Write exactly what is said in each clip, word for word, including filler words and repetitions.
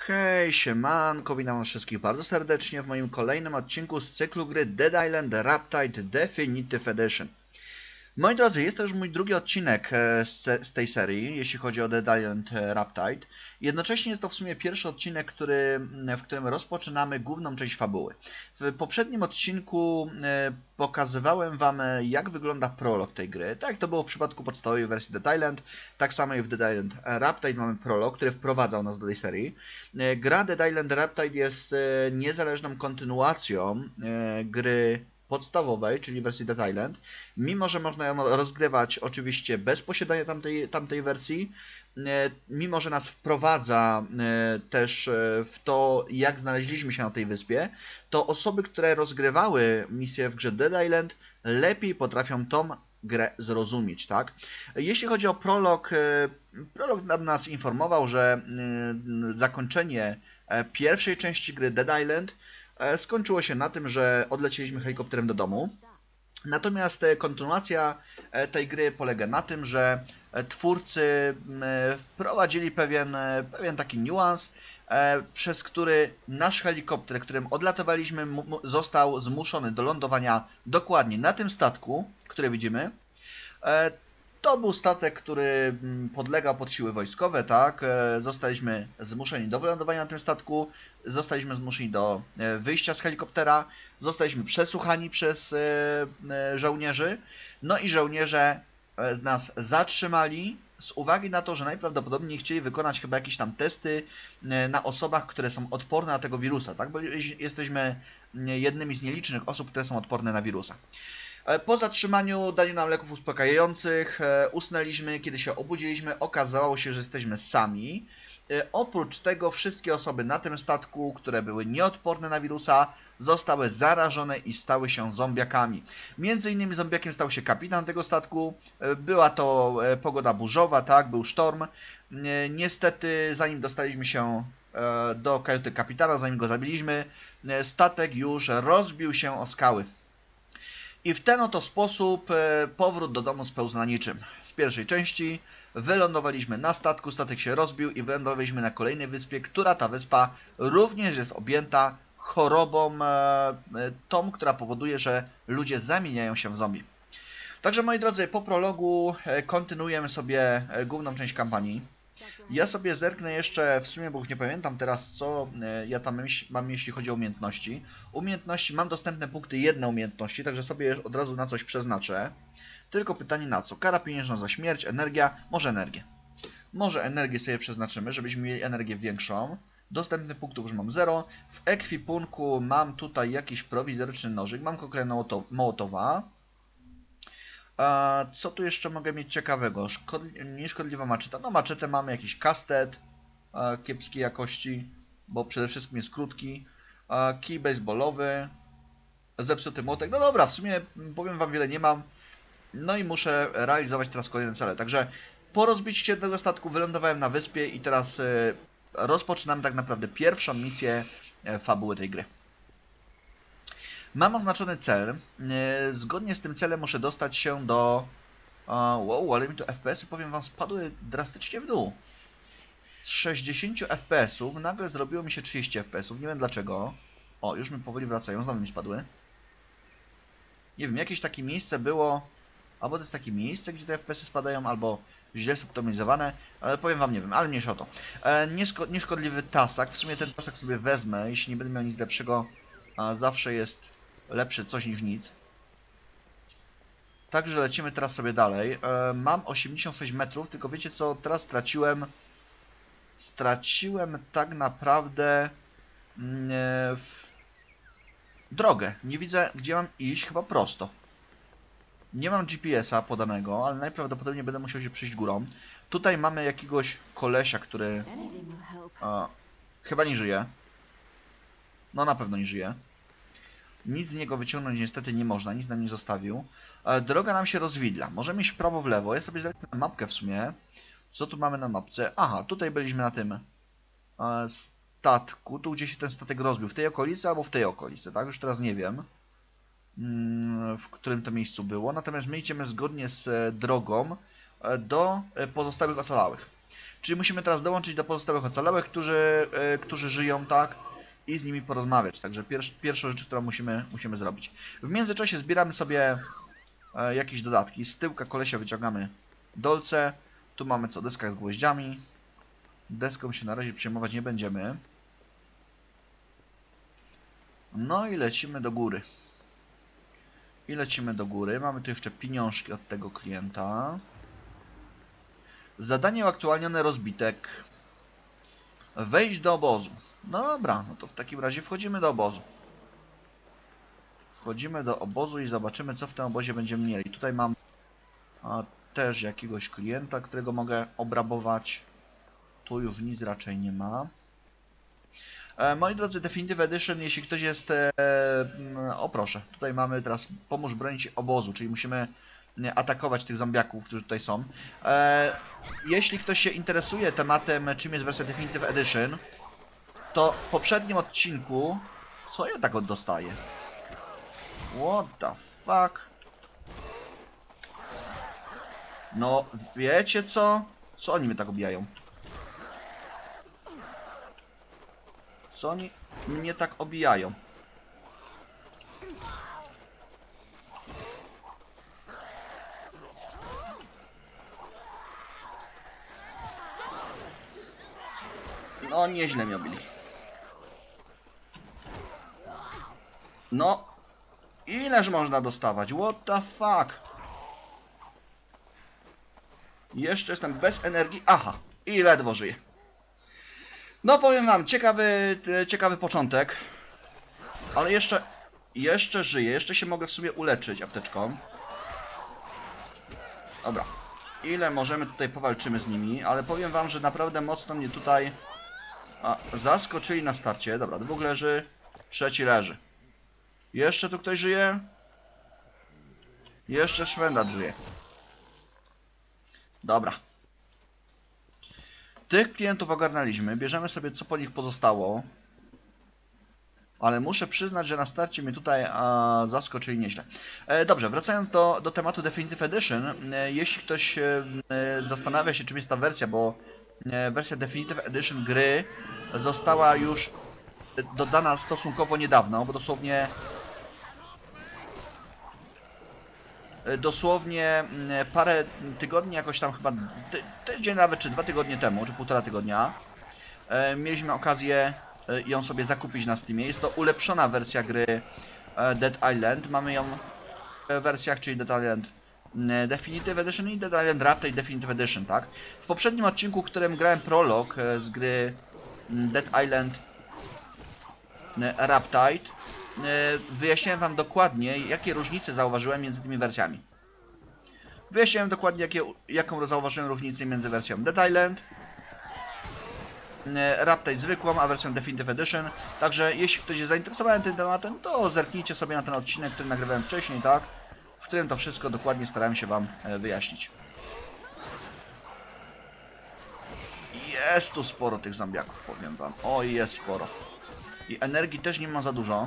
Hej, siemanko, witam was wszystkich bardzo serdecznie w moim kolejnym odcinku z cyklu gry Dead Island Riptide Definitive Edition. Moi drodzy, jest to już mój drugi odcinek z, z tej serii, jeśli chodzi o Dead Island Riptide. Jednocześnie jest to w sumie pierwszy odcinek, który, w którym rozpoczynamy główną część fabuły. W poprzednim odcinku pokazywałem wam, jak wygląda prolog tej gry. Tak jak to było w przypadku podstawowej wersji Dead Island, tak samo i w Dead Island Riptide mamy prolog, który wprowadzał nas do tej serii. Gra Dead Island Riptide jest niezależną kontynuacją gry podstawowej, czyli wersji Dead Island, mimo że można ją rozgrywać oczywiście bez posiadania tamtej, tamtej wersji, mimo że nas wprowadza też w to, jak znaleźliśmy się na tej wyspie, to osoby, które rozgrywały misję w grze Dead Island, lepiej potrafią tą grę zrozumieć, tak? Jeśli chodzi o prolog, prolog nas informował, że zakończenie pierwszej części gry Dead Island skończyło się na tym, że odlecieliśmy helikopterem do domu. Natomiast kontynuacja tej gry polega na tym, że twórcy wprowadzili pewien, pewien taki niuans, przez który nasz helikopter, którym odlatowaliśmy, został zmuszony do lądowania dokładnie na tym statku, który widzimy. To był statek, który podlegał pod siły wojskowe, tak? Zostaliśmy zmuszeni do wylądowania na tym statku, zostaliśmy zmuszeni do wyjścia z helikoptera, zostaliśmy przesłuchani przez żołnierzy, no i żołnierze nas zatrzymali z uwagi na to, że najprawdopodobniej chcieli wykonać chyba jakieś tam testy na osobach, które są odporne na tego wirusa, tak? Bo jesteśmy jednymi z nielicznych osób, które są odporne na wirusa. Po zatrzymaniu dali nam leków uspokajających, usnęliśmy, kiedy się obudziliśmy, okazało się, że jesteśmy sami. Oprócz tego wszystkie osoby na tym statku, które były nieodporne na wirusa, zostały zarażone i stały się zombiakami. Między innymi zombiakiem stał się kapitan tego statku. Była to pogoda burzowa, tak, był sztorm. Niestety, zanim dostaliśmy się do kajuty kapitana, zanim go zabiliśmy, statek już rozbił się o skały. I w ten oto sposób powrót do domu spełzł na niczym. Z pierwszej części wylądowaliśmy na statku, statek się rozbił i wylądowaliśmy na kolejnej wyspie, która ta wyspa również jest objęta chorobą tą, która powoduje, że ludzie zamieniają się w zombie. Także moi drodzy, po prologu kontynuujemy sobie główną część kampanii. Ja sobie zerknę jeszcze, w sumie, bo już nie pamiętam teraz, co ja tam mam, jeśli chodzi o umiejętności. Umiejętności, mam dostępne punkty jedne umiejętności, także sobie od razu na coś przeznaczę. Tylko pytanie na co? Kara pieniężna za śmierć, energia, może energię. Może energię sobie przeznaczymy, żebyśmy mieli energię większą. Dostępnych punktów już mam zero. W ekwipunku mam tutaj jakiś prowizoryczny nożyk, mam koktajl Mołotowa. Co tu jeszcze mogę mieć ciekawego? Szkodli... Nieszkodliwa maczeta. No maczetę mamy, jakiś kastet kiepskiej jakości, bo przede wszystkim jest krótki. Kij baseballowy. Zepsuty młotek. No dobra, w sumie powiem wam, wiele nie mam. No i muszę realizować teraz kolejne cele. Także po rozbiciu jednego statku wylądowałem na wyspie i teraz rozpoczynam tak naprawdę pierwszą misję fabuły tej gry. Mam oznaczony cel. Zgodnie z tym celem muszę dostać się do... Wow, ale mi tu F P S-y, powiem wam, spadły drastycznie w dół. Z sześćdziesięciu F P S-ów nagle zrobiło mi się trzydzieści F P S-ów. Nie wiem dlaczego. O, już mi powoli wracają, znowu mi spadły. Nie wiem, jakieś takie miejsce było... Albo to jest takie miejsce, gdzie te F P S-y spadają, albo źle zoptymalizowane. Ale powiem wam, nie wiem, ale mniejsza o to. Nieszko nieszkodliwy tasak. W sumie ten tasak sobie wezmę, jeśli nie będę miał nic lepszego. Zawsze jest lepsze coś niż nic. Także lecimy teraz sobie dalej. Mam osiemdziesiąt sześć metrów, tylko wiecie co, teraz straciłem... Straciłem tak naprawdę... W... drogę. Nie widzę, gdzie mam iść, chyba prosto. Nie mam G P S-a podanego, ale najprawdopodobniej będę musiał się przyjść górą. Tutaj mamy jakiegoś kolesia, który... A, chyba nie żyje. No na pewno nie żyje. Nic z niego wyciągnąć niestety nie można, nic nam nie zostawił. Droga nam się rozwidla. Możemy iść w prawo, w lewo. Ja sobie zerknę na mapkę w sumie. Co tu mamy na mapce? Aha, tutaj byliśmy na tym statku. Tu gdzie się ten statek rozbił. W tej okolicy albo w tej okolicy, tak? Już teraz nie wiem, w którym to miejscu było. Natomiast my idziemy zgodnie z drogą do pozostałych ocalałych. Czyli musimy teraz dołączyć do pozostałych ocalałych, którzy, e, którzy żyją, tak? I z nimi porozmawiać. Także pier pierwsza rzecz, którą musimy, musimy zrobić. W międzyczasie zbieramy sobie e, jakieś dodatki. Z tyłka kolesia wyciągamy dolce. Tu mamy co? Deska z gwoździami. Deską się na razie przejmować nie będziemy. No i lecimy do góry. I lecimy do góry. Mamy tu jeszcze pieniążki od tego klienta. Zadanie uaktualnione rozbitek. Wejdź do obozu. No dobra, no to w takim razie wchodzimy do obozu. Wchodzimy do obozu i zobaczymy, co w tym obozie będziemy mieli. Tutaj mam a, też jakiegoś klienta, którego mogę obrabować. Tu już nic raczej nie ma. E, moi drodzy, Definitive Edition, jeśli ktoś jest... E, o proszę, tutaj mamy teraz pomóż bronić obozu, czyli musimy atakować tych zombiaków, którzy tutaj są. E, jeśli ktoś się interesuje tematem, czym jest wersja Definitive Edition, to w poprzednim odcinku... Co ja tak dostaję? What the fuck? No, wiecie co? Co oni mnie tak obijają? Co oni mnie tak obijają? No, nieźle mnie obili. No, ileż można dostawać? What the fuck? Jeszcze jestem bez energii. Aha, i ledwo żyję. No, powiem wam, ciekawy, ciekawy początek. Ale jeszcze, jeszcze żyję. Jeszcze się mogę w sumie uleczyć apteczką. Dobra. Ile możemy tutaj powalczymy z nimi. Ale powiem wam, że naprawdę mocno mnie tutaj a, zaskoczyli na starcie. Dobra, dwóch leży. Trzeci leży. Jeszcze tu ktoś żyje? Jeszcze szwendacz żyje. Dobra. Tych klientów ogarnęliśmy. Bierzemy sobie, co po nich pozostało. Ale muszę przyznać, że na starcie mnie tutaj a, zaskoczyli nieźle. E, dobrze, wracając do, do tematu Definitive Edition. E, jeśli ktoś e, zastanawia się, czym jest ta wersja, bo e, wersja Definitive Edition gry została już dodana stosunkowo niedawno, bo dosłownie... Dosłownie parę tygodni, jakoś tam chyba ty, tydzień nawet, czy dwa tygodnie temu, czy półtora tygodnia, e, mieliśmy okazję ją sobie zakupić na Steamie. Jest to ulepszona wersja gry e, Dead Island. Mamy ją w wersjach, czyli Dead Island Definitive Edition i Dead Island Raptide Definitive Edition, tak? W poprzednim odcinku, w którym grałem prolog z gry Dead Island Raptide, wyjaśniałem wam dokładnie, jakie różnice zauważyłem między tymi wersjami. Wyjaśniałem dokładnie, jakie, jaką zauważyłem różnicę między wersją Dead Island Raptide zwykłą, a wersją Definitive Edition. Także jeśli ktoś jest zainteresowany tym tematem, to zerknijcie sobie na ten odcinek, który nagrywałem wcześniej, tak? W którym to wszystko dokładnie starałem się wam wyjaśnić. Jest tu sporo tych zombiaków, powiem wam. O, jest sporo. I energii też nie ma za dużo.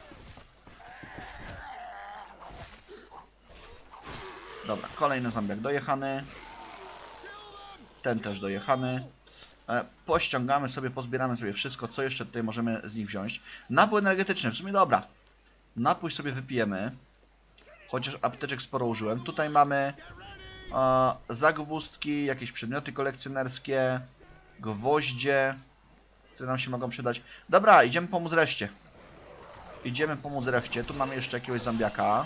Dobra, kolejny zombiak dojechany. Ten też dojechany. E, pościągamy sobie, pozbieramy sobie wszystko, co jeszcze tutaj możemy z nich wziąć. Napój energetyczny, w sumie dobra. Napój sobie wypijemy. Chociaż apteczek sporo użyłem. Tutaj mamy e, zagwozdki, jakieś przedmioty kolekcjonerskie, gwoździe, które nam się mogą przydać. Dobra, idziemy pomóc reszcie. Idziemy pomóc reszcie. Tu mamy jeszcze jakiegoś zombiaka.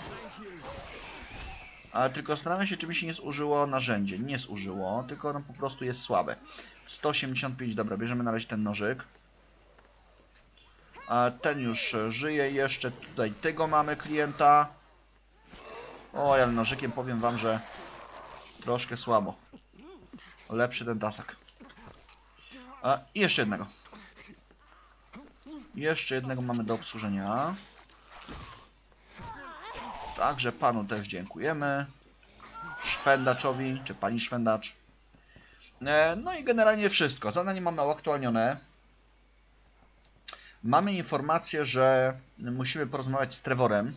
Ale tylko zastanawiam się, czy mi się nie zużyło narzędzie. Nie zużyło, tylko ono po prostu jest słabe. sto osiemdziesiąt pięć, dobra, bierzemy na razie ten nożyk. A ten już żyje jeszcze. Tutaj tego mamy klienta. O, ale nożykiem powiem wam, że troszkę słabo. Lepszy ten tasak. A, i jeszcze jednego. Jeszcze jednego mamy do obsłużenia. Także panu też dziękujemy. Szwendaczowi, czy pani szwendacz. E, no i generalnie wszystko. Zadanie mamy uaktualnione. Mamy informację, że musimy porozmawiać z Trevorem.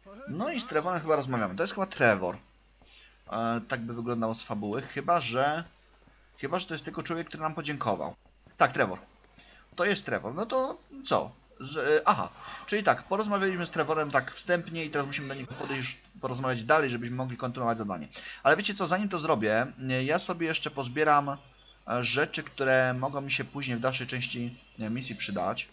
No i z Trevorem chyba rozmawiamy. To jest chyba Trevor. E, tak by wyglądało z fabuły. Chyba, że... Chyba, że to jest tylko człowiek, który nam podziękował. Tak, Trevor. To jest Trevor. No to co? Z, aha, czyli tak, porozmawialiśmy z Trevorem tak wstępnie i teraz musimy do niego podejść już porozmawiać dalej, żebyśmy mogli kontynuować zadanie. Ale wiecie co, zanim to zrobię, ja sobie jeszcze pozbieram rzeczy, które mogą mi się później w dalszej części misji przydać.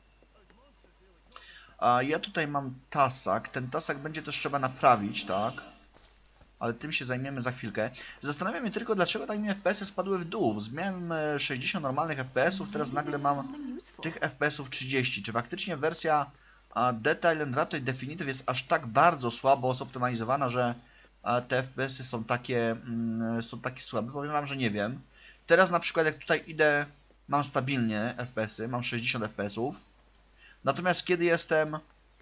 A ja tutaj mam tasak, ten tasak będzie też trzeba naprawić, tak? Ale tym się zajmiemy za chwilkę. Zastanawiam się tylko, dlaczego tak mi F P S-y spadły w dół. Miałem sześćdziesiąt normalnych F P S-ów, teraz nagle mam tych F P S-ów trzydzieści. Czy faktycznie wersja Dead Island Raptide Definitive jest aż tak bardzo słabo zoptymalizowana, że te F P S-y są takie, są takie słabe? Powiem wam, że nie wiem. Teraz na przykład jak tutaj idę, mam stabilnie F P S-y, mam sześćdziesiąt F P S-ów. Natomiast kiedy jestem,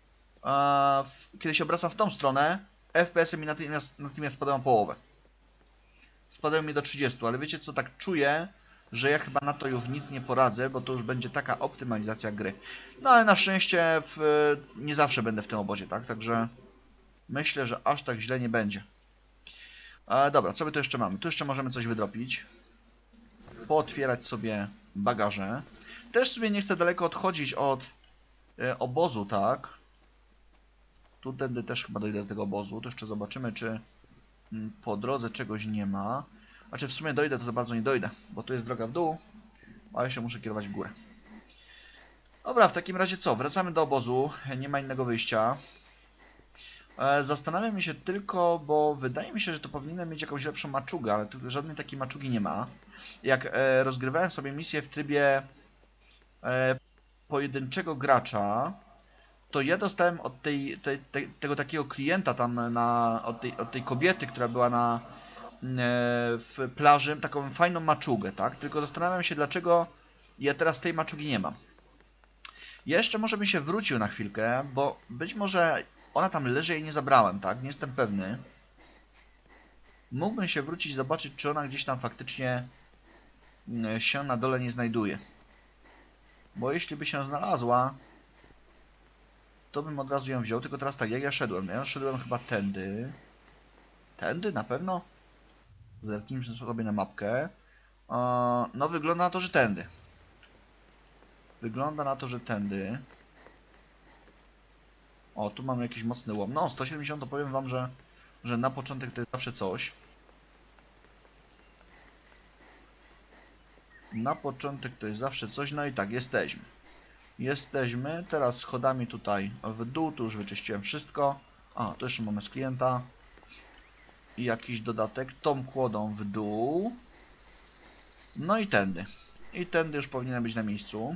kiedy się obracam w tą stronę, F P S-y mi natychmiast, natychmiast spadają połowę. Spadają mi do trzydziestu, ale wiecie co, tak czuję, że ja chyba na to już nic nie poradzę, bo to już będzie taka optymalizacja gry. No ale na szczęście w, nie zawsze będę w tym obozie, tak? Także myślę, że aż tak źle nie będzie. E, dobra, co my tu jeszcze mamy? Tu jeszcze możemy coś wydropić. Pootwierać sobie bagaże. Też sobie nie chcę daleko odchodzić od e, obozu, tak? Tu tędy też chyba dojdę do tego obozu. To jeszcze zobaczymy, czy po drodze czegoś nie ma. A czy w sumie dojdę, to za bardzo nie dojdę, bo tu jest droga w dół, a ja się muszę kierować w górę. Dobra, w takim razie co? Wracamy do obozu. Nie ma innego wyjścia. Zastanawiam się tylko, bo wydaje mi się, że to powinienem mieć jakąś lepszą maczugę, ale tu żadnej takiej maczugi nie ma. Jak rozgrywałem sobie misję w trybie pojedynczego gracza, to ja dostałem od tej, tej, tej, tego takiego klienta tam, na, od, tej, od tej kobiety, która była na, w plaży, taką fajną maczugę, tak? Tylko zastanawiam się, dlaczego ja teraz tej maczugi nie mam. Ja jeszcze może bym się wrócił na chwilkę, bo być może ona tam leży i nie zabrałem, tak? Nie jestem pewny. Mógłbym się wrócić i zobaczyć, czy ona gdzieś tam faktycznie się na dole nie znajduje. Bo jeśli by się znalazła, to bym od razu ją wziął, tylko teraz tak, jak ja szedłem? Ja szedłem chyba tędy. Tędy? Na pewno? Zerknijmy sobie na mapkę. No, wygląda na to, że tędy. Wygląda na to, że tędy. O, tu mamy jakiś mocny łom. No, sto siedemdziesiąt to powiem wam, że, że na początek to jest zawsze coś. Na początek to jest zawsze coś. No i tak, jesteśmy. Jesteśmy. Teraz schodami tutaj w dół. Tu już wyczyściłem wszystko. A, to jeszcze mamy z klienta. I jakiś dodatek. Tą kłodą w dół. No i tędy. I tędy już powinien być na miejscu.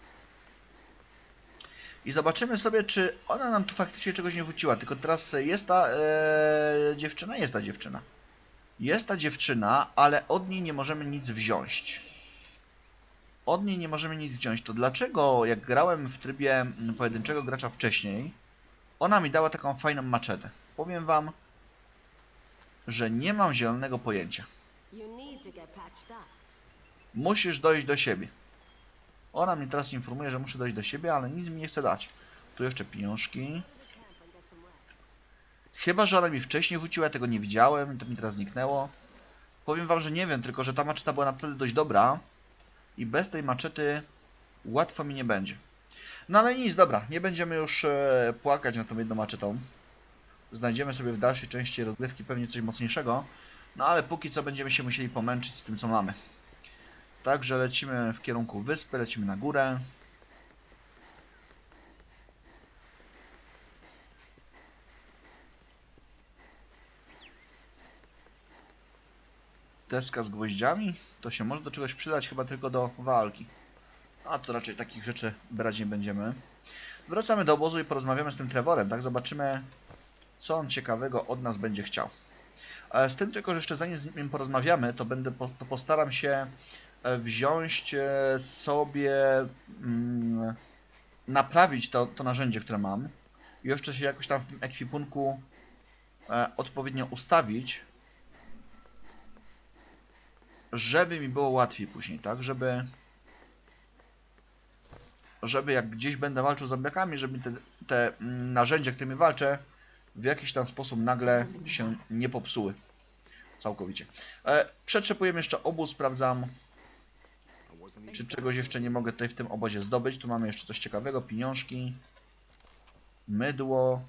I zobaczymy sobie, czy ona nam tu faktycznie czegoś nie wróciła. Tylko teraz jest ta e, dziewczyna? Jest ta dziewczyna. Jest ta dziewczyna, ale od niej nie możemy nic wziąć. Od niej nie możemy nic wziąć. To dlaczego, jak grałem w trybie pojedynczego gracza wcześniej, ona mi dała taką fajną maczetę? Powiem wam, że nie mam zielonego pojęcia. Musisz dojść do siebie. Ona mnie teraz informuje, że muszę dojść do siebie, ale nic mi nie chce dać. Tu jeszcze pieniążki. Chyba, że ona mi wcześniej wróciła, ja tego nie widziałem, to mi teraz zniknęło. Powiem wam, że nie wiem, tylko że ta maczeta była naprawdę dość dobra. I bez tej maczety łatwo mi nie będzie. No ale nic, dobra, nie będziemy już e, płakać nad tą jedną maczetą. Znajdziemy sobie w dalszej części rozgrywki pewnie coś mocniejszego. No ale póki co będziemy się musieli pomęczyć z tym, co mamy. Także lecimy w kierunku wyspy, lecimy na górę. Deska z gwoździami? To się może do czegoś przydać, chyba tylko do walki. A to raczej takich rzeczy brać nie będziemy. Wracamy do obozu i porozmawiamy z tym Trevorem, tak? Zobaczymy, co on ciekawego od nas będzie chciał. Z tym tylko, że jeszcze zanim z nim porozmawiamy, to będę, to postaram się wziąć sobie, mm, naprawić to, to narzędzie, które mam. I jeszcze się jakoś tam w tym ekwipunku e, odpowiednio ustawić, żeby mi było łatwiej później, tak? Żeby, żeby jak gdzieś będę walczył z zombiakami, żeby te, te narzędzia, którymi walczę, w jakiś tam sposób nagle się nie popsuły. Całkowicie. E, przetrzepujemy jeszcze obóz, sprawdzam, czy czegoś jeszcze nie mogę tutaj w tym obozie zdobyć. Tu mamy jeszcze coś ciekawego, pieniążki, mydło,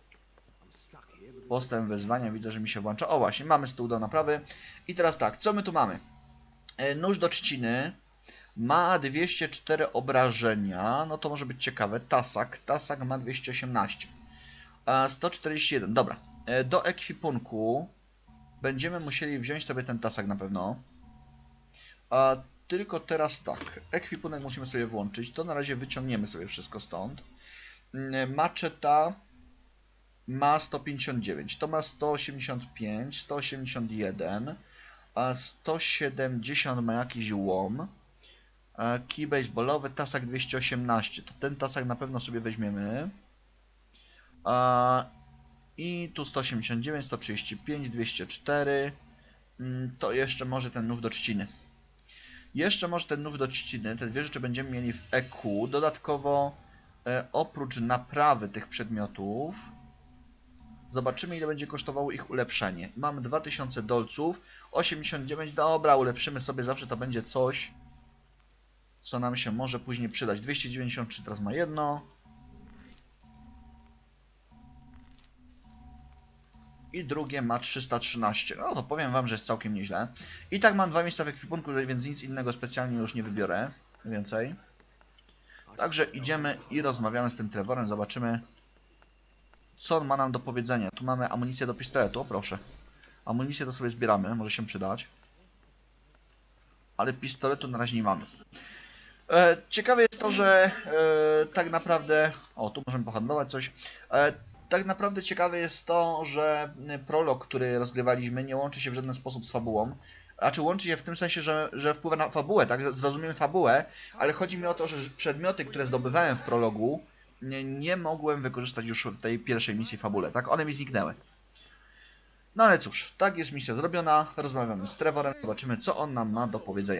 postęp wezwania, widzę, że mi się włącza. O właśnie, mamy stół do naprawy. I teraz tak, co my tu mamy? E, nóż do trzciny. Ma dwieście cztery obrażenia, no to może być ciekawe. Tasak, tasak ma dwieście osiemnaście. sto czterdzieści jeden, dobra. Do ekwipunku będziemy musieli wziąć sobie ten tasak na pewno. A tylko teraz tak, ekwipunek musimy sobie włączyć. To na razie wyciągniemy sobie wszystko stąd. Maczeta ma sto pięćdziesiąt dziewięć, to ma sto osiemdziesiąt pięć, sto osiemdziesiąt jeden, a sto siedemdziesiąt ma jakiś łom. Kij baseballowy, tasak dwieście osiemnaście. To ten tasak na pewno sobie weźmiemy. I tu sto osiemdziesiąt dziewięć, sto trzydzieści pięć, dwieście cztery. To jeszcze może ten nóż do trzciny. Jeszcze może ten nóż do trzciny. Te dwie rzeczy będziemy mieli w E Q. Dodatkowo oprócz naprawy tych przedmiotów zobaczymy, ile będzie kosztowało ich ulepszenie. Mamy dwa tysiące dolców. osiemdziesiąt dziewięć. Dobra, ulepszymy sobie. Zawsze to będzie coś, co nam się może później przydać. dwieście dziewięćdziesiąt trzy teraz ma jedno. I drugie ma trzysta trzynaście. No to powiem wam, że jest całkiem nieźle. I tak mam dwa miejsca w ekwipunku, więc nic innego specjalnie już nie wybiorę. Więcej. Także idziemy i rozmawiamy z tym Trevorem. Zobaczymy, co on ma nam do powiedzenia. Tu mamy amunicję do pistoletu. O, proszę. Amunicję to sobie zbieramy. Może się przydać. Ale pistoletu na razie nie mamy. E, ciekawe jest to, że e, tak naprawdę... O, tu możemy pohandlować coś. E, tak naprawdę ciekawe jest to, że prolog, który rozgrywaliśmy, nie łączy się w żaden sposób z fabułą. Znaczy łączy się w tym sensie, że, że wpływa na fabułę, tak? Zrozumiemy fabułę, ale chodzi mi o to, że przedmioty, które zdobywałem w prologu, nie, nie mogłem wykorzystać już w tej pierwszej misji fabule, tak? One mi zniknęły. No ale cóż, tak jest misja zrobiona, rozmawiamy z Trevorem, zobaczymy, co on nam ma do powiedzenia.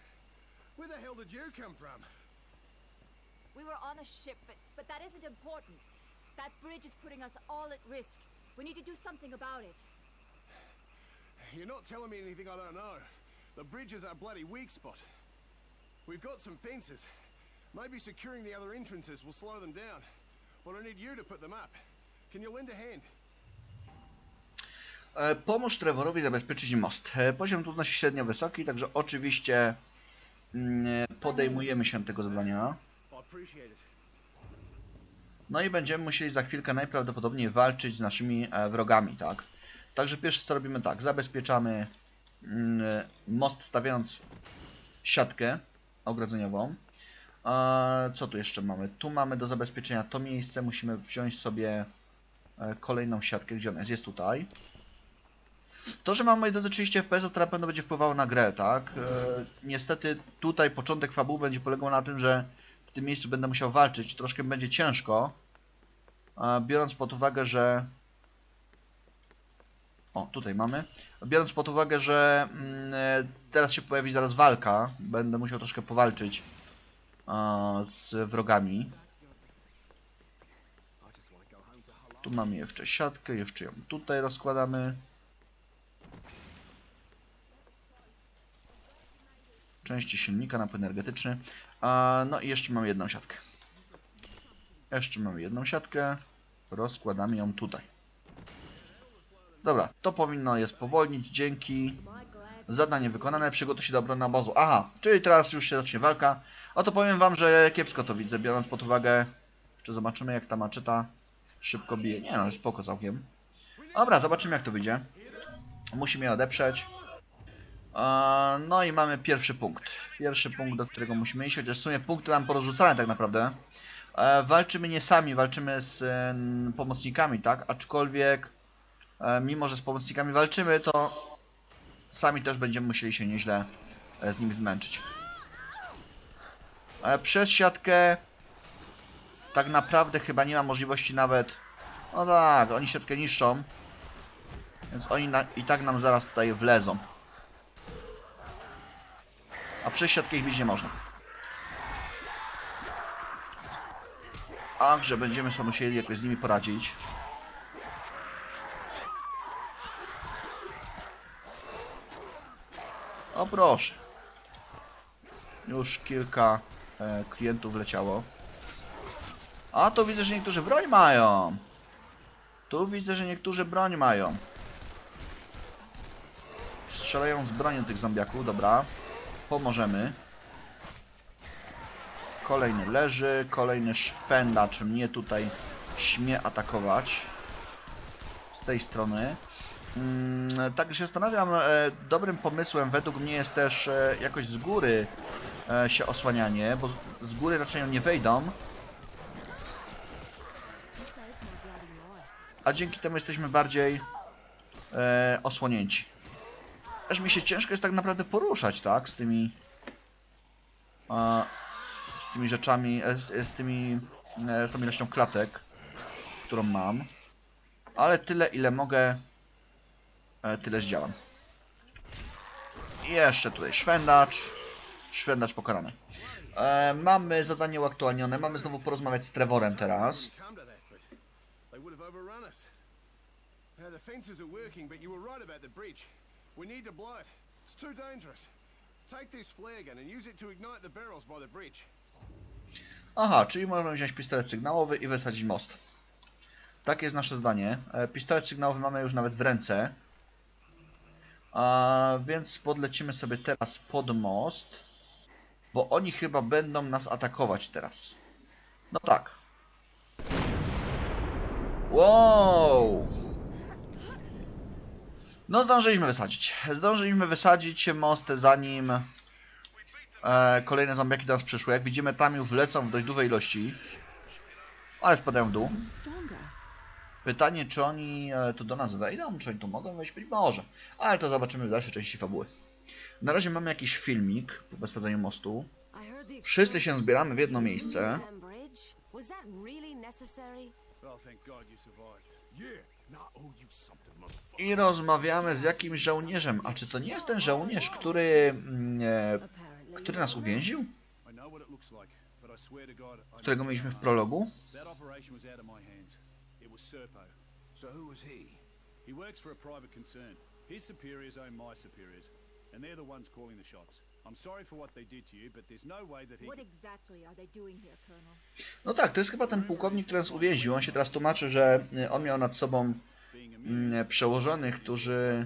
That bridge is putting us all at risk. We need to do something about it. You're not telling me anything I don't know. The bridge is our bloody weak spot. We've got some fences. Maybe securing the other entrances will slow them down. But I need you to put them up. Can you lend a hand? E, pomóż Trevorowi zabezpieczyć most. E, poziom trudności średnio wysoki, także oczywiście mm, podejmujemy się tego zadania. No i będziemy musieli za chwilkę najprawdopodobniej walczyć z naszymi e, wrogami, tak? Także pierwsze co robimy tak, zabezpieczamy mm, most stawiając siatkę ogrodzeniową. E, co tu jeszcze mamy? Tu mamy do zabezpieczenia to miejsce, musimy wziąć sobie e, kolejną siatkę, gdzie ona jest? Jest tutaj. To, że mamy, moi drodzy, trzydzieści F P S, to na pewno będzie wpływało na grę, tak? E, niestety tutaj początek fabuły będzie polegał na tym, że w tym miejscu będę musiał walczyć. Troszkę będzie ciężko, biorąc pod uwagę, że... O, tutaj mamy. Biorąc pod uwagę, że teraz się pojawi zaraz walka, będę musiał troszkę powalczyć z wrogami. Tu mamy jeszcze siatkę, jeszcze ją tutaj rozkładamy. Części silnika, napój energetyczny. No i jeszcze mamy jedną siatkę. Jeszcze mamy jedną siatkę. Rozkładamy ją tutaj. Dobra, to powinno je spowolnić. Dzięki. Zadanie wykonane. Przygotuj się do obrony obozu. Aha, czyli teraz już się zacznie walka. O to powiem wam, że kiepsko to widzę, biorąc pod uwagę... Jeszcze zobaczymy, jak ta maczeta szybko bije. Nie no, spoko całkiem. Dobra, zobaczymy, jak to wyjdzie. Musimy je odeprzeć. No i mamy pierwszy punkt. Pierwszy punkt, do którego musimy iść, chociaż w sumie punkty mam porozrzucane tak naprawdę. Walczymy nie sami, walczymy z pomocnikami, tak? Aczkolwiek mimo, że z pomocnikami walczymy, to sami też będziemy musieli się nieźle z nimi zmęczyć. Przez siatkę tak naprawdę chyba nie ma możliwości nawet... No tak, oni siatkę niszczą. Więc oni na... i tak nam zaraz tutaj wlezą. A przez siatkę ich bić nie można. Także będziemy sobie musieli jakoś z nimi poradzić. O proszę. Już kilka e, klientów leciało. A tu widzę, że niektórzy broń mają. Tu widzę, że niektórzy broń mają. Strzelają z broni tych zombiaków, dobra. Pomożemy. Kolejny leży, kolejny szwendacz mnie tutaj śmie atakować. Z tej strony. Hmm, tak się zastanawiam, e, dobrym pomysłem według mnie jest też e, jakoś z góry e, się osłanianie, bo z góry raczej nie wejdą. A dzięki temu jesteśmy bardziej e, osłonięci. Aż mi się ciężko jest tak naprawdę poruszać, tak? Z tymi... E, z tymi rzeczami, e, z, z tymi... E, z tą ilością klatek, którą mam. Ale tyle, ile mogę, e, tyle zdziałam. I jeszcze tutaj szwendacz. Szwendacz pokonany. E, mamy zadanie uaktualnione. Mamy znowu porozmawiać z Trevorem teraz. The fences are working, but you were right about the bridge. We need to blow it. It's too dangerous. Take this flare gun and use it to ignite the barrels by the bridge. Aha, czyli możemy wziąć pistolet sygnałowy i wysadzić most. Takie jest nasze zadanie. E, pistolet sygnałowy mamy już nawet w ręce. A, więc podlecimy sobie teraz pod most. Bo oni chyba będą nas atakować teraz. No tak. Wow! No zdążyliśmy wysadzić. Zdążyliśmy wysadzić most, zanim e, kolejne zombiaki do nas przyszły. Jak widzimy, tam już lecą w dość dużej ilości. Ale spadają w dół. Pytanie, czy oni e, tu do nas wejdą? Czy oni tu mogą wejść? Być może. Ale to zobaczymy w dalszej części fabuły. Na razie mamy jakiś filmik po wysadzeniu mostu. Wszyscy się zbieramy w jedno miejsce. I rozmawiamy z jakimś żołnierzem. A czy to nie jest ten żołnierz, który... E, który nas uwięził? Którego mieliśmy w prologu? So who was he? He works for a private concern. His superiors own my superiors, and they're the ones calling the shots. I'm sorry for what they did to you, but there's no way that he... What exactly are they doing here, Colonel? No tak, to jest chyba ten pułkownik, który nas uwięził. On się teraz tłumaczy, że on miał nad sobą przełożonych, którzy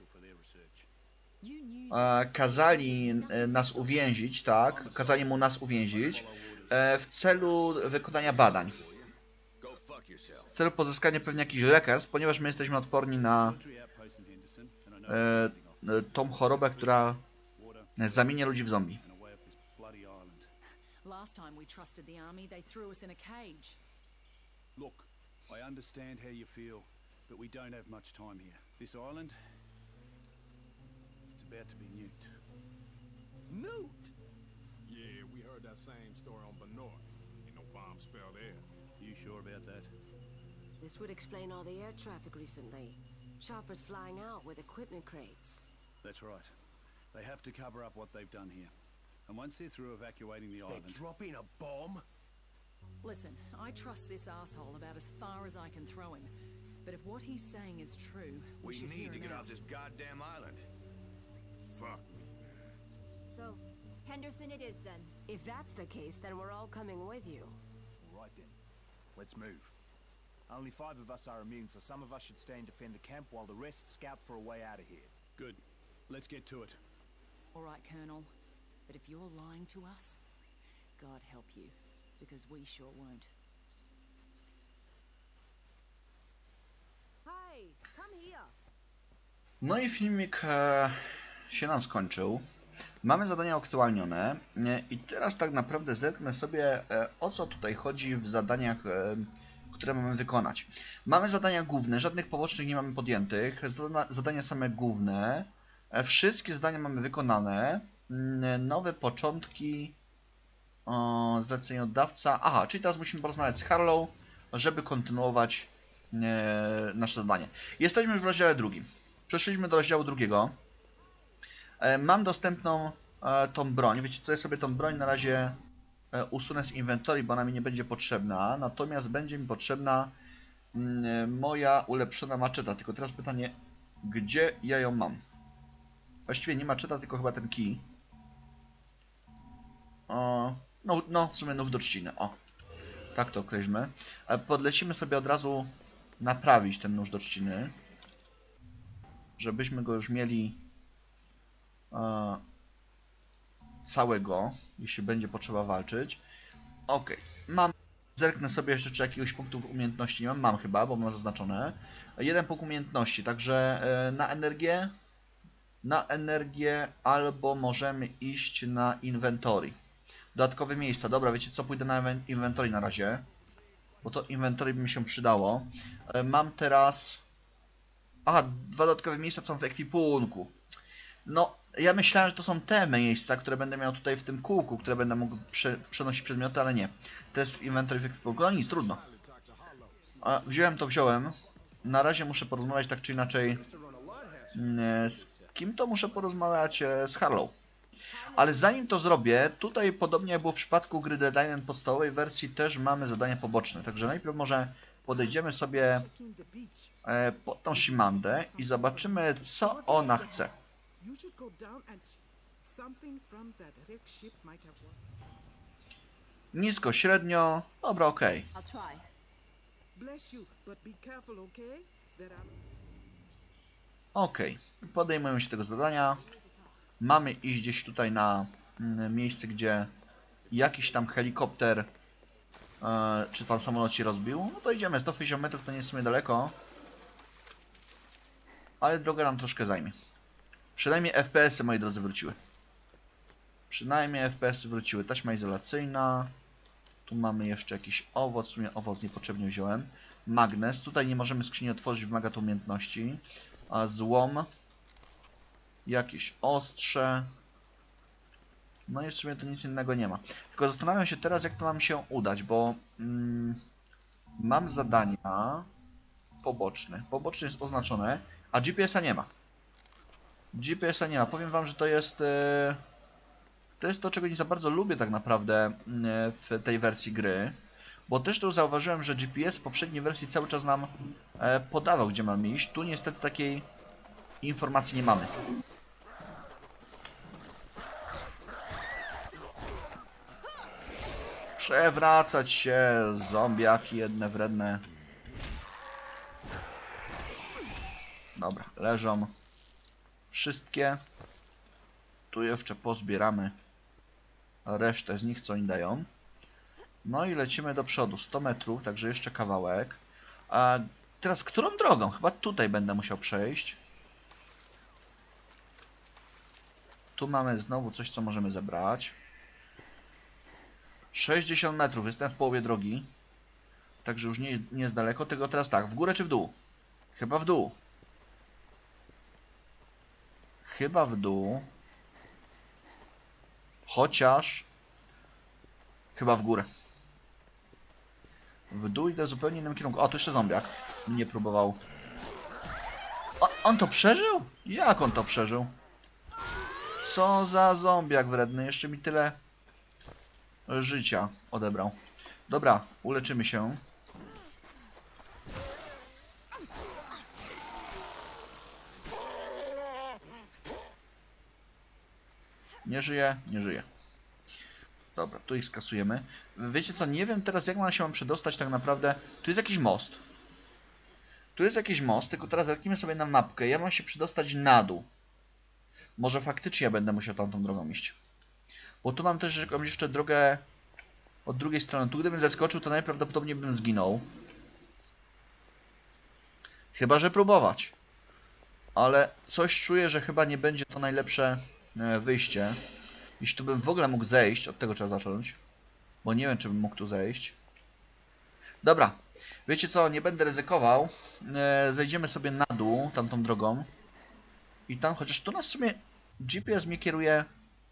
e, kazali nas uwięzić, tak? Kazali mu nas uwięzić e, w celu wykonania badań. W celu pozyskania pewnie jakichś lekarstw, ponieważ my jesteśmy odporni na e, tą chorobę, która zamienia ludzi w zombie. Look, I understand how you feel, but we don't have much time here. This island, it's about to be nuked. Nuked? Yeah, we heard that same story on Benor. Ain't no bombs fell there. You sure about that? This would explain all the air traffic recently. Choppers flying out with equipment crates. That's right. They have to cover up what they've done here. And once they're through evacuating the They're island... dropping a bomb? Listen, I trust this asshole about as far as I can throw him. But if what he's saying is true, we, We should need hear to him get out. off this goddamn island. Fuck me, man. So, Henderson it is then. If that's the case, then we're all coming with you. All right then. Let's move. Only five of us are immune, so some of us should stay and defend the camp while the rest scout for a way out of here. Good. Let's get to it. All right, Colonel. But if you're lying to us, God help you, because we sure won't. Hey, come here. No i filmik e, się nam skończył. Mamy zadania aktualnione e, i teraz tak naprawdę zerknę sobie, e, o co tutaj chodzi w zadaniach, e, które mamy wykonać. Mamy zadania główne, żadnych pobocznych nie mamy podjętych. Zada zadania same główne. E, wszystkie zadania mamy wykonane. E, nowe początki. O, zleceniodawca. Aha, czyli teraz musimy porozmawiać z Harlow, żeby kontynuować e, nasze zadanie. Jesteśmy już w rozdziale drugim. Przeszliśmy do rozdziału drugiego. E, mam dostępną e, tą broń. Wiecie co, ja sobie tą broń na razie e, usunę z inwentory, bo ona mi nie będzie potrzebna. Natomiast będzie mi potrzebna mm, moja ulepszona maczeta. Tylko teraz pytanie, gdzie ja ją mam? Właściwie nie maczeta, tylko chyba ten kij. O, no, no, w sumie nóż do trzciny. O, tak to określmy. Podlecimy sobie od razu naprawić ten nóż do trzciny. Żebyśmy go już mieli e, całego, jeśli będzie potrzeba walczyć. Ok, mam. Zerknę sobie jeszcze, czy jakiegoś punktu umiejętności nie mam. Mam chyba, bo mam zaznaczone. Jeden punkt umiejętności, także e, na energię. Na energię albo możemy iść na inventory. Dodatkowe miejsca. Dobra, wiecie co? Pójdę na inventory na razie. Bo to inventory by mi się przydało. E, mam teraz... Aha, dwa dodatkowe miejsca są w ekwipunku. No, ja myślałem, że to są te miejsca, które będę miał tutaj w tym kółku, które będę mógł prze przenosić przedmioty, ale nie. To jest w inventory w ekwipunku. No nic, trudno. A, wziąłem to, wziąłem. Na razie muszę porozmawiać tak czy inaczej. Nie, z kim to muszę porozmawiać? Z Harlow. Ale zanim to zrobię, tutaj podobnie jak było w przypadku gry Dead Island podstawowej wersji, też mamy zadania poboczne. Także najpierw może podejdziemy sobie e, pod tą Shimandę i zobaczymy, co ona chce. Nisko, średnio. Dobra, okej. Okay. Okej, okay. Podejmujemy się tego zadania. Mamy iść gdzieś tutaj na mm, miejsce, gdzie jakiś tam helikopter e, czy tam samolot się rozbił. No to idziemy, sto sześćdziesiąt metrów to nie jest w sumie daleko. Ale droga nam troszkę zajmie. Przynajmniej F P S-y, moi drodzy, wróciły. Przynajmniej F P S-y wróciły. Taśma izolacyjna. Tu mamy jeszcze jakiś owoc. W sumie owoc niepotrzebnie wziąłem. Magnes. Tutaj nie możemy skrzyni otworzyć, wymaga to umiejętności. A złom. Jakieś ostrze. No i w sumie to nic innego nie ma. Tylko zastanawiam się teraz, jak to mam się udać, bo mm, mam zadania poboczne. Poboczne jest oznaczone, a G P S-a nie ma. G P S-a nie ma. Powiem wam, że to jest yy, to jest to, czego nie za bardzo lubię tak naprawdę yy, w tej wersji gry. Bo też tu zauważyłem, że G P S w poprzedniej wersji cały czas nam yy, podawał, gdzie mam iść. Tu niestety takiej informacji nie mamy. Przewracać się, zombiaki jedne wredne. Dobra, leżą wszystkie. Tu jeszcze pozbieramy resztę z nich, co im dają. No i lecimy do przodu, sto metrów, także jeszcze kawałek. A teraz którą drogą? Chyba tutaj będę musiał przejść. Tu mamy znowu coś, co możemy zebrać. sześćdziesiąt metrów, jestem w połowie drogi. Także już nie, nie jest daleko. Tego teraz tak, w górę czy w dół? Chyba w dół. Chyba w dół. Chociaż... Chyba w górę. W dół idę w zupełnie innym kierunku. O, tu jeszcze zombiak. Nie próbował. O, on to przeżył? Jak on to przeżył? Co za zombiak wredny. Jeszcze mi tyle życia odebrał. Dobra, uleczymy się. Nie żyje, nie żyje. Dobra, tu ich skasujemy. Wiecie co, nie wiem teraz, jak mam się mam przedostać tak naprawdę. Tu jest jakiś most. Tu jest jakiś most, tylko teraz zerknijmy sobie na mapkę. Ja mam się przedostać na dół. Może faktycznie ja będę musiał tamtą drogą iść. Bo tu mam też jakąś jeszcze drogę od drugiej strony. Tu gdybym zeskoczył, to najprawdopodobniej bym zginął. Chyba że próbować. Ale coś czuję, że chyba nie będzie to najlepsze wyjście. Jeśli tu bym w ogóle mógł zejść, od tego trzeba zacząć. Bo nie wiem, czy bym mógł tu zejść. Dobra. Wiecie co, nie będę ryzykował. Zejdziemy sobie na dół, tamtą drogą. I tam, chociaż tu nas w sumie G P S mnie kieruje...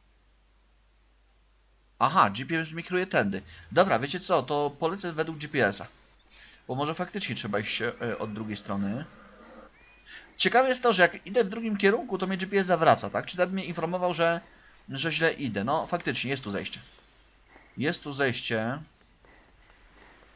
Aha, G P S mnie kieruje tędy. Dobra, wiecie co, to polecę według G P S-a. Bo może faktycznie trzeba iść od drugiej strony. Ciekawe jest to, że jak idę w drugim kierunku, to mnie G P S zawraca, tak? Czy tak mnie informował, że, że źle idę. No, faktycznie, jest tu zejście. Jest tu zejście.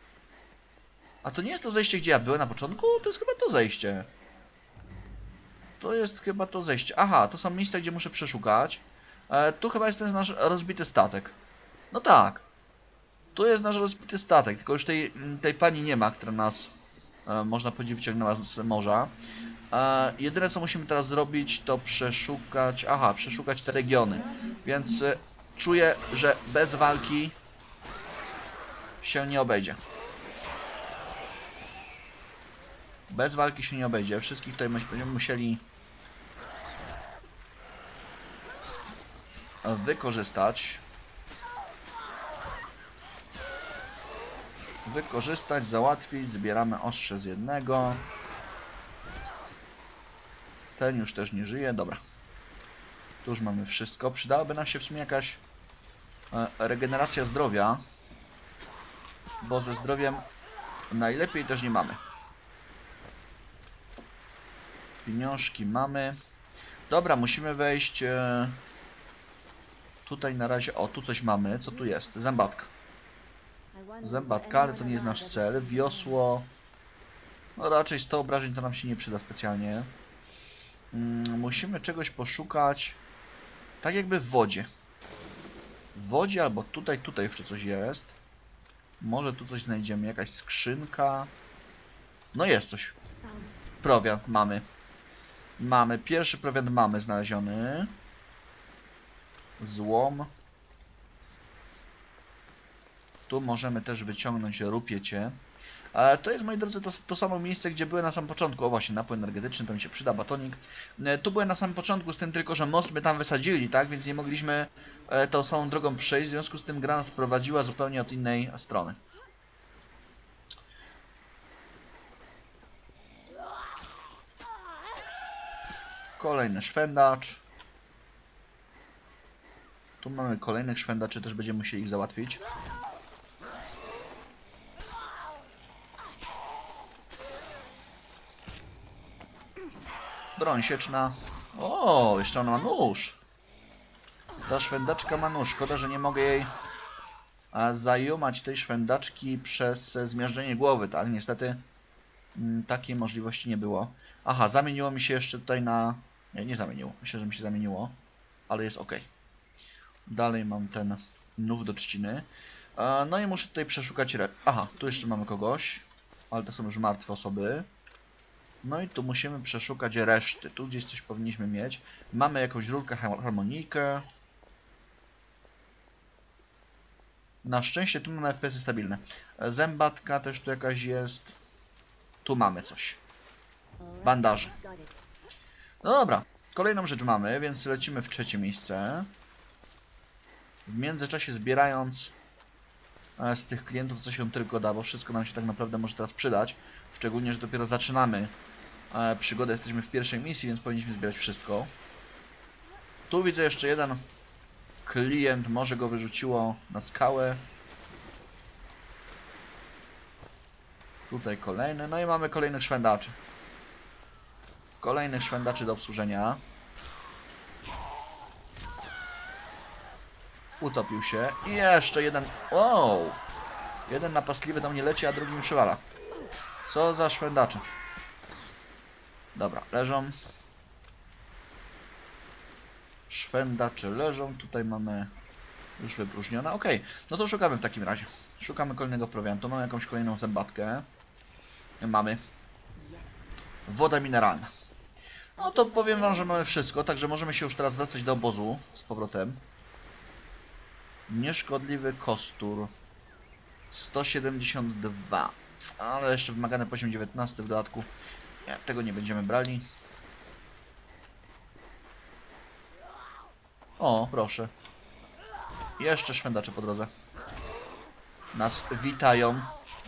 A to nie jest to zejście, gdzie ja byłem na początku? To jest chyba to zejście. To jest chyba to zejście. Aha, to są miejsca, gdzie muszę przeszukać. E, tu chyba jest ten nasz rozbity statek. No tak. Tu jest nasz rozbity statek, tylko już tej, tej pani nie ma, która nas, e, można powiedzieć, wyciągnęła z morza. E, jedyne, co musimy teraz zrobić, to przeszukać... Aha, przeszukać te regiony. Więc e, czuję, że bez walki się nie obejdzie. Bez walki się nie obejdzie. Wszystkich tutaj będziemy musieli wykorzystać. Wykorzystać, załatwić. Zbieramy ostrze z jednego. Ten już też nie żyje. Dobra. Tu już mamy wszystko. Przydałaby nam się w sumie jakaś regeneracja zdrowia. Bo ze zdrowiem najlepiej też nie mamy. Pieniążki mamy. Dobra, musimy wejść. E, tutaj na razie. O, tu coś mamy. Co tu jest? Zębatka. Zębatka, ale to nie jest nasz cel. Wiosło. No raczej sto obrażeń to nam się nie przyda specjalnie. Mm, musimy czegoś poszukać. Tak jakby w wodzie. W wodzie albo tutaj, tutaj jeszcze coś jest. Może tu coś znajdziemy. Jakaś skrzynka. No jest coś. Prowiant mamy. Mamy. Pierwszy prowiant mamy znaleziony. Złom. Tu możemy też wyciągnąć rupiecie. E, to jest, moi drodzy, to, to samo miejsce, gdzie były na samym początku. O właśnie, napój energetyczny, to mi się przyda, batonik. E, tu były na samym początku, z tym tylko, że most my tam wysadzili, tak? Więc nie mogliśmy e, tą samą drogą przejść. W związku z tym gra nas prowadziła zupełnie od innej strony. Kolejny szwendacz. Tu mamy kolejnych szwendaczy, też będziemy musieli ich załatwić. Broń sieczna. O, jeszcze ona ma nóż. Ta szwendaczka ma nóż. Szkoda, że nie mogę jej zajumać tej szwendaczki przez zmiażdżenie głowy, tak? Niestety m, takiej możliwości nie było. Aha, zamieniło mi się jeszcze tutaj na... Nie, nie zamieniło. Myślę, że mi się zamieniło. Ale jest ok. Dalej mam ten nóż do trzciny. E, no i muszę tutaj przeszukać... Re... Aha, tu jeszcze mamy kogoś. Ale to są już martwe osoby. No i tu musimy przeszukać reszty. Tu gdzieś coś powinniśmy mieć. Mamy jakąś rurkę, harmonijkę. Na szczęście tu mamy F P S-y stabilne. Zębatka też tu jakaś jest. Tu mamy coś. Bandaże. No dobra. Kolejną rzecz mamy, więc lecimy w trzecie miejsce. W międzyczasie zbierając z tych klientów, co się tylko da, bo wszystko nam się tak naprawdę może teraz przydać. Szczególnie, że dopiero zaczynamy przygodę, jesteśmy w pierwszej misji, więc powinniśmy zbierać wszystko. Tu widzę jeszcze jeden klient, może go wyrzuciło na skałę. Tutaj kolejny, no i mamy kolejnych szwendaczy. Kolejnych szwendaczy do obsłużenia. Utopił się. I jeszcze jeden... Wow! Jeden napastliwy do mnie leci, a drugi mi przywala. Co za szwendacze. Dobra, leżą. Szwendacze leżą. Tutaj mamy już wypróżnione. Ok, no to szukamy w takim razie. Szukamy kolejnego prowiantu. Mamy jakąś kolejną zębatkę. Mamy. Woda mineralna. No to powiem wam, że mamy wszystko, także możemy się już teraz wracać do obozu z powrotem. Nieszkodliwy kostur. sto siedemdziesiąt dwa. Ale jeszcze wymagany poziom dziewiętnasty w dodatku. Nie, tego nie będziemy brali. O, proszę. Jeszcze szwendacze po drodze. Nas witają.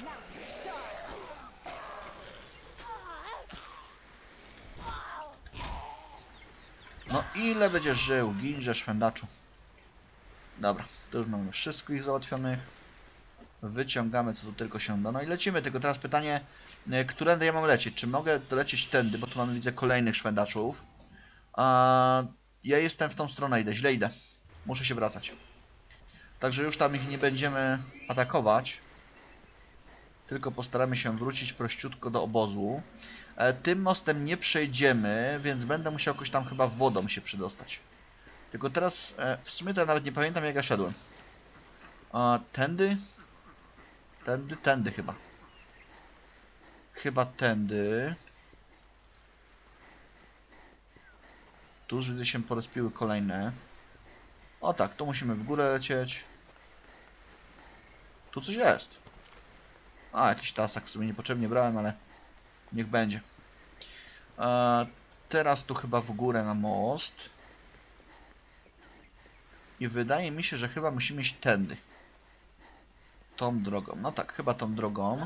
No ile będziesz żył, ginże szwendaczu. Dobra, to już mamy wszystkich załatwionych. Wyciągamy co tu tylko się da. No i lecimy, tylko teraz pytanie, którędy ja mam lecieć? Czy mogę dolecieć tędy, bo tu mamy, widzę, kolejnych szwendaczów. A ja jestem w tą stronę, idę, źle idę. Muszę się wracać. Także już tam ich nie będziemy atakować. Tylko postaramy się wrócić prościutko do obozu. E, tym mostem nie przejdziemy, więc będę musiał jakoś tam chyba wodą się przydostać. Tylko teraz e, w sumie to ja nawet nie pamiętam, jak ja szedłem. E, tędy? Tędy, tędy chyba. Chyba tędy. Tu już widzę, się porozpiły kolejne. O tak, tu musimy w górę lecieć. Tu coś jest. A, jakiś tasak w sumie niepotrzebnie brałem, ale niech będzie. E, teraz tu chyba w górę na most. I wydaje mi się, że chyba musimy iść tędy. Tą drogą. No tak, chyba tą drogą.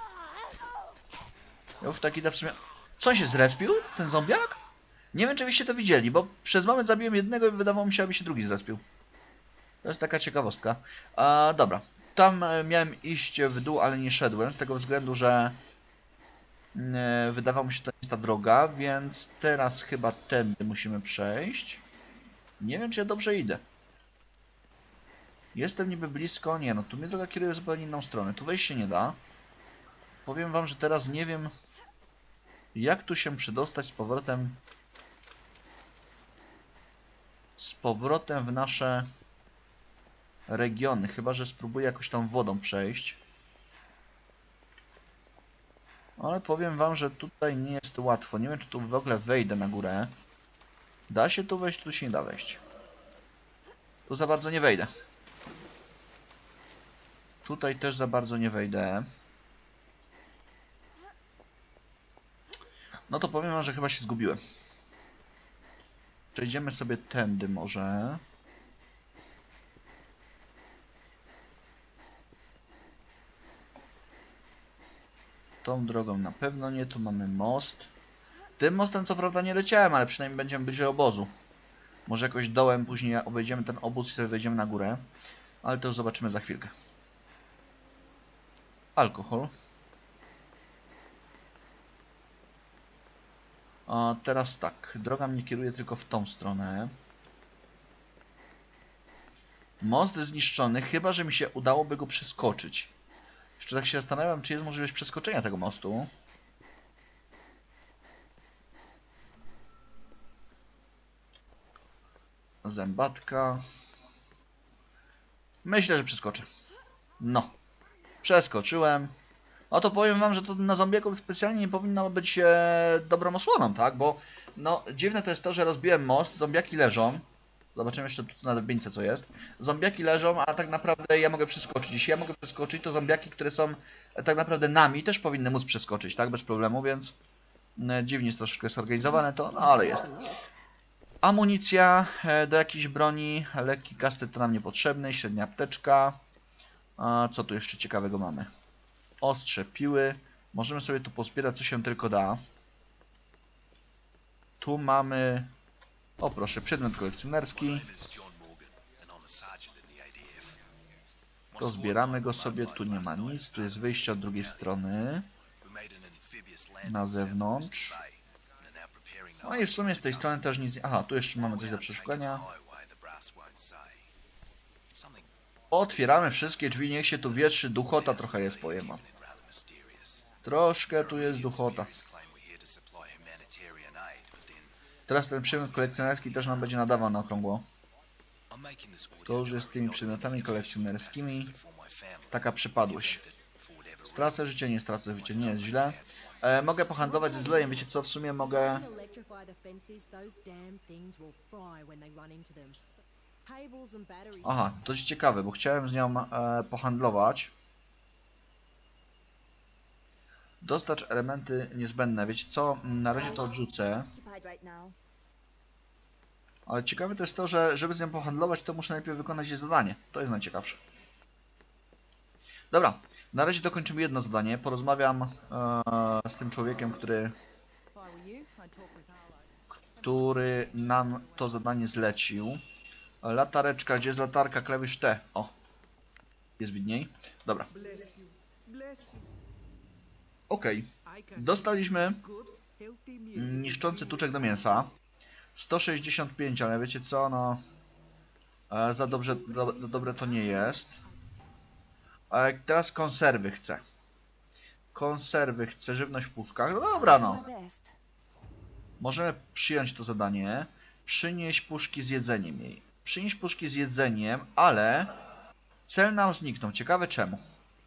Ja już tak idę w sumie... Co on się zrespił? Ten zombiak? Nie wiem, czy byście to widzieli, bo przez moment zabiłem jednego i wydawało mi się, aby się drugi zrespił. To jest taka ciekawostka. A, dobra. Tam miałem iść w dół, ale nie szedłem, z tego względu, że e, wydawało mi się, że to nie jest ta droga, więc teraz chyba tędy musimy przejść. Nie wiem, czy ja dobrze idę. Jestem niby blisko. Nie, no tu mnie droga kieruje w zupełnie inną stronę. Tu wejść się nie da. Powiem wam, że teraz nie wiem, jak tu się przedostać z powrotem z powrotem w nasze regiony. Chyba że spróbuję jakoś tam wodą przejść. Ale powiem wam, że tutaj nie jest łatwo. Nie wiem, czy tu w ogóle wejdę na górę. Da się tu wejść, tu się nie da wejść. Tu za bardzo nie wejdę. Tutaj też za bardzo nie wejdę. No to powiem wam, że chyba się zgubiłem. Przejdziemy sobie tędy może. Tą drogą na pewno nie. Tu mamy most. Tym mostem co prawda nie leciałem, ale przynajmniej będziemy bliżej obozu. Może jakoś dołem później obejdziemy ten obóz i sobie wejdziemy na górę. Ale to już zobaczymy za chwilkę. Alkohol. A teraz tak. Droga mnie kieruje tylko w tą stronę. Most zniszczony, chyba że mi się udałoby go przeskoczyć. Jeszcze tak się zastanawiam, czy jest możliwość przeskoczenia tego mostu. Zębatka. Myślę, że przeskoczę. No. Przeskoczyłem. No to powiem wam, że to na zombiaków specjalnie nie powinno być e, dobrą osłoną, tak? Bo no dziwne to jest to, że rozbiłem most, zombiaki leżą. Zobaczymy jeszcze tu na drabince co jest. Zombiaki leżą, a tak naprawdę ja mogę przeskoczyć. Jeśli ja mogę przeskoczyć, to zombiaki, które są e, tak naprawdę nami, też powinny móc przeskoczyć, tak? Bez problemu, więc e, dziwnie jest troszeczkę zorganizowane to, no ale jest. Amunicja e, do jakiejś broni, lekki kastet to nam niepotrzebny, średnia apteczka. A co tu jeszcze ciekawego mamy? Ostrze piły. Możemy sobie tu pozbierać, co się tylko da. Tu mamy... O proszę, przedmiot kolekcjonerski. To zbieramy go sobie. Tu nie ma nic. Tu jest wyjście od drugiej strony. Na zewnątrz. No i w sumie z tej strony też nic... Aha, tu jeszcze mamy coś do przeszukania. Otwieramy wszystkie drzwi, niech się tu wietrzy. Duchota trochę jest, powiem wam. Troszkę tu jest duchota. Teraz ten przedmiot kolekcjonerski też nam będzie nadawał na okrągło. To już jest z tymi przedmiotami kolekcjonerskimi. Taka przypadłość. Stracę życie, nie stracę życie, nie jest źle. E, mogę pohandlować ze zlejem, wiecie co, w sumie mogę... Aha, to jest ciekawe, bo chciałem z nią e, pohandlować. Dostarcz elementy niezbędne. Wiecie co? Na razie to odrzucę. Ale ciekawe to jest to, że żeby z nią pohandlować, to muszę najpierw wykonać jej zadanie. To jest najciekawsze. Dobra, na razie dokończymy jedno zadanie. Porozmawiam e, z tym człowiekiem, który... który nam to zadanie zlecił. Latareczka, gdzie jest latarka? Klawisz T. O, jest widniej. Dobra. Okej. Okay. Dostaliśmy niszczący tuczek do mięsa. sto sześćdziesiąt pięć, ale wiecie co, no... E, za, dobrze, do, za dobre to nie jest. E, teraz konserwy chcę. Konserwy, chcę żywność w puszkach. No dobra, no. My best. Możemy przyjąć to zadanie. Przynieść puszki z jedzeniem jej. Przynieść puszki z jedzeniem, ale cel nam zniknął. Ciekawe czemu.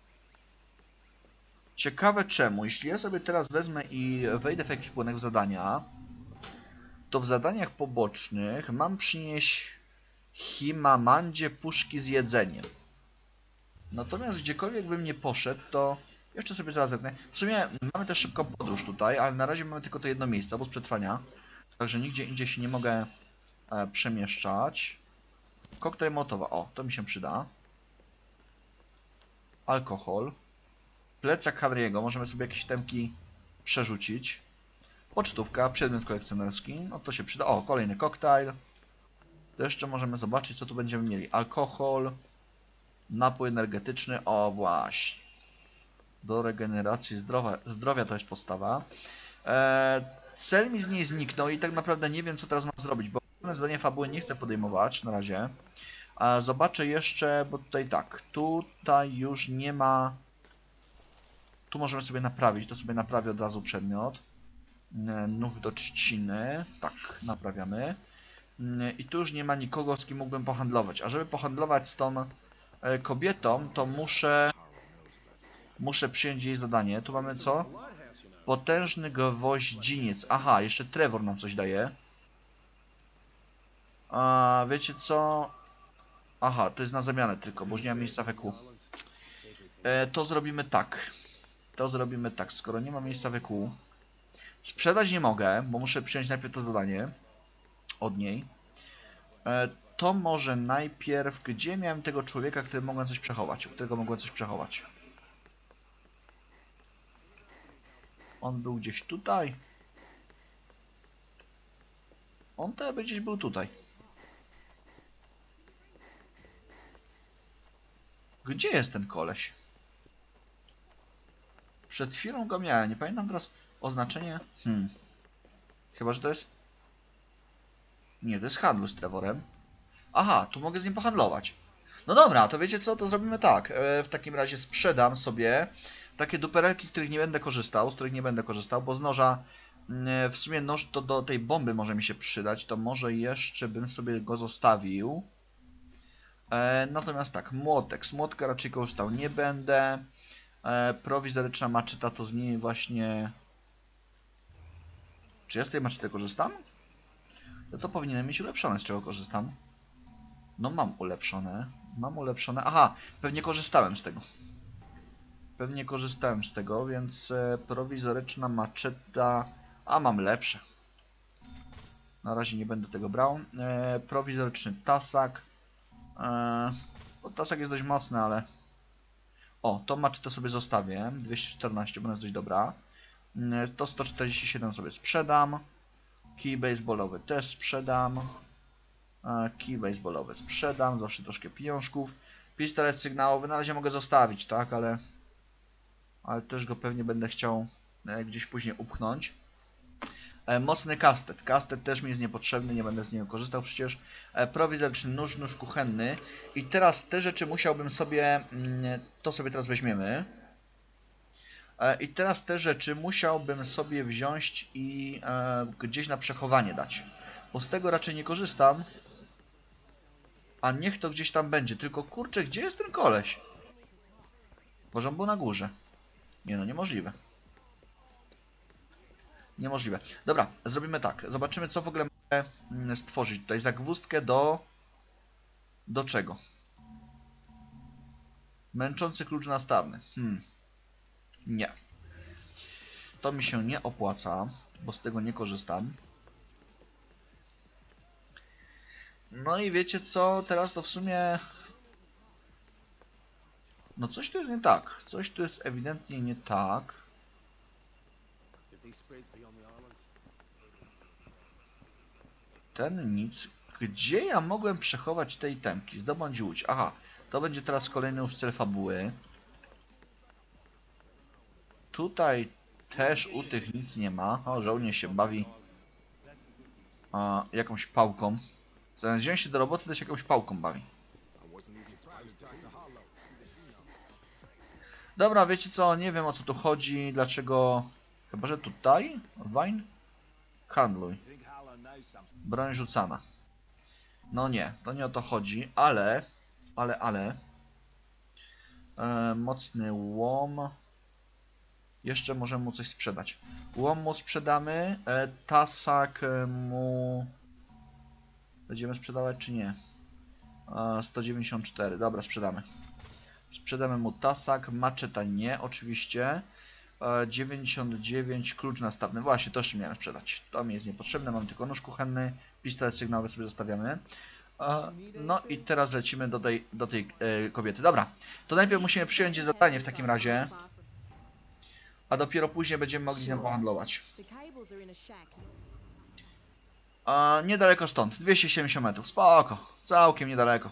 Ciekawe czemu. Jeśli ja sobie teraz wezmę i wejdę w ekwipunek w zadania, to w zadaniach pobocznych mam przynieść Himamandzie puszki z jedzeniem. Natomiast gdziekolwiek bym nie poszedł, to jeszcze sobie zaraz zerknę. W sumie mamy też szybką podróż tutaj, ale na razie mamy tylko to jedno miejsce, obóz przetrwania. Także nigdzie indziej się nie mogę e, przemieszczać. Koktajl Mołotowa. O, to mi się przyda. Alkohol. Plecak Henry'ego. Możemy sobie jakieś temki przerzucić. Pocztówka, przedmiot kolekcjonerski. No to się przyda. O, kolejny koktajl. To jeszcze możemy zobaczyć, co tu będziemy mieli. Alkohol. Napój energetyczny. O, właśnie. Do regeneracji zdrowia, zdrowia to jest podstawa. Eee, cel mi z niej zniknął i tak naprawdę nie wiem, co teraz mam zrobić, bo zadanie fabuły nie chcę podejmować na razie. A zobaczę jeszcze, bo tutaj tak, tutaj już nie ma... Tu możemy sobie naprawić, to sobie naprawię od razu przedmiot. Nóż do trzciny, tak, naprawiamy. I tu już nie ma nikogo, z kim mógłbym pohandlować. A żeby pohandlować z tą kobietą, to muszę... Muszę przyjąć jej zadanie. Tu mamy co? Potężny gwoździniec. Aha, jeszcze Trevor nam coś daje. A wiecie co? Aha, to jest na zamianę tylko, bo już nie ma miejsca w E Q. E, to zrobimy tak. To zrobimy tak, skoro nie ma miejsca w E Q. Sprzedać nie mogę, bo muszę przyjąć najpierw to zadanie od niej. E, to może najpierw, gdzie miałem tego człowieka, który mogłem coś przechować, u którego mogłem coś przechować. On był gdzieś tutaj. On to by gdzieś był tutaj. Gdzie jest ten koleś? Przed chwilą go miałem. Nie pamiętam teraz oznaczenie. Hmm. Chyba, że to jest... Nie, to jest handlu z Trevorem. Aha, tu mogę z nim pohandlować. No dobra, to wiecie co? To zrobimy tak. E, w takim razie sprzedam sobie takie duperelki, których nie będę korzystał, z których nie będę korzystał, bo z noża, w sumie nóż to do tej bomby może mi się przydać, to może jeszcze bym sobie go zostawił. E, natomiast tak, młotek, z młotka raczej korzystał nie będę. E, prowizoryczna maczeta to z niej właśnie... Czy ja z tej maczety korzystam? No to powinienem mieć ulepszone, z czego korzystam. No mam ulepszone, mam ulepszone, aha, pewnie korzystałem z tego. Pewnie korzystałem z tego, więc e, prowizoryczna maczeta... A, mam lepsze. Na razie nie będę tego brał. E, prowizoryczny tasak. E, bo tasak jest dość mocny, ale... O, tą maczetę sobie zostawię. dwieście czternaście, bo ona jest dość dobra. E, to sto czterdzieści siedem sobie sprzedam. Kij baseballowy też sprzedam. E, kij baseballowy sprzedam. Zawsze troszkę pieniążków. Pistolet sygnałowy na razie mogę zostawić, tak, ale... Ale też go pewnie będę chciał e, gdzieś później upchnąć. E, mocny kastet. Kastet też mi jest niepotrzebny, nie będę z niego korzystał przecież. E, prowizoryczny nóż, nóż kuchenny. I teraz te rzeczy musiałbym sobie... Mm, to sobie teraz weźmiemy. E, I teraz te rzeczy musiałbym sobie wziąć i e, gdzieś na przechowanie dać. Bo z tego raczej nie korzystam. A niech to gdzieś tam będzie. Tylko kurczę, gdzie jest ten koleś? Może on był na górze. Nie no, niemożliwe. Niemożliwe. Dobra, zrobimy tak. Zobaczymy, co w ogóle mogę stworzyć. Tutaj zagwozdkę do... Do czego? Męczący klucz nastawny. Hmm. Nie. To mi się nie opłaca, bo z tego nie korzystam. No i wiecie co? Teraz to w sumie... No coś tu jest nie tak. Coś tu jest ewidentnie nie tak. Ten nic. Gdzie ja mogłem przechować te itemki? Zdobądź łódź. Aha, to będzie teraz kolejny już cel fabuły. Tutaj też u tych nic nie ma. O, żołnierz się bawi a, jakąś pałką. Zamiast wziąć się do roboty, to się jakąś pałką bawi. Dobra, wiecie co, nie wiem o co tu chodzi, dlaczego... Chyba, że tutaj? Wine? Handluj. Broń rzucana. No nie, to nie o to chodzi, ale... Ale, ale... E, mocny łom... Jeszcze możemy mu coś sprzedać. Łom mu sprzedamy, e, tasak mu... Będziemy sprzedawać czy nie? E, sto dziewięćdziesiąt cztery, dobra, sprzedamy. Sprzedamy mu tasak, maczeta nie, oczywiście. E, dziewięćdziesiąt dziewięć, klucz nastawny. Właśnie, to jeszcze miałem sprzedać. To mi jest niepotrzebne, mam tylko nóż kuchenny. Pistolet sygnałowy sobie zostawiamy. E, no i teraz lecimy do tej, do tej e, kobiety. Dobra, to najpierw musimy przyjąć zadanie w takim razie. A dopiero później będziemy mogli z nią pohandlować. A niedaleko stąd, dwieście siedemdziesiąt metrów. Spoko, całkiem niedaleko.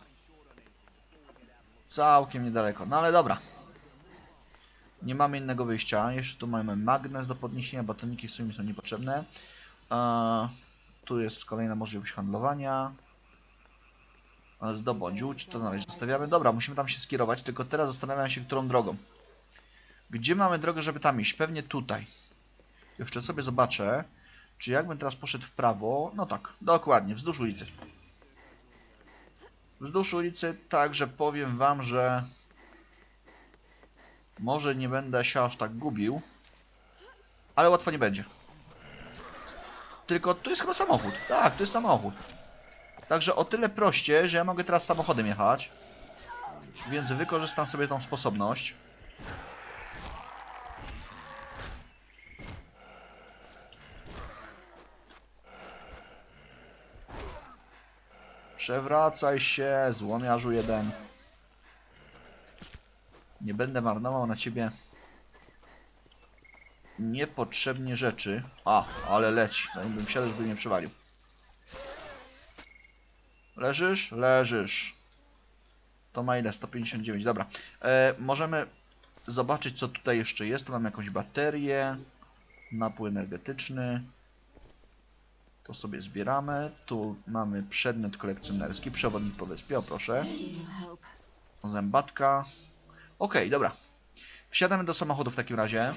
Całkiem niedaleko, no ale dobra. Nie mamy innego wyjścia. Jeszcze tu mamy magnes do podniesienia, batoniki w sumie są niepotrzebne. A, tu jest kolejna możliwość handlowania. Zdobądź łódź, to na razie zostawiamy. Dobra, musimy tam się skierować, tylko teraz zastanawiam się, którą drogą. Gdzie mamy drogę, żeby tam iść? Pewnie tutaj. Jeszcze sobie zobaczę, czy jakbym teraz poszedł w prawo... No tak, dokładnie, wzdłuż ulicy. Wzdłuż ulicy, także powiem wam, że... Może nie będę się aż tak gubił. Ale łatwo nie będzie. Tylko tu jest chyba samochód. Tak, tu jest samochód. Także o tyle prościej, że ja mogę teraz samochodem jechać. Więc wykorzystam sobie tą sposobność. Przewracaj się, złomiarzu jeden. Nie będę marnował na ciebie niepotrzebnie rzeczy. A, ale leci. Zanim bym siadł, już by mnie przywalił. Leżysz? Leżysz. To ma ile? sto pięćdziesiąt dziewięć. Dobra. E, możemy zobaczyć, co tutaj jeszcze jest. Tu mamy jakąś baterię. Napój energetyczny. To sobie zbieramy. Tu mamy przedmiot kolekcjonerski. Przewodnik po wyspie, o proszę. Zębatka. Okej, okay, dobra. Wsiadamy do samochodu w takim razie.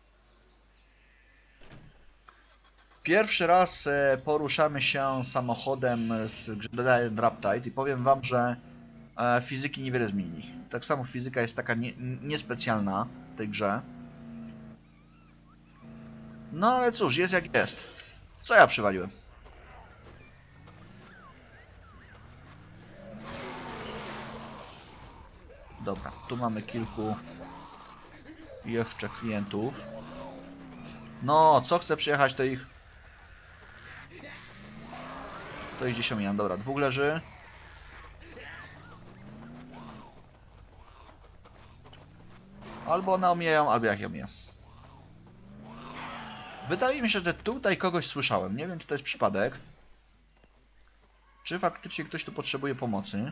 Pierwszy raz poruszamy się samochodem z Dead Island Riptide i powiem wam, że fizyki niewiele zmieni. Tak samo fizyka jest taka nie, niespecjalna w tej grze. No ale cóż, jest jak jest. Co ja przywaliłem? Dobra, tu mamy kilku jeszcze klientów. No, co chce przyjechać, to ich... To ich gdzieś omijam. Dobra, dwóch leży. Albo one omijają, albo jak je omijam. Wydaje mi się, że tutaj kogoś słyszałem. Nie wiem, czy to jest przypadek. Czy faktycznie ktoś tu potrzebuje pomocy.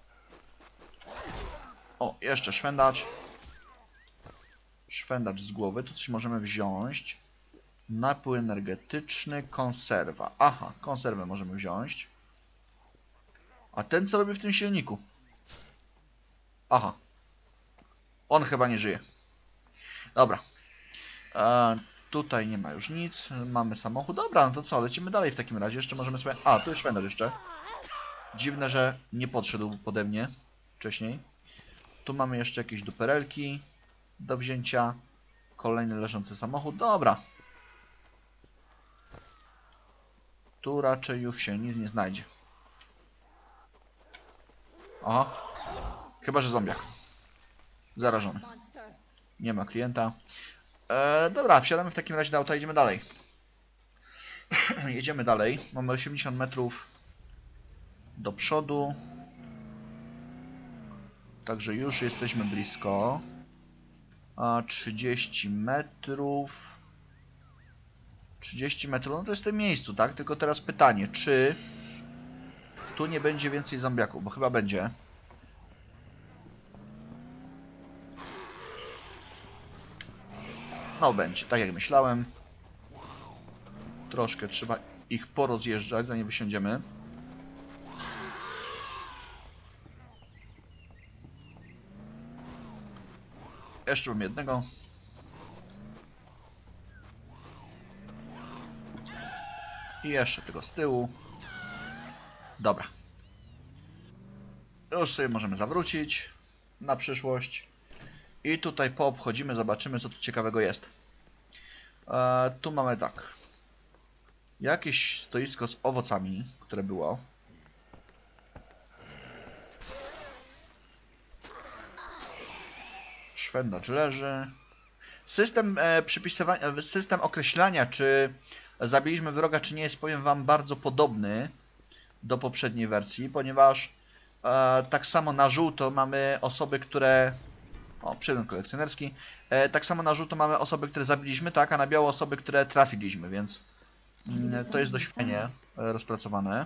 O, jeszcze szwendacz. Szwendacz z głowy. Tu coś możemy wziąć. Napój energetyczny, konserwa. Aha, konserwę możemy wziąć. A ten co robi w tym silniku? Aha. On chyba nie żyje. Dobra. E, tutaj nie ma już nic. Mamy samochód. Dobra, no to co? Lecimy dalej w takim razie. Jeszcze możemy sobie... A, tu jest szwendacz jeszcze. Dziwne, że nie podszedł pode mnie wcześniej. Tu mamy jeszcze jakieś duperelki do wzięcia. Kolejny leżący samochód. Dobra. Tu raczej już się nic nie znajdzie. Aha. Chyba, że zombiak. Zarażony. Nie ma klienta. E, dobra, wsiadamy w takim razie do auta i idziemy dalej. Jedziemy dalej. Mamy osiemdziesiąt metrów do przodu. Także już jesteśmy blisko. A trzydzieści metrów. trzydzieści metrów, no to jest w tym miejscu, tak? Tylko teraz pytanie, czy tu nie będzie więcej zombiaków, bo chyba będzie. No będzie, tak jak myślałem. Troszkę trzeba ich porozjeżdżać, zanim wysiądziemy. Jeszcze mam jednego. I jeszcze tego z tyłu. Dobra. Już sobie możemy zawrócić na przyszłość. I tutaj poobchodzimy, zobaczymy, co tu ciekawego jest. E, tu mamy tak. Jakieś stoisko z owocami, które było. Szwendacz leży. System e, przypisywania, system określania, czy zabiliśmy wroga, czy nie, jest, powiem wam, bardzo podobny do poprzedniej wersji, ponieważ e, tak samo na żółto mamy osoby, które... O, przedmiot kolekcjonerski. E, tak samo na żółto mamy osoby, które zabiliśmy, tak, a na biało osoby, które trafiliśmy, więc mm, to jest dość fajnie e, rozpracowane.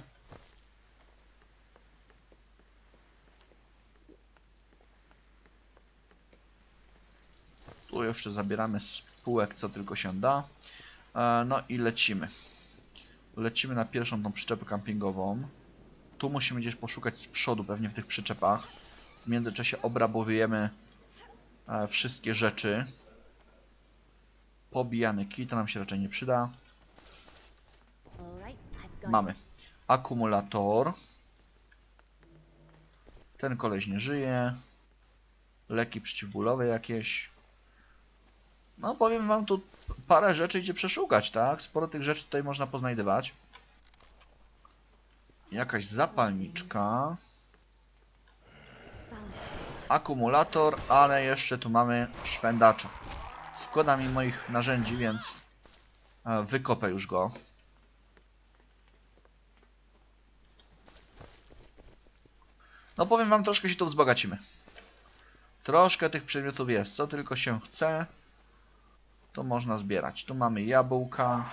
Tu jeszcze zabieramy z półek, co tylko się da. E, no i lecimy. Lecimy na pierwszą tą przyczepę kampingową. Tu musimy gdzieś poszukać z przodu, pewnie w tych przyczepach. W międzyczasie obrabowujemy e, wszystkie rzeczy. Pobijany kij, to nam się raczej nie przyda. Mamy akumulator. Ten koleś nie żyje. Leki przeciwbólowe jakieś. No powiem wam, tu parę rzeczy idzie przeszukać, tak? Sporo tych rzeczy tutaj można poznajdywać. Jakaś zapalniczka. Akumulator, ale jeszcze tu mamy szwendacza. Szkoda mi moich narzędzi, więc wykopę już go. No powiem wam, troszkę się tu wzbogacimy. Troszkę tych przedmiotów jest, co tylko się chce. To można zbierać. Tu mamy jabłka.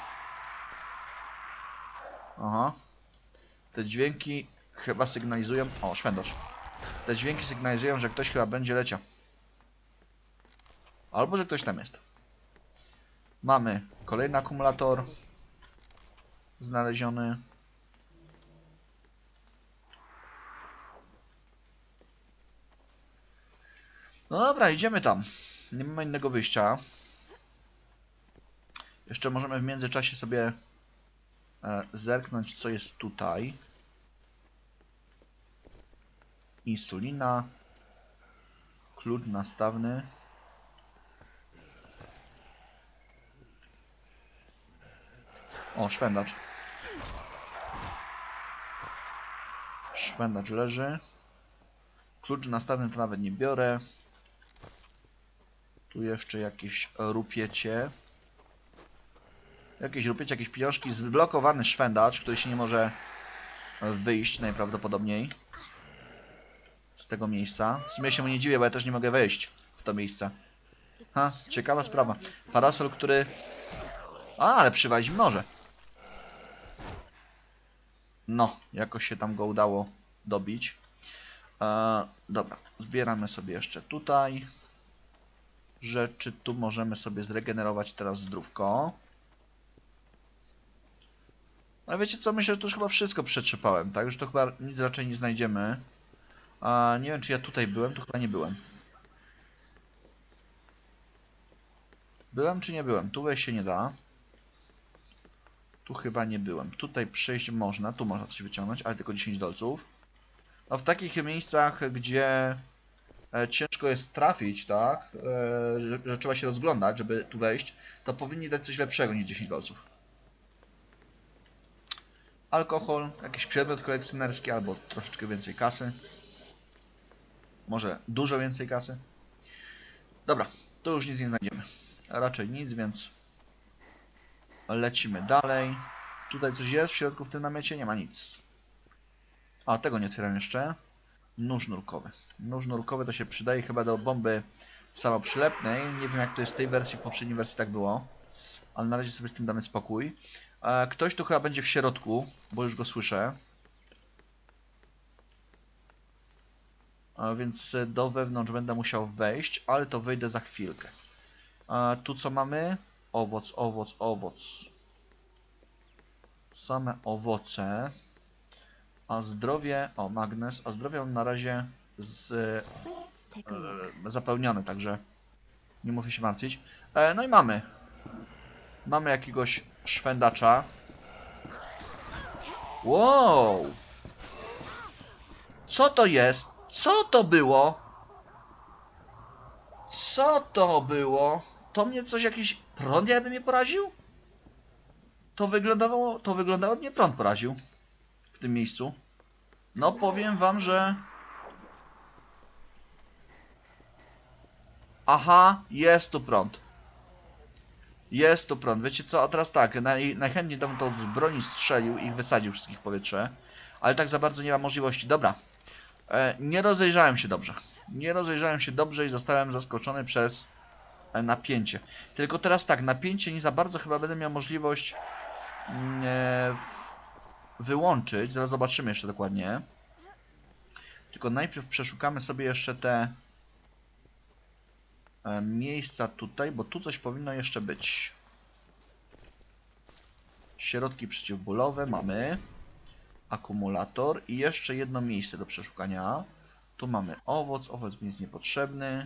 Aha. Te dźwięki chyba sygnalizują... O, szwendacz. Te dźwięki sygnalizują, że ktoś chyba będzie leciał. Albo, że ktoś tam jest. Mamy kolejny akumulator. Znaleziony. No dobra, idziemy tam. Nie mamy innego wyjścia. Jeszcze możemy w międzyczasie sobie e, zerknąć, co jest tutaj. Insulina. Klucz nastawny. O, szwendacz. Szwendacz leży. Klucz nastawny to nawet nie biorę. Tu jeszcze jakieś rupiecie. Jakieś rupiecie, jakieś pieniążki. Zblokowany szwendacz, który się nie może wyjść najprawdopodobniej z tego miejsca. W sumie się mu nie dziwię, bo ja też nie mogę wejść w to miejsce. Ha, ciekawa sprawa. Parasol, który... A, ale przywalić może. No, jakoś się tam go udało dobić. E, dobra, zbieramy sobie jeszcze tutaj rzeczy. Tu możemy sobie zregenerować teraz zdrówko. No wiecie co, myślę, że tu już chyba wszystko przetrzepałem, tak? Już to chyba nic raczej nie znajdziemy. A nie wiem, czy ja tutaj byłem, tu chyba nie byłem. Byłem czy nie byłem? Tu wejść się nie da. Tu chyba nie byłem. Tutaj przejść można, tu można coś wyciągnąć, ale tylko dziesięć dolców. No w takich miejscach, gdzie e, ciężko jest trafić, tak? E, że, że trzeba się rozglądać, żeby tu wejść, to powinni dać coś lepszego niż dziesięć dolców. Alkohol, jakiś przedmiot kolekcjonerski albo troszeczkę więcej kasy. Może dużo więcej kasy. Dobra, tu już nic nie znajdziemy. Raczej nic, więc lecimy dalej. Tutaj coś jest w środku w tym namiocie? Nie ma nic. A, tego nie otwieram jeszcze. Nóż nurkowy. Nóż nurkowy to się przydaje chyba do bomby samoprzylepnej. Nie wiem, jak to jest w tej wersji, w poprzedniej wersji tak było. Ale na razie sobie z tym damy spokój. Ktoś tu chyba będzie w środku, bo już go słyszę. A więc do wewnątrz będę musiał wejść, ale to wejdę za chwilkę. A tu co mamy? Owoc, owoc, owoc. Same owoce. A zdrowie... O, magnes. A zdrowie mam na razie z, e, zapełnione, także Nie muszę się martwić. E, no i mamy. Mamy jakiegoś szwendacza. Wow! Co to jest? Co to było? Co to było? To mnie coś jakiś... Prąd jakby mnie poraził? To wyglądało... To wyglądało, mnie prąd poraził. W tym miejscu. No powiem wam, że... Aha, jest tu prąd. Jest tu prąd. Wiecie co? A teraz tak, naj, najchętniej bym to z broni strzelił i wysadził wszystkich w powietrze. Ale tak za bardzo nie ma możliwości. Dobra. E, nie rozejrzałem się dobrze. Nie rozejrzałem się dobrze i zostałem zaskoczony przez e, napięcie. Tylko teraz tak, napięcie nie za bardzo chyba będę miał możliwość e, wyłączyć. Zaraz zobaczymy jeszcze dokładnie. Tylko najpierw przeszukamy sobie jeszcze te e, miejsca tutaj, bo tu coś powinno jeszcze być. Środki przeciwbólowe mamy. Akumulator i jeszcze jedno miejsce do przeszukania. Tu mamy owoc, owoc mi jest niepotrzebny.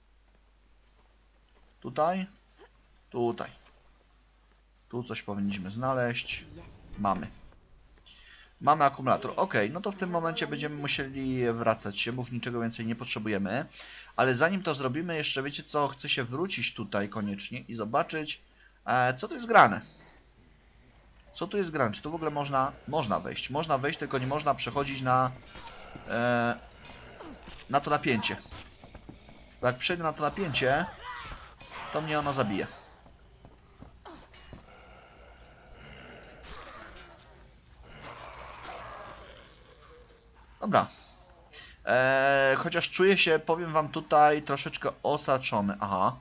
Tutaj. Tutaj. Tu coś powinniśmy znaleźć. Mamy. Mamy akumulator. Ok, no to w tym momencie będziemy musieli wracać się, bo już niczego więcej nie potrzebujemy. Ale zanim to zrobimy, jeszcze wiecie co, chcę się wrócić tutaj koniecznie i zobaczyć, e, co tu jest grane. Co tu jest grane? Czy tu w ogóle można... Można wejść. Można wejść, tylko nie można przechodzić na... E, na to napięcie. Bo jak przejdę na to napięcie, to mnie ono zabije. Dobra. E, chociaż czuję się, powiem wam tutaj, troszeczkę osaczony. Aha.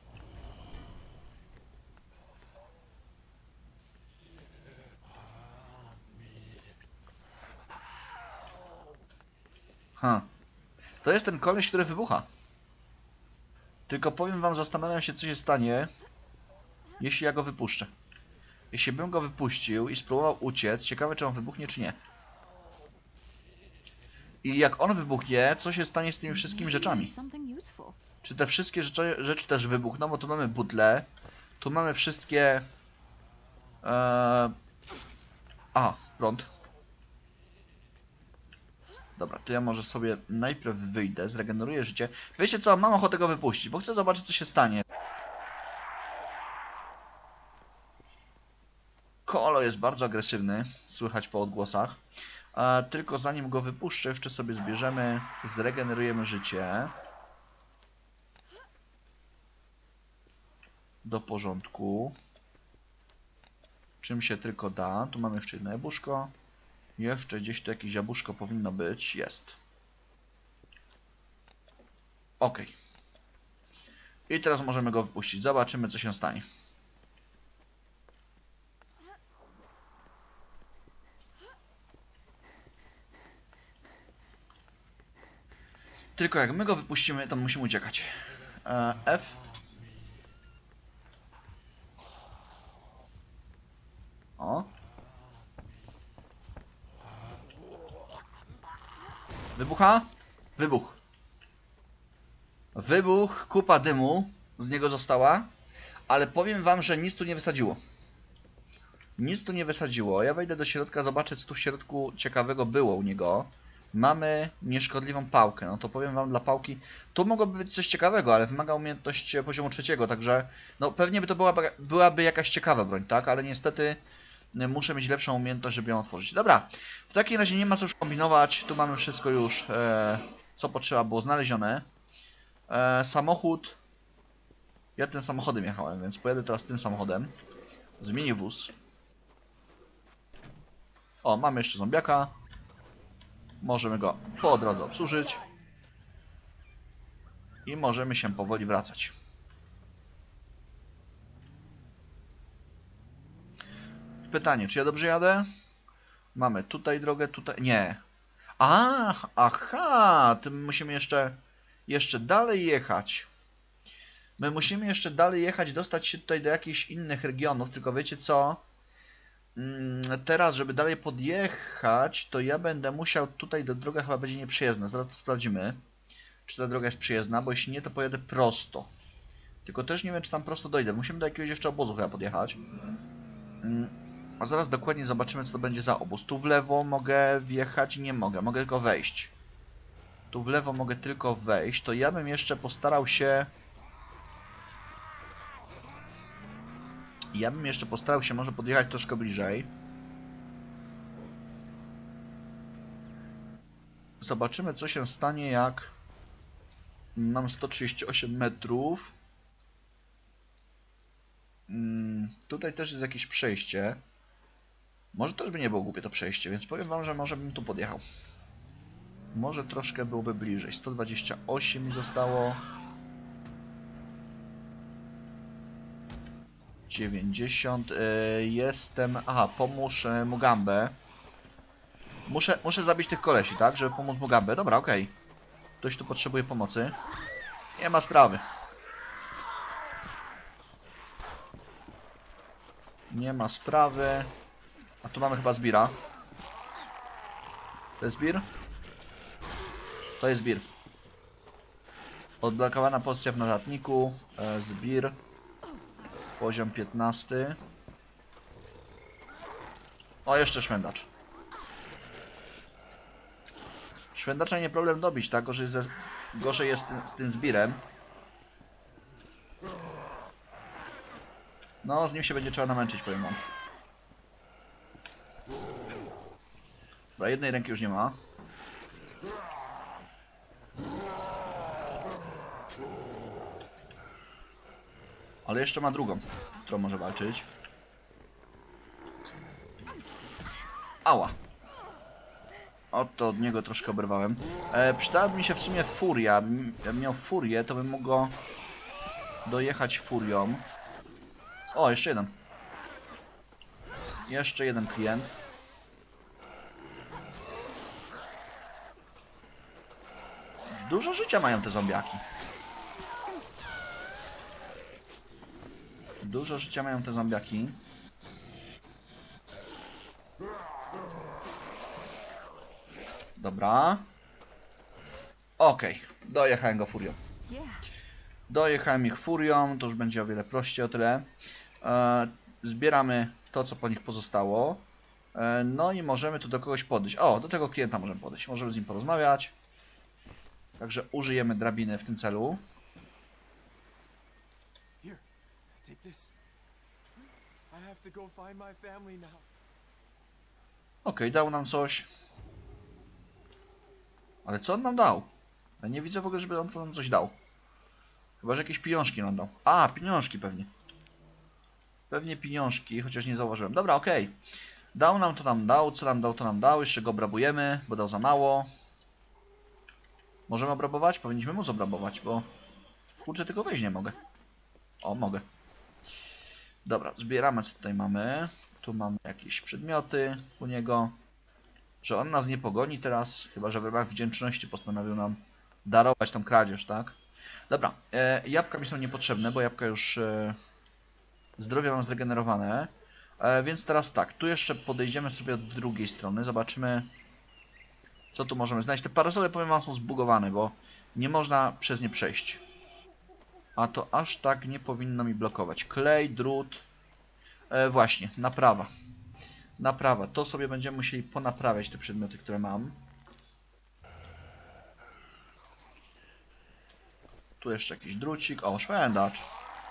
Ha. To jest ten koleś, który wybucha. Tylko powiem wam, zastanawiam się, co się stanie, jeśli ja go wypuszczę. Jeśli bym go wypuścił i spróbował uciec, ciekawe, czy on wybuchnie, czy nie. I jak on wybuchnie, co się stanie z tymi wszystkimi rzeczami? Czy te wszystkie rzeczy, rzeczy też wybuchną? Bo tu mamy butle, tu mamy wszystkie... Eee... A, prąd. Dobra, to ja może sobie najpierw wyjdę, zregeneruję życie. Wiecie co, mam ochotę go wypuścić, bo chcę zobaczyć, co się stanie. Kolo jest bardzo agresywny, słychać po odgłosach. A tylko zanim go wypuszczę, jeszcze sobie zbierzemy, zregenerujemy życie. Do porządku. Czym się tylko da. Tu mamy jeszcze jedno jabłuszko. Jeszcze gdzieś tu jakieś jabłuszko powinno być. Jest. Ok. I teraz możemy go wypuścić. Zobaczymy, co się stanie. Tylko jak my go wypuścimy, to musimy uciekać. E, F. O. Wybucha? Wybuch. Wybuch, kupa dymu z niego została, ale powiem wam, że nic tu nie wysadziło. Nic tu nie wysadziło. Ja wejdę do środka, zobaczę, co tu w środku ciekawego było u niego. Mamy nieszkodliwą pałkę. No to powiem wam, dla pałki tu mogłoby być coś ciekawego, ale wymaga umiejętności poziomu trzeciego, także no pewnie by to była, byłaby jakaś ciekawa broń, tak? Ale niestety muszę mieć lepszą umiejętność, żeby ją otworzyć. Dobra, w takim razie nie ma co już kombinować. Tu mamy wszystko już, e, co potrzeba było znalezione. E, samochód. Ja tym samochodem jechałem, więc pojadę teraz tym samochodem. Zmienię wóz. O, mamy jeszcze zombiaka. Możemy go po drodze obsłużyć. I możemy się powoli wracać. Pytanie, czy ja dobrze jadę? Mamy tutaj drogę, tutaj... Nie. A, aha, tym musimy jeszcze, jeszcze dalej jechać. My musimy jeszcze dalej jechać, dostać się tutaj do jakichś innych regionów, tylko wiecie co? Teraz, żeby dalej podjechać, to ja będę musiał tutaj, do droga chyba będzie nieprzyjezdna. Zaraz to sprawdzimy, czy ta droga jest przyjezdna, bo jeśli nie, to pojadę prosto. Tylko też nie wiem, czy tam prosto dojdę. Musimy do jakiegoś jeszcze obozu chyba podjechać. Mm, a zaraz dokładnie zobaczymy, co to będzie za obóz. Tu w lewo mogę wjechać? Nie mogę. Mogę tylko wejść. Tu w lewo mogę tylko wejść. To ja bym jeszcze postarał się... Ja bym jeszcze postarał się może podjechać troszkę bliżej. Zobaczymy, co się stanie, jak mam sto trzydzieści osiem metrów. Hmm, tutaj też jest jakieś przejście. Może też by nie było głupie to przejście, więc powiem wam, że może bym tu podjechał. Może troszkę byłoby bliżej. sto dwadzieścia osiem mi zostało. dziewięćdziesiąt. Yy, jestem... Aha, pomóż yy, Mugambę. Muszę, muszę zabić tych kolesi, tak? Żeby pomóc Mugambę. Dobra, okej. Okay. Ktoś tu potrzebuje pomocy. Nie ma sprawy. Nie ma sprawy. A tu mamy chyba zbira. To jest zbir? To jest zbir. Odblokowana pozycja w notatniku. E, zbir. Poziom piętnasty. O, jeszcze szwendacz. Szwendacza nie problem dobić, tak? Gorzej, ze... Gorzej jest z tym zbirem. No, z nim się będzie trzeba namęczyć, powiem wam. Dobra, jednej ręki już nie ma. Ale jeszcze ma drugą, którą może walczyć. Ała. Oto od niego troszkę oberwałem. E, przydałaby mi się w sumie furia. Jakbym miał furię, to bym mógł go dojechać furią. O, jeszcze jeden. Jeszcze jeden klient. Dużo życia mają te zombiaki. Dużo życia mają te zombiaki. Dobra. Okej, okay. Dojechałem go furią. Dojechałem ich furią, to już będzie o wiele prościej o tyle. E, zbieramy to, co po nich pozostało. E, no i możemy tu do kogoś podejść. O, do tego klienta możemy podejść. Możemy z nim porozmawiać. Także użyjemy drabiny w tym celu. Okej, okay, dał nam coś. Ale co on nam dał? Ja nie widzę w ogóle, żeby on nam coś dał. Chyba, że jakieś pieniążki nam dał. A, pieniążki pewnie. Pewnie pieniążki, chociaż nie zauważyłem. Dobra, okej. Okay. Dał nam to nam dał, co nam dał to nam dał. Jeszcze go obrabujemy, bo dał za mało. Możemy obrabować? Powinniśmy móc obrabować, bo... Kurczę, tylko wejść nie mogę. O, mogę. Dobra, zbieramy, co tutaj mamy. Tu mamy jakieś przedmioty u niego. Że on nas nie pogoni teraz, chyba że w ramach wdzięczności postanowił nam darować tą kradzież, tak? Dobra, e, jabłka mi są niepotrzebne, bo jabłka już e, zdrowie mam zregenerowane. E, więc teraz tak, tu jeszcze podejdziemy sobie od drugiej strony, zobaczymy, co tu możemy znaleźć. Te parasole, powiem wam, są zbugowane, bo nie można przez nie przejść. A to aż tak nie powinno mi blokować. Klej, drut, e, właśnie, naprawa. Naprawa. To sobie będziemy musieli ponaprawiać te przedmioty, które mam. Tu jeszcze jakiś drucik. O, szwendacz.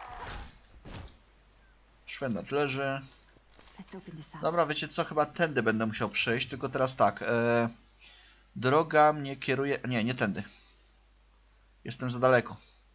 Szwendacz leży. Dobra, wiecie co? Chyba tędy będę musiał przejść. Tylko teraz tak. E, droga mnie kieruje... Nie, nie tędy. Jestem za daleko.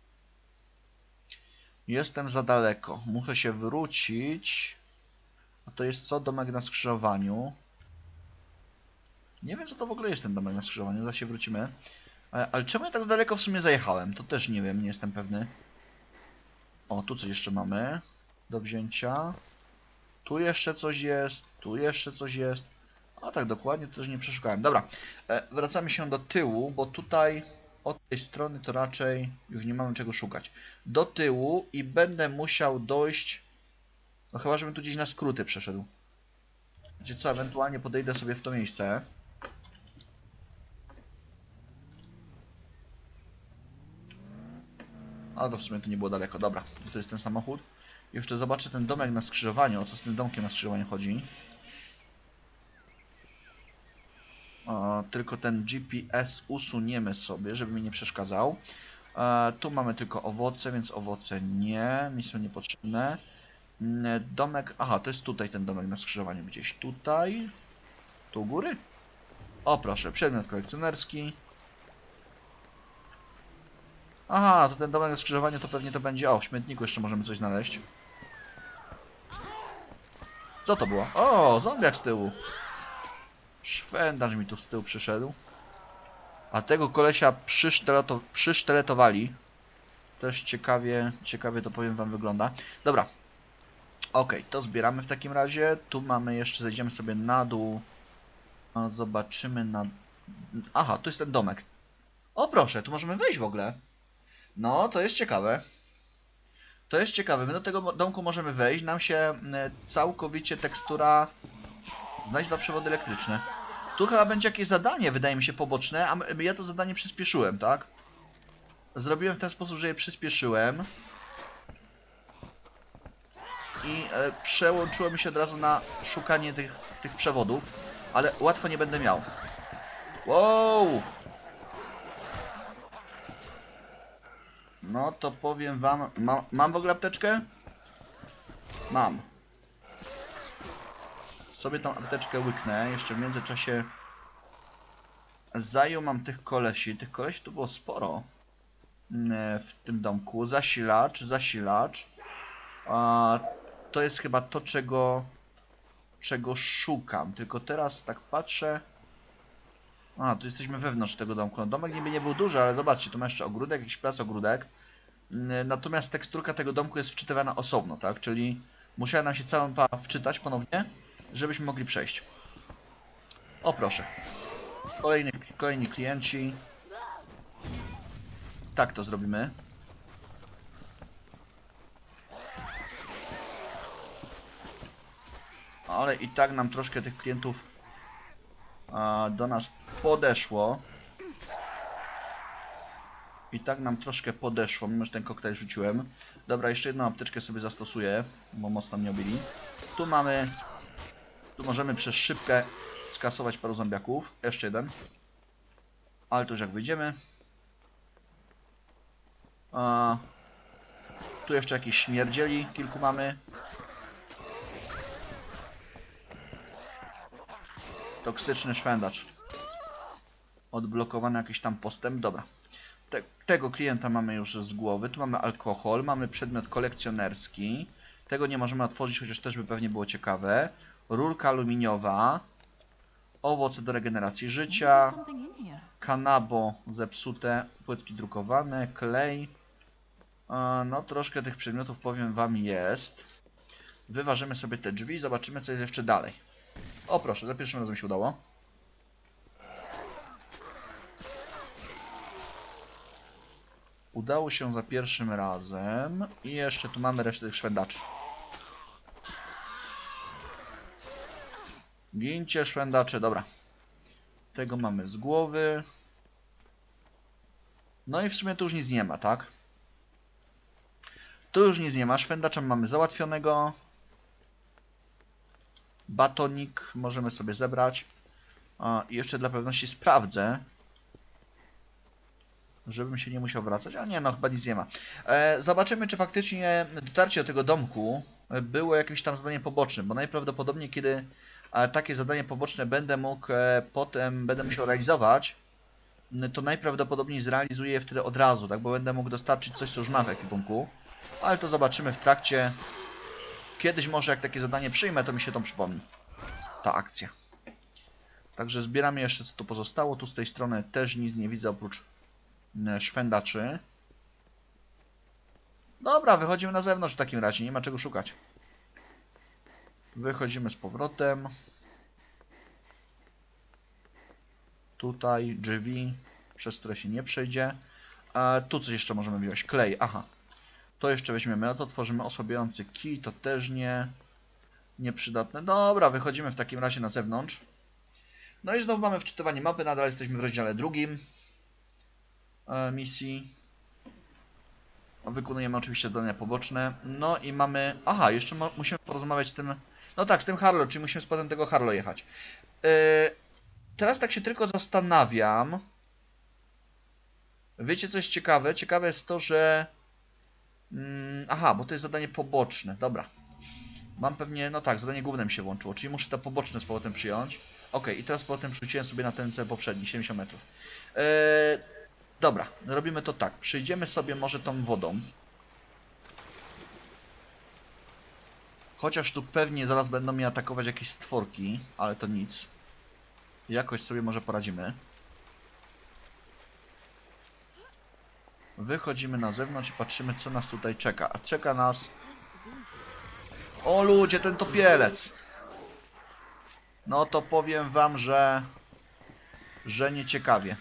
Jestem za daleko. Muszę się wrócić... A to jest co? Domek na skrzyżowaniu. Nie wiem, co to w ogóle jest ten domek na skrzyżowaniu. Zaraz się wrócimy. Ale czemu ja tak daleko w sumie zajechałem? To też nie wiem, nie jestem pewny. O, tu coś jeszcze mamy do wzięcia. Tu jeszcze coś jest. Tu jeszcze coś jest. A tak dokładnie to też nie przeszukałem. Dobra, wracamy się do tyłu, bo tutaj od tej strony to raczej już nie mamy czego szukać. Do tyłu i będę musiał dojść... No chyba, żebym tu gdzieś na skróty przeszedł. Wiecie co, ewentualnie podejdę sobie w to miejsce. Ale to w sumie to nie było daleko. Dobra, to jest ten samochód. Jeszcze zobaczę ten domek na skrzyżowaniu. O co z tym domkiem na skrzyżowaniu chodzi? O, tylko ten G P S usuniemy sobie, żeby mi nie przeszkadzał. E, tu mamy tylko owoce, więc owoce nie. Mi są niepotrzebne. Domek... Aha, to jest tutaj ten domek na skrzyżowaniu. Gdzieś tutaj. Tu u góry? O, proszę, przedmiot kolekcjonerski. Aha, to ten domek na skrzyżowaniu to pewnie to będzie... O, w śmietniku jeszcze możemy coś znaleźć. Co to było? O, zombiak z tyłu. Szwendarz mi tu z tyłu przyszedł. A tego kolesia przyszteleto, przyszteletowali. Też ciekawie, ciekawie to powiem wam wygląda. Dobra. Ok, to zbieramy w takim razie. Tu mamy jeszcze, zejdziemy sobie na dół. Zobaczymy na... Aha, tu jest ten domek. O proszę, tu możemy wejść w ogóle. No, to jest ciekawe. To jest ciekawe. My do tego domku możemy wejść. Nam się całkowicie tekstura... Znajdź dwa przewody elektryczne. Tu chyba będzie jakieś zadanie, wydaje mi się, poboczne, a ja to zadanie przyspieszyłem, tak? Zrobiłem w ten sposób, że je przyspieszyłem. I e, przełączyłem się od razu na szukanie tych, tych przewodów. Ale łatwo nie będę miał. Wow! No to powiem wam... Ma, mam w ogóle apteczkę? Mam. Sobie tą apteczkę łyknę. Jeszcze w międzyczasie zajął mam tych kolesi. Tych kolesi tu było sporo w tym domku. Zasilacz, zasilacz. A, to jest chyba to, czego czego szukam. Tylko teraz tak patrzę. A, tu jesteśmy wewnątrz tego domku. No, domek niby nie był duży, ale zobaczcie, tu ma jeszcze ogródek, jakiś plac ogródek. Natomiast teksturka tego domku jest wczytywana osobno, tak? Czyli musiała nam się cała mapa wczytać ponownie, żebyśmy mogli przejść. O proszę. Kolejny, kolejni klienci. Tak to zrobimy. Ale i tak nam troszkę tych klientów a, do nas podeszło. I tak nam troszkę podeszło, mimo że ten koktajl rzuciłem. Dobra, jeszcze jedną apteczkę sobie zastosuję, bo mocno mnie obili. Tu mamy... Tu możemy przez szybkę skasować paru zombiaków. Jeszcze jeden. Ale to już jak wyjdziemy. A, tu jeszcze jakiś śmierdzieli, kilku mamy. Toksyczny szwendacz. Odblokowany jakiś tam postęp. Dobra. Te, tego klienta mamy już z głowy. Tu mamy alkohol. Mamy przedmiot kolekcjonerski. Tego nie możemy otworzyć, chociaż też by pewnie było ciekawe. Rurka aluminiowa. Owoce do regeneracji życia. Kanabo zepsute. Płytki drukowane. Klej. No troszkę tych przedmiotów, powiem wam, jest. Wyważymy sobie te drzwi. Zobaczymy, co jest jeszcze dalej. O proszę, za pierwszym razem się udało. Udało się za pierwszym razem. I jeszcze tu mamy resztę tych szwendaczy. Gincie, szwendacze, dobra. Tego mamy z głowy. No i w sumie tu już nic nie ma, tak? Tu już nic nie ma. Szwendacza mamy załatwionego. Batonik możemy sobie zebrać. I jeszcze dla pewności sprawdzę, żebym się nie musiał wracać. A nie, no chyba nic nie ma. E, zobaczymy, czy faktycznie dotarcie do tego domku było jakimś tam zadaniem pobocznym, bo najprawdopodobniej, kiedy e, takie zadanie poboczne będę mógł e, potem, będę musiał realizować, to najprawdopodobniej zrealizuję je wtedy od razu, tak, bo będę mógł dostarczyć coś, co już mam w ekwipunku. Ale to zobaczymy w trakcie. Kiedyś może, jak takie zadanie przyjmę, to mi się to przypomni. Ta akcja. Także zbieramy jeszcze, co tu pozostało. Tu z tej strony też nic nie widzę oprócz szwendaczy. Dobra, wychodzimy na zewnątrz w takim razie. Nie ma czego szukać. Wychodzimy z powrotem. Tutaj drzwi, przez które się nie przejdzie. A tu coś jeszcze możemy wziąć. Klej, aha. To jeszcze weźmiemy. No to tworzymy osłabiający kij. To też nie... Nieprzydatne. Dobra, wychodzimy w takim razie na zewnątrz. No i znowu mamy wczytywanie mapy. Nadal jesteśmy w rozdziale drugim e, misji. Wykonujemy oczywiście zadania poboczne. No i mamy... Aha, jeszcze musimy porozmawiać z tym... No tak, z tym Harlow, czyli musimy z potem tego Harlow jechać. Yy, teraz tak się tylko zastanawiam. Wiecie, co jest ciekawe? Ciekawe jest to, że... Mm, aha, bo to jest zadanie poboczne. Dobra. Mam pewnie... No tak, zadanie główne mi się włączyło, czyli muszę to poboczne z powrotem przyjąć. Ok, i teraz potem przerzuciłem sobie na ten cel poprzedni, siedemdziesiąt metrów. Yy, dobra, robimy to tak. Przejdziemy sobie może tą wodą. Chociaż tu pewnie zaraz będą mnie atakować jakieś stworki, ale to nic. Jakoś sobie może poradzimy. Wychodzimy na zewnątrz i patrzymy, co nas tutaj czeka. A czeka nas... O ludzie, ten topielec! No to powiem wam, że... że nieciekawie.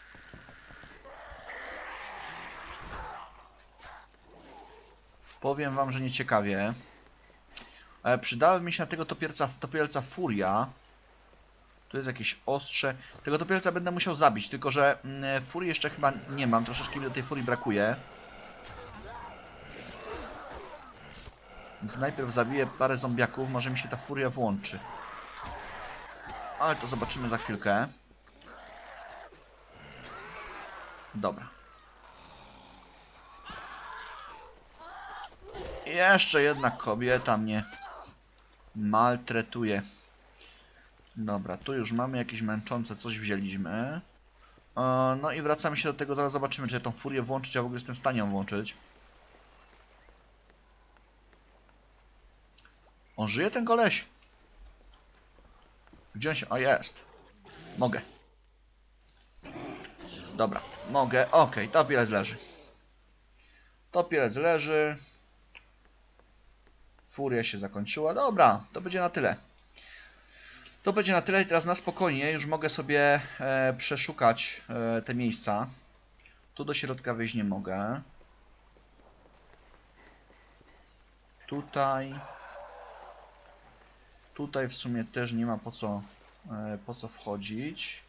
Powiem wam, że nieciekawie. E, przydały mi się na tego topierca, topielca furia. Tu jest jakieś ostrze. Tego topielca będę musiał zabić, tylko że mm, furii jeszcze chyba nie mam. Troszeczkę mi do tej furii brakuje. Więc najpierw zabiję parę zombiaków, może mi się ta furia włączy. Ale to zobaczymy za chwilkę. Dobra. I jeszcze jedna kobieta mnie maltretuje. Dobra, tu już mamy jakieś męczące, coś wzięliśmy. No i wracamy się do tego, zaraz zobaczymy, czy ja tą furię włączyć, ja w ogóle jestem w stanie ją włączyć. On żyje, ten koleś? Gdzie on się... O, jest. Mogę. Dobra, mogę. Okej, okay, topielec leży. Topielec leży. Furia się zakończyła. Dobra, to będzie na tyle. To będzie na tyle i teraz na spokojnie już mogę sobie e, przeszukać e, te miejsca. Tu do środka wejść nie mogę. Tutaj. Tutaj w sumie też nie ma po co, e, po co wchodzić.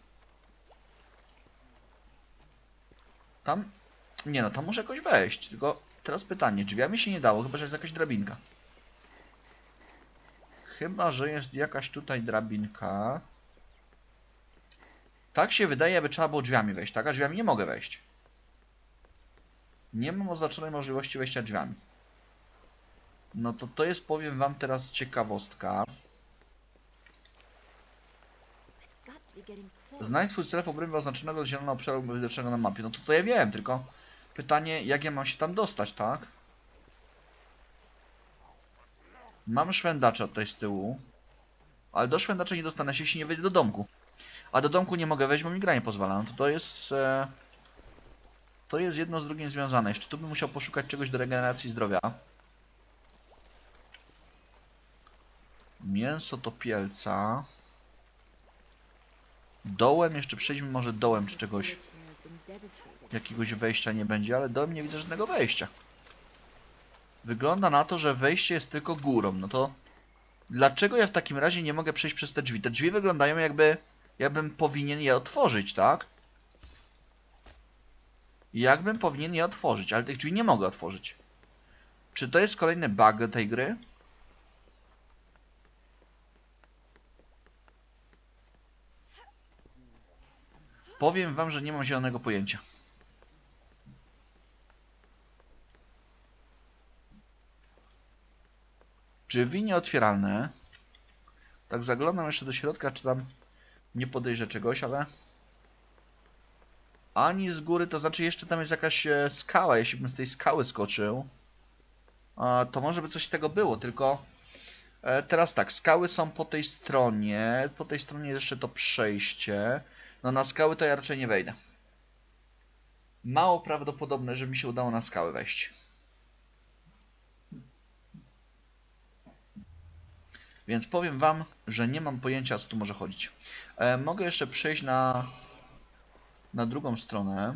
Tam? Nie no, tam może jakoś wejść. Tylko teraz pytanie, drzwiami się nie dało, chyba że jest jakaś drabinka. Chyba, że jest jakaś tutaj drabinka. Tak się wydaje, aby trzeba było drzwiami wejść, tak? A drzwiami nie mogę wejść. Nie mam oznaczonej możliwości wejścia drzwiami. No to to jest, powiem wam teraz, ciekawostka. Znajdź swój cel w obrębie oznaczonego do zielonego obszaru widocznego na mapie. No to to ja wiem, tylko pytanie, jak ja mam się tam dostać, tak? Mam szwendacze tutaj z tyłu. Ale do szwendacza nie dostanę się, jeśli nie wejdę do domku. A do domku nie mogę wejść, bo mi gra nie pozwala. No to to jest... E, to jest jedno z drugim związane. Jeszcze tu bym musiał poszukać czegoś do regeneracji zdrowia. Mięso topielca. Dołem, jeszcze przejdźmy może dołem, czy czegoś... jakiegoś wejścia nie będzie, ale dołem nie widzę żadnego wejścia. Wygląda na to, że wejście jest tylko górą. No to dlaczego ja w takim razie nie mogę przejść przez te drzwi? Te drzwi wyglądają jakby... jakbym powinien je otworzyć, tak? Jakbym powinien je otworzyć, ale tych drzwi nie mogę otworzyć. Czy to jest kolejny bug tej gry? Powiem wam, że nie mam zielonego pojęcia. Drzwi nieotwieralne. Tak zaglądam jeszcze do środka, czy tam nie podejrzę czegoś, ale... Ani z góry, to znaczy jeszcze tam jest jakaś skała. Jeśli bym z tej skały skoczył, to może by coś z tego było, tylko... Teraz tak, skały są po tej stronie. Po tej stronie jest jeszcze to przejście. No na skały to ja raczej nie wejdę. Mało prawdopodobne, że mi się udało na skały wejść. Więc powiem wam, że nie mam pojęcia, o co tu może chodzić. E, mogę jeszcze przejść na, na drugą stronę.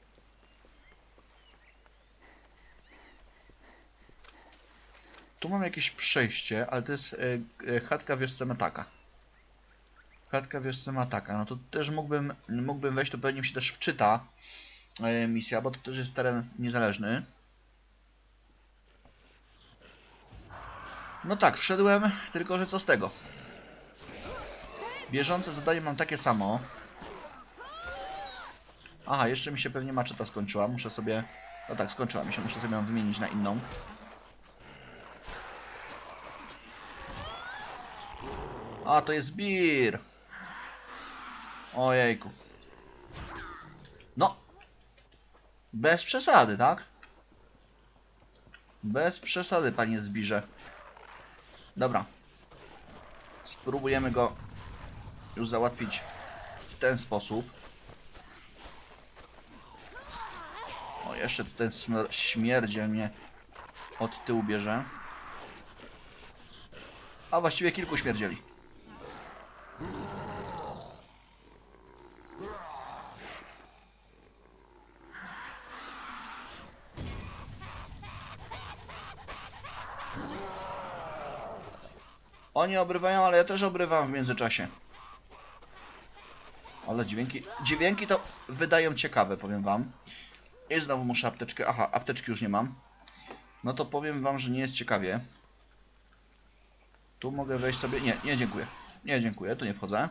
Tu mam jakieś przejście, ale to jest e, e, chatka w wiosce Mataka. Chatka w wiosce Mataka. No to też mógłbym, mógłbym wejść, to pewnie mi się też wczyta e, misja, bo to też jest teren niezależny. No tak, wszedłem, tylko że co z tego? Bieżące zadanie mam takie samo. Aha, jeszcze mi się pewnie maczeta skończyła. Muszę sobie... No tak, skończyła mi się. Muszę sobie ją wymienić na inną. A, to jest bir. Ojejku. No. Bez przesady, tak? Bez przesady, panie zbirze. Dobra. Spróbujemy go już załatwić w ten sposób. O, jeszcze ten śmierdziel mnie od tyłu bierze. A właściwie kilku śmierdzieli. Oni obrywają, ale ja też obrywam w międzyczasie. Ale dźwięki, dźwięki to wydają ciekawe, powiem wam. I znowu muszę apteczkę. Aha, apteczki już nie mam. No to powiem wam, że nie jest ciekawie. Tu mogę wejść sobie... Nie, nie dziękuję. Nie dziękuję, tu nie wchodzę.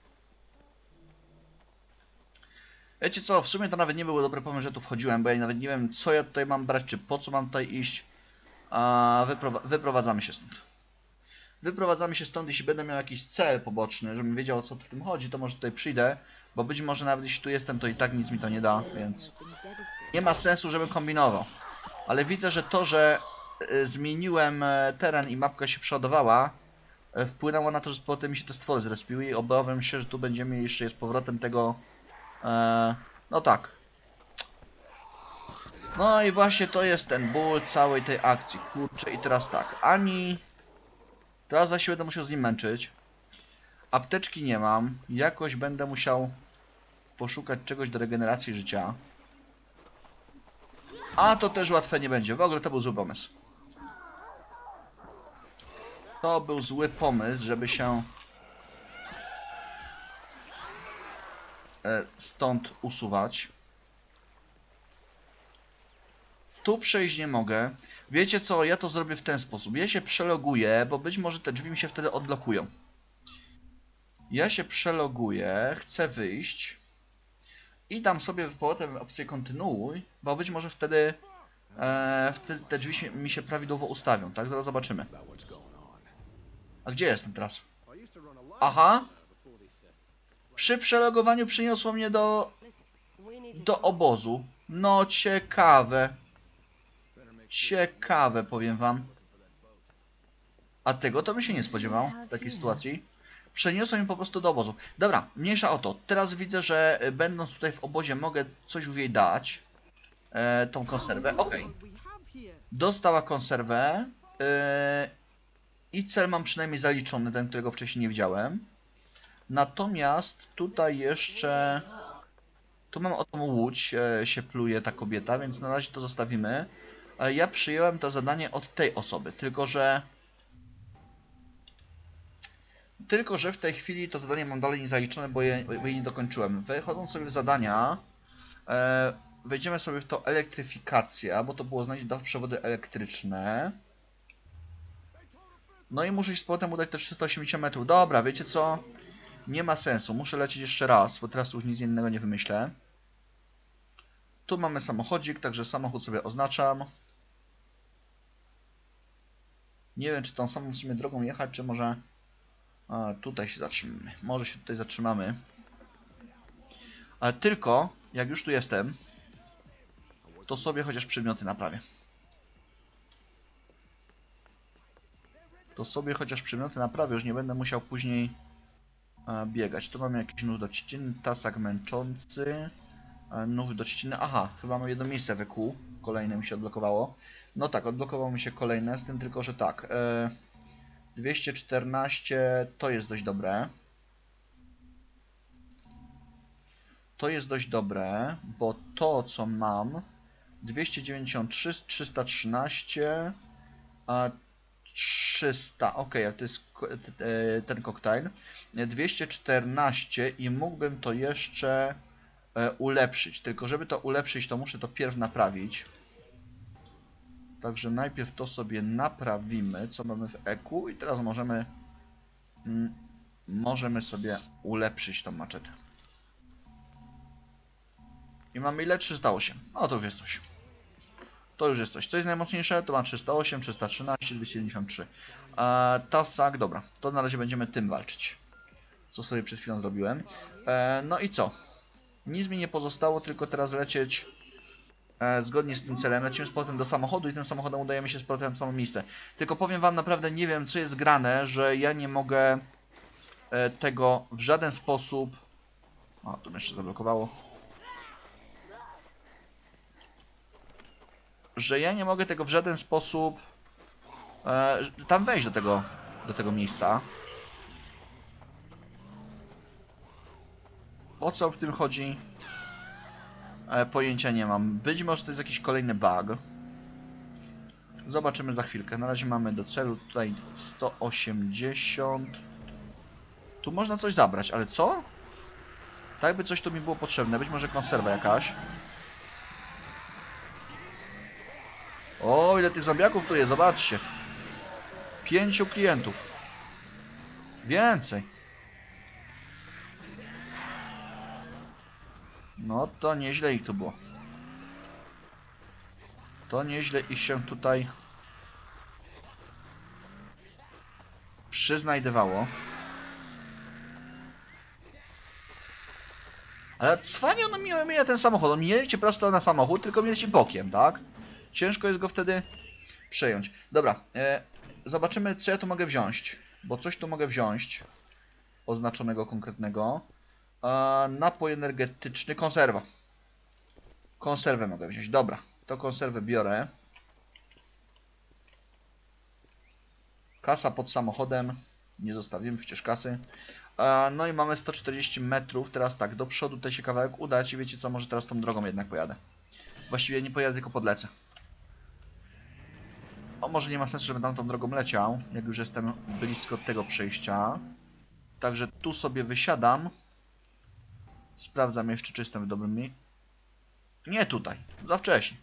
Wiecie co, w sumie to nawet nie był dobry pomysł, że tu wchodziłem, bo ja nawet nie wiem, co ja tutaj mam brać, czy po co mam tutaj iść. A wyprowa wyprowadzamy się stąd. Wyprowadzamy się stąd, jeśli będę miał jakiś cel poboczny, żebym wiedział, o co w tym chodzi, to może tutaj przyjdę, bo być może nawet jeśli tu jestem, to i tak nic mi to nie da, więc nie ma sensu, żebym kombinował. Ale widzę, że to, że y, zmieniłem y, teren i mapka się przeładowała, y, wpłynęło na to, że potem mi się te stwory zrespiły i obawiam się, że tu będziemy jeszcze z powrotem tego... Y, no tak. No i właśnie to jest ten ból całej tej akcji. Kurczę, i teraz tak, ani... Teraz za się będę musiał z nim męczyć. Apteczki nie mam. Jakoś będę musiał poszukać czegoś do regeneracji życia. A to też łatwe nie będzie. W ogóle to był zły pomysł. To był zły pomysł, żeby się stąd usuwać. Tu przejść nie mogę. Wiecie co, ja to zrobię w ten sposób. Ja się przeloguję, bo być może te drzwi mi się wtedy odblokują. Ja się przeloguję, chcę wyjść i dam sobie potem opcję kontynuuj, bo być może wtedy, e, wtedy te drzwi mi się prawidłowo ustawią, tak? Zaraz zobaczymy. A gdzie jestem teraz? Aha! Przy przelogowaniu przyniosło mnie do, do obozu. No ciekawe. Ciekawe, powiem wam. A tego to bym się nie spodziewał w takiej sytuacji. Przeniosło mnie po prostu do obozu. Dobra, mniejsza o to. Teraz widzę, że będąc tutaj w obozie mogę coś już jej dać. E, tą konserwę. Okej. Dostała konserwę. E, I cel mam przynajmniej zaliczony, ten, którego wcześniej nie widziałem. Natomiast tutaj jeszcze... Tu mam o tą łódź, e, się pluje ta kobieta, więc na razie to zostawimy. E, ja przyjąłem to zadanie od tej osoby, tylko że... Tylko że w tej chwili to zadanie mam dalej niezaliczone, bo je, bo je nie dokończyłem. Wychodząc sobie w zadania, e, wejdziemy sobie w to elektryfikacja, bo to było znaleźć dwa przewody elektryczne. No i muszę się z powrotem udać te trzysta osiemdziesiąt metrów. Dobra, wiecie co? Nie ma sensu, muszę lecieć jeszcze raz, bo teraz już nic innego nie wymyślę. Tu mamy samochodzik, także samochód sobie oznaczam. Nie wiem, czy tą samą w sumie drogą jechać, czy może... A, tutaj się zatrzymamy. Może się tutaj zatrzymamy. Ale tylko, jak już tu jestem, to sobie chociaż przedmioty naprawię. To sobie chociaż przedmioty naprawię, już nie będę musiał później a, biegać. Tu mamy jakiś nóż do trzciny, tasak męczący, a, nóż do trzciny. Aha, chyba mam jedno miejsce we kół. Kolejne mi się odblokowało. No tak, odblokowało mi się kolejne, z tym tylko, że tak. E, dwieście czternaście to jest dość dobre. To jest dość dobre, bo to co mam dwieście dziewięćdziesiąt trzy, trzysta trzynaście, a trzysta, ok, to jest ten koktajl. dwieście czternaście i mógłbym to jeszcze ulepszyć, tylko żeby to ulepszyć, to muszę to pierw naprawić. Także najpierw to sobie naprawimy, co mamy w E Q i teraz możemy mm, możemy sobie ulepszyć tą maczetę. I mamy ile? trzysta osiem. No to już jest coś. To już jest coś. Co jest najmocniejsze? To ma trzysta osiem, trzysta trzynaście, dwieście siedemdziesiąt trzy. Eee, Tasak, dobra. To na razie będziemy tym walczyć. Co sobie przed chwilą zrobiłem. Eee, no i co? Nic mi nie pozostało, tylko teraz lecieć e, zgodnie z tym celem. Lecimy z powrotem do samochodu i tym samochodem udajemy się z powrotem w samo miejsce. Tylko powiem wam, naprawdę nie wiem, co jest grane, że ja nie mogę e, tego w żaden sposób... O, tu mnie jeszcze zablokowało. Że ja nie mogę tego w żaden sposób e, tam wejść do tego, do tego miejsca. O co w tym chodzi? E, pojęcia nie mam. Być może to jest jakiś kolejny bug. Zobaczymy za chwilkę. Na razie mamy do celu tutaj sto osiemdziesiąt. Tu można coś zabrać, ale co? Tak by coś tu mi było potrzebne. Być może konserwa jakaś. O, ile tych zombiaków tu jest, zobaczcie. Pięciu klientów. Więcej. No to nieźle ich tu było. To nieźle ich się tutaj przyznajdywało. Ale cwanie ono miło mija ten samochód. On nie leci prosto na samochód, tylko leci bokiem, tak? Ciężko jest go wtedy przejąć. Dobra, e, zobaczymy, co ja tu mogę wziąć. Bo coś tu mogę wziąć oznaczonego konkretnego. E, napój energetyczny, konserwa. Konserwę mogę wziąć. Dobra, to konserwę biorę. Kasa pod samochodem. Nie zostawimy przecież kasy. E, no i mamy sto czterdzieści metrów. Teraz tak, do przodu tutaj się kawałek udać. I wiecie co, może teraz tą drogą jednak pojadę. Właściwie nie pojadę, tylko podlecę. O, może nie ma sensu, żebym tam tą drogą leciał, jak już jestem blisko tego przejścia. Także tu sobie wysiadam. Sprawdzam jeszcze, czy jestem w dobrym miejscu. Nie tutaj, za wcześnie.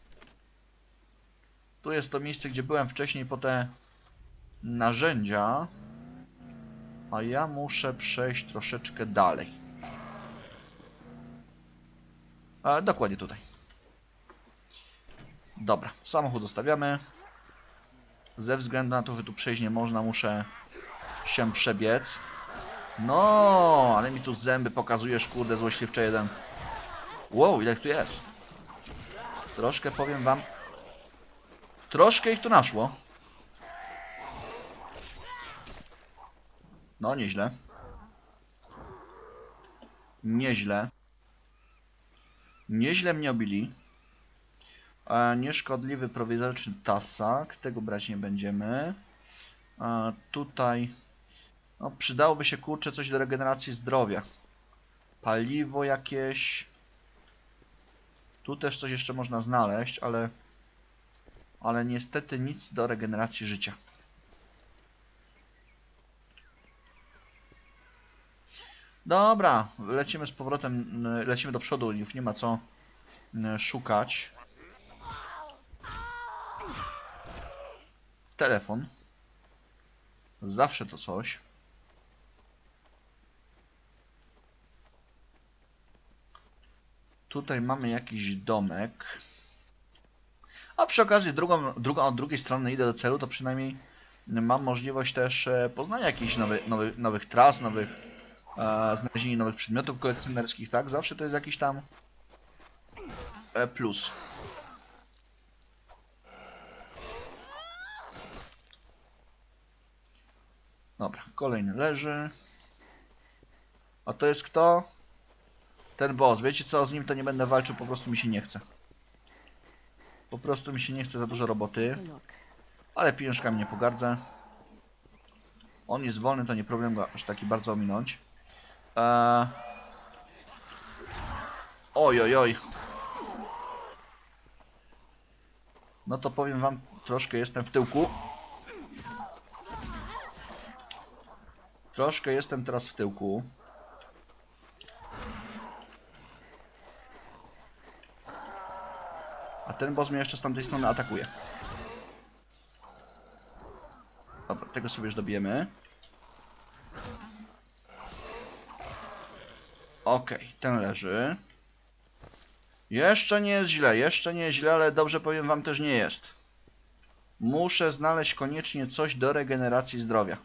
Tu jest to miejsce, gdzie byłem wcześniej po te narzędzia. A ja muszę przejść troszeczkę dalej. A, dokładnie tutaj. Dobra, samochód zostawiamy. Ze względu na to, że tu przejść nie można, muszę się przebiec. No, ale mi tu zęby pokazujesz, kurde, złośliwcze jeden. Wow, ile ich tu jest. Troszkę powiem wam. Troszkę ich tu naszło. No, nieźle. Nieźle. Nieźle mnie obili. E, nieszkodliwy prowizoryczny tasak. Tego brać nie będziemy. E, tutaj no, przydałoby się, kurczę, coś do regeneracji zdrowia. Paliwo jakieś. Tu też coś jeszcze można znaleźć, ale ale niestety nic do regeneracji życia. Dobra, lecimy z powrotem, lecimy do przodu, już nie ma co szukać. Telefon. Zawsze to coś. Tutaj mamy jakiś domek. A przy okazji drugą, drugą, od drugiej strony idę do celu, to przynajmniej mam możliwość też poznania jakichś nowy, nowy, nowych tras, nowych e, znalezienia nowych przedmiotów kolekcjonerskich, tak? Zawsze to jest jakiś tam e, plus. Dobra, kolejny leży. A to jest kto? Ten boss. Wiecie co, z nim to nie będę walczył, po prostu mi się nie chce. Po prostu mi się nie chce, za dużo roboty. Ale pieniążkami nie pogardzę. On jest wolny, to nie problem go aż taki bardzo ominąć. Eee... Oj, oj, oj. No to powiem wam, troszkę jestem w tyłku. Troszkę jestem teraz w tyłku. A ten boss mnie jeszcze z tamtej strony atakuje. tego sobie już dobijemy. Okej, okay, ten leży. Jeszcze nie jest źle, jeszcze nie jest źle, ale dobrze powiem wam też nie jest. Muszę znaleźć koniecznie coś do regeneracji zdrowia.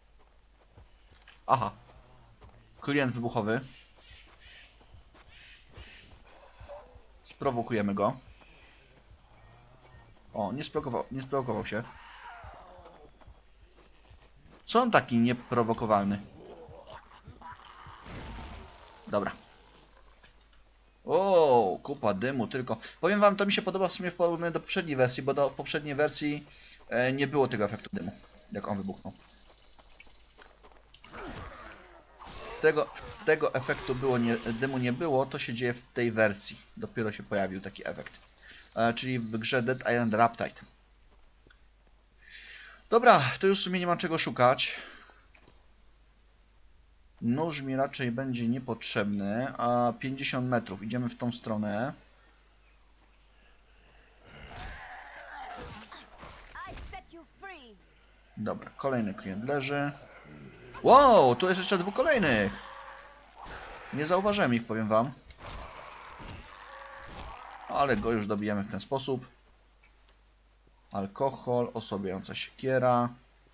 Aha. Klient wybuchowy. Sprowokujemy go. O, nie sprowokował, nie sprowokował się. Co on taki nieprowokowalny? Dobra. O, kupa dymu tylko. Powiem wam, to mi się podoba w sumie w porównaniu do poprzedniej wersji, bo do w poprzedniej wersji e, nie było tego efektu dymu, jak on wybuchnął. Tego, tego efektu było nie, dymu nie było, to się dzieje w tej wersji. Dopiero się pojawił taki efekt. E, czyli w grze Dead Island Riptide. Dobra, to już w sumie nie ma czego szukać. Nóż mi raczej będzie niepotrzebny, a pięćdziesiąt metrów. Idziemy w tą stronę. Dobra, kolejny klient leży. Wow, tu jest jeszcze dwóch kolejnych. Nie zauważyłem ich, powiem wam. Ale go już dobijamy w ten sposób. Alkohol, osłabiająca siekiera.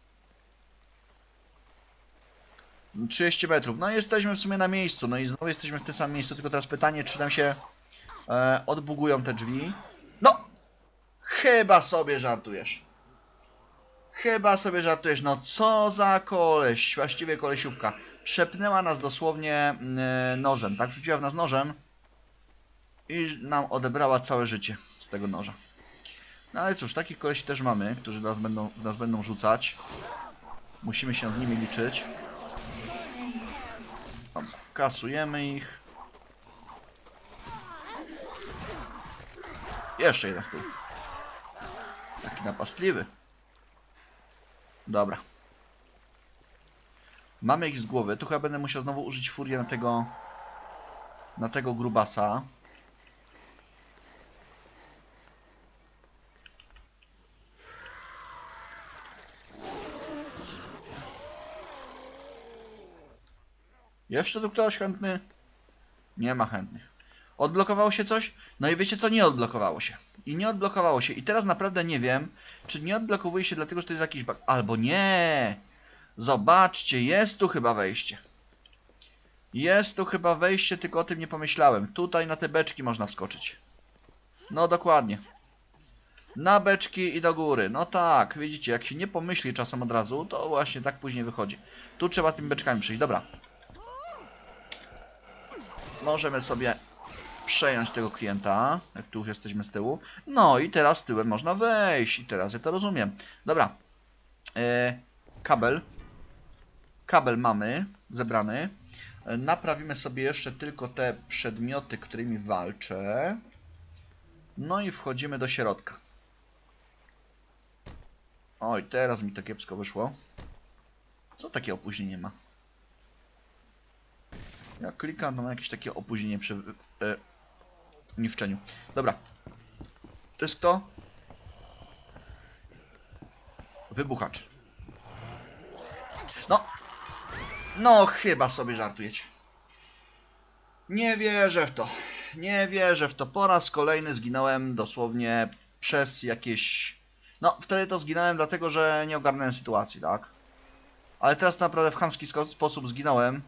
trzydzieści metrów. No jesteśmy w sumie na miejscu. No i znowu jesteśmy w tym samym miejscu. Tylko teraz pytanie, czy nam się e, odbugują te drzwi. No! Chyba sobie żartujesz. Chyba sobie żartujesz. No co za koleś. Właściwie kolesiówka. Trzepnęła nas dosłownie e, nożem. Tak? Rzuciła w nas nożem. I nam odebrała całe życie z tego noża. No ale cóż, takich kolesi też mamy, którzy nas będą, nas będą rzucać. Musimy się z nimi liczyć. Dobra, kasujemy ich. Jeszcze jeden z tyłu. Taki napastliwy. Dobra. Mamy ich z głowy. Tu chyba będę musiał znowu użyć furię na tego... Na tego grubasa. Jeszcze tu ktoś chętny? Nie ma chętnych. Odblokowało się coś? No i wiecie co? Nie odblokowało się. I nie odblokowało się. I teraz naprawdę nie wiem, czy nie odblokowuje się dlatego, że to jest jakiś bug. Albo nie! Zobaczcie, jest tu chyba wejście. Jest tu chyba wejście, tylko o tym nie pomyślałem. Tutaj na te beczki można wskoczyć. No dokładnie. Na beczki i do góry. No tak, widzicie, jak się nie pomyśli czasem od razu, to właśnie tak później wychodzi. Tu trzeba tymi beczkami przyjść. Dobra. Możemy sobie przejąć tego klienta, jak tu już jesteśmy z tyłu. No i teraz tyłem można wejść. I teraz ja to rozumiem. Dobra. E, kabel. Kabel mamy zebrany. E, naprawimy sobie jeszcze tylko te przedmioty, którymi walczę. No i wchodzimy do środka. Oj, teraz mi to kiepsko wyszło. Co takie opóźnienie ma? Jak klikam, to mam jakieś takie opóźnienie przy e, niszczeniu. Dobra. To jest kto? Wybuchacz. No. No, chyba sobie żartujecie. Nie wierzę w to. Nie wierzę w to. Po raz kolejny zginąłem dosłownie przez jakieś... No, wtedy to zginąłem dlatego, że nie ogarnąłem sytuacji, tak? Ale teraz naprawdę w chamski sposób zginąłem.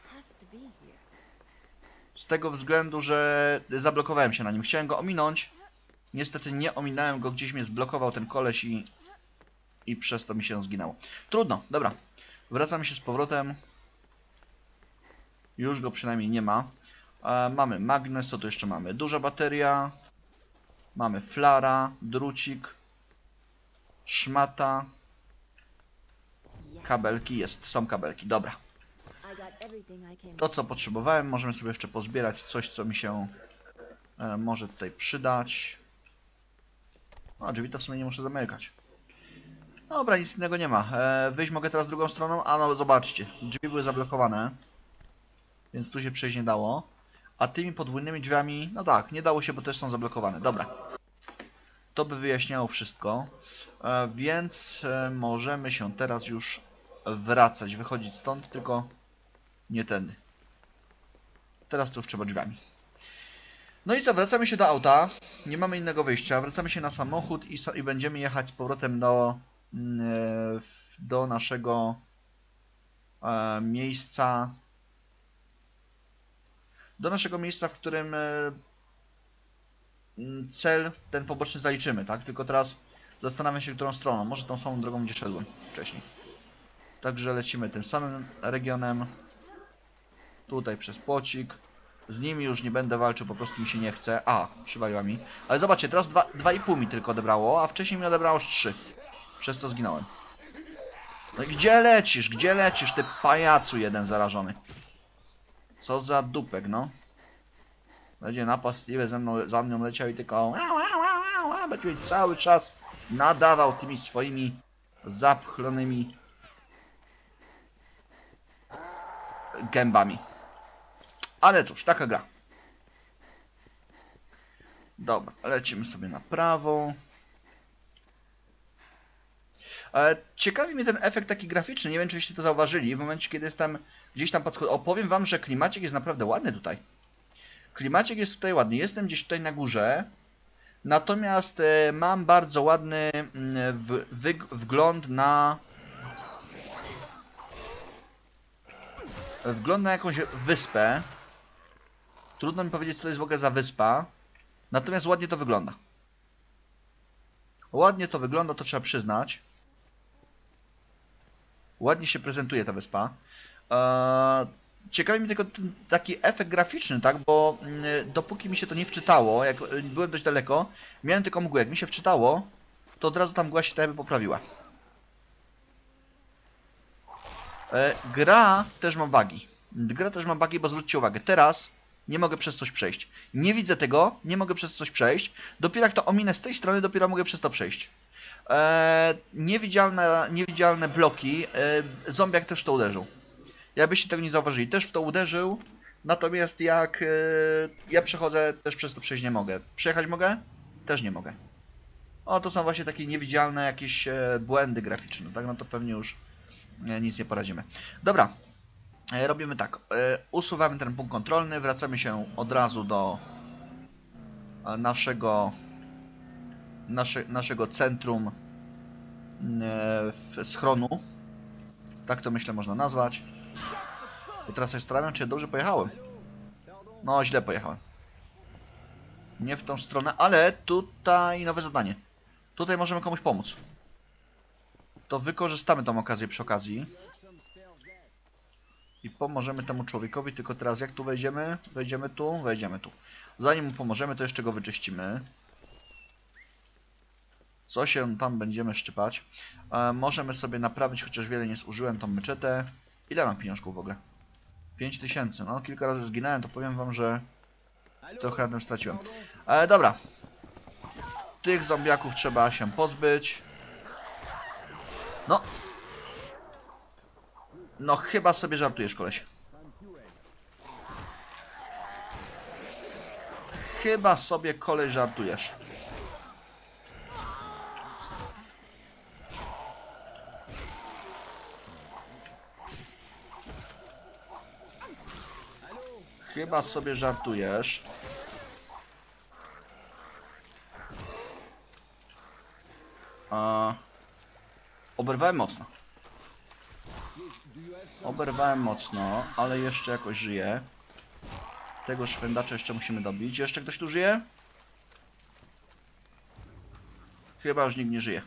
Z tego względu, że zablokowałem się na nim. Chciałem go ominąć. Niestety nie ominąłem go. Gdzieś mnie zblokował ten koleś i... I przez to mi się zginęło. Trudno. Dobra. Wracamy się z powrotem. Już go przynajmniej nie ma. E, mamy magnes. Co tu jeszcze mamy? Duża bateria. Mamy flara. Drucik. Szmata. Kabelki. Jest. Są kabelki. Dobra. To, co potrzebowałem, możemy sobie jeszcze pozbierać coś, co mi się e, może tutaj przydać. No, drzwi to w sumie nie muszę zamykać. Dobra, nic innego nie ma. E, wyjść mogę teraz drugą stroną? A no, zobaczcie. Drzwi były zablokowane. Więc tu się przejść nie dało. A tymi podwójnymi drzwiami, no tak, nie dało się, bo też są zablokowane. Dobra. To by wyjaśniało wszystko. E, więc e, możemy się teraz już wracać, wychodzić stąd, tylko nie tędy. Teraz to już trzeba drzwiami. No i co, wracamy się do auta. Nie mamy innego wyjścia. Wracamy się na samochód i, so, i będziemy jechać z powrotem do, yy, do naszego e, miejsca. Do naszego miejsca, w którym e, cel ten poboczny zaliczymy, tak? Tylko teraz zastanawiam się, którą stroną. Może tą samą drogą, gdzie szedłem wcześniej. Także lecimy tym samym regionem. Tutaj przez płocik. Z nimi już nie będę walczył, po prostu mi się nie chce. A, przywaliła mi. Ale zobaczcie, teraz dwa i pół mi tylko odebrało, a wcześniej mi odebrało trzy. Przez co zginąłem. No i gdzie lecisz? Gdzie lecisz, ty pajacu jeden zarażony? Co za dupek, no. Będzie napastliwy ze mną, za mną leciał i tylko będzie cały czas nadawał tymi swoimi zapchlonymi gębami. Ale cóż, taka gra. Dobra, lecimy sobie na prawo. E, ciekawi mnie ten efekt taki graficzny. Nie wiem, czyście to zauważyli. W momencie, kiedy jestem gdzieś tam pod... Opowiem wam, że klimacik jest naprawdę ładny tutaj. Klimacik jest tutaj ładny. Jestem gdzieś tutaj na górze. Natomiast e, mam bardzo ładny w, wy, wgląd na... Wgląd na jakąś wyspę. Trudno mi powiedzieć, co to jest w ogóle za wyspa. Natomiast ładnie to wygląda. Ładnie to wygląda, to trzeba przyznać. Ładnie się prezentuje ta wyspa. Eee, ciekawi mnie tylko ten taki efekt graficzny, tak? Bo y, dopóki mi się to nie wczytało, jak byłem dość daleko, miałem tylko mgłę. Jak mi się wczytało, to od razu ta mgła się tak jakby poprawiła. Eee, gra też ma bugi. Gra też ma bugi, bo zwróćcie uwagę, teraz nie mogę przez coś przejść. Nie widzę tego, nie mogę przez coś przejść. Dopiero jak to ominę z tej strony, dopiero mogę przez to przejść. Eee, niewidzialne, niewidzialne bloki. Eee, zombiak też w to uderzył. Jakbyście tego nie zauważyli, też w to uderzył. Natomiast jak eee, ja przechodzę, też przez to przejść nie mogę. Przejechać mogę? Też nie mogę. O, to są właśnie takie niewidzialne jakieś e, błędy graficzne. Tak, no to pewnie już e, nic nie poradzimy. Dobra. Robimy tak, usuwamy ten punkt kontrolny, wracamy się od razu do naszego nasze, naszego centrum schronu. Tak to myślę można nazwać. Bo teraz się zastanawiam, czy ja dobrze pojechałem. No, źle pojechałem. Nie w tą stronę, ale tutaj nowe zadanie. Tutaj możemy komuś pomóc. To wykorzystamy tą okazję przy okazji. I pomożemy temu człowiekowi, tylko teraz jak tu wejdziemy? Wejdziemy tu? Wejdziemy tu. Zanim mu pomożemy, to jeszcze go wyczyścimy. Co się tam będziemy szczypać? E, możemy sobie naprawić, chociaż wiele nie zużyłem, tą meczetę. Ile mam pieniążków w ogóle? pięć tysięcy. No, kilka razy zginąłem, to powiem wam, że trochę na tym straciłem. E, dobra. Tych zombiaków trzeba się pozbyć. No. No chyba sobie żartujesz, koleś. Chyba sobie, koleś, żartujesz. Chyba sobie żartujesz. A... Oberwałem mocno. Oberwałem mocno, ale jeszcze jakoś żyje. Tego szwendacza jeszcze musimy dobić. Jeszcze ktoś tu żyje? Chyba już nikt nie żyje.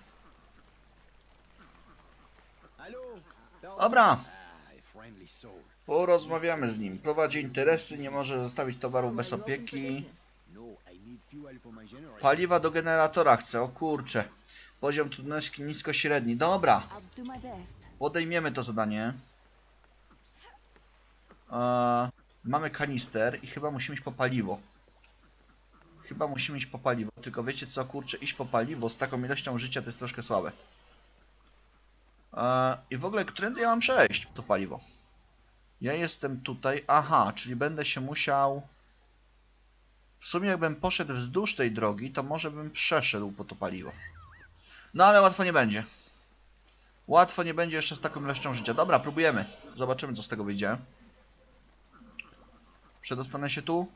Dobra. Porozmawiamy z nim. Prowadzi interesy, nie może zostawić towarów bez opieki. Paliwa do generatora chce, o kurcze. Poziom trudności nisko-średni. Dobra. Podejmiemy to zadanie. Eee, mamy kanister i chyba musimy iść po paliwo. Chyba musimy iść po paliwo. Tylko wiecie co, kurczę, iść po paliwo z taką ilością życia to jest troszkę słabe. Eee, I w ogóle, którędy ja mam przejść to paliwo? Ja jestem tutaj. Aha, czyli będę się musiał... W sumie jakbym poszedł wzdłuż tej drogi, to może bym przeszedł po to paliwo. No ale łatwo nie będzie. Łatwo nie będzie jeszcze z taką ilością życia. Dobra, próbujemy. Zobaczymy, co z tego wyjdzie. Przedostanę się tu.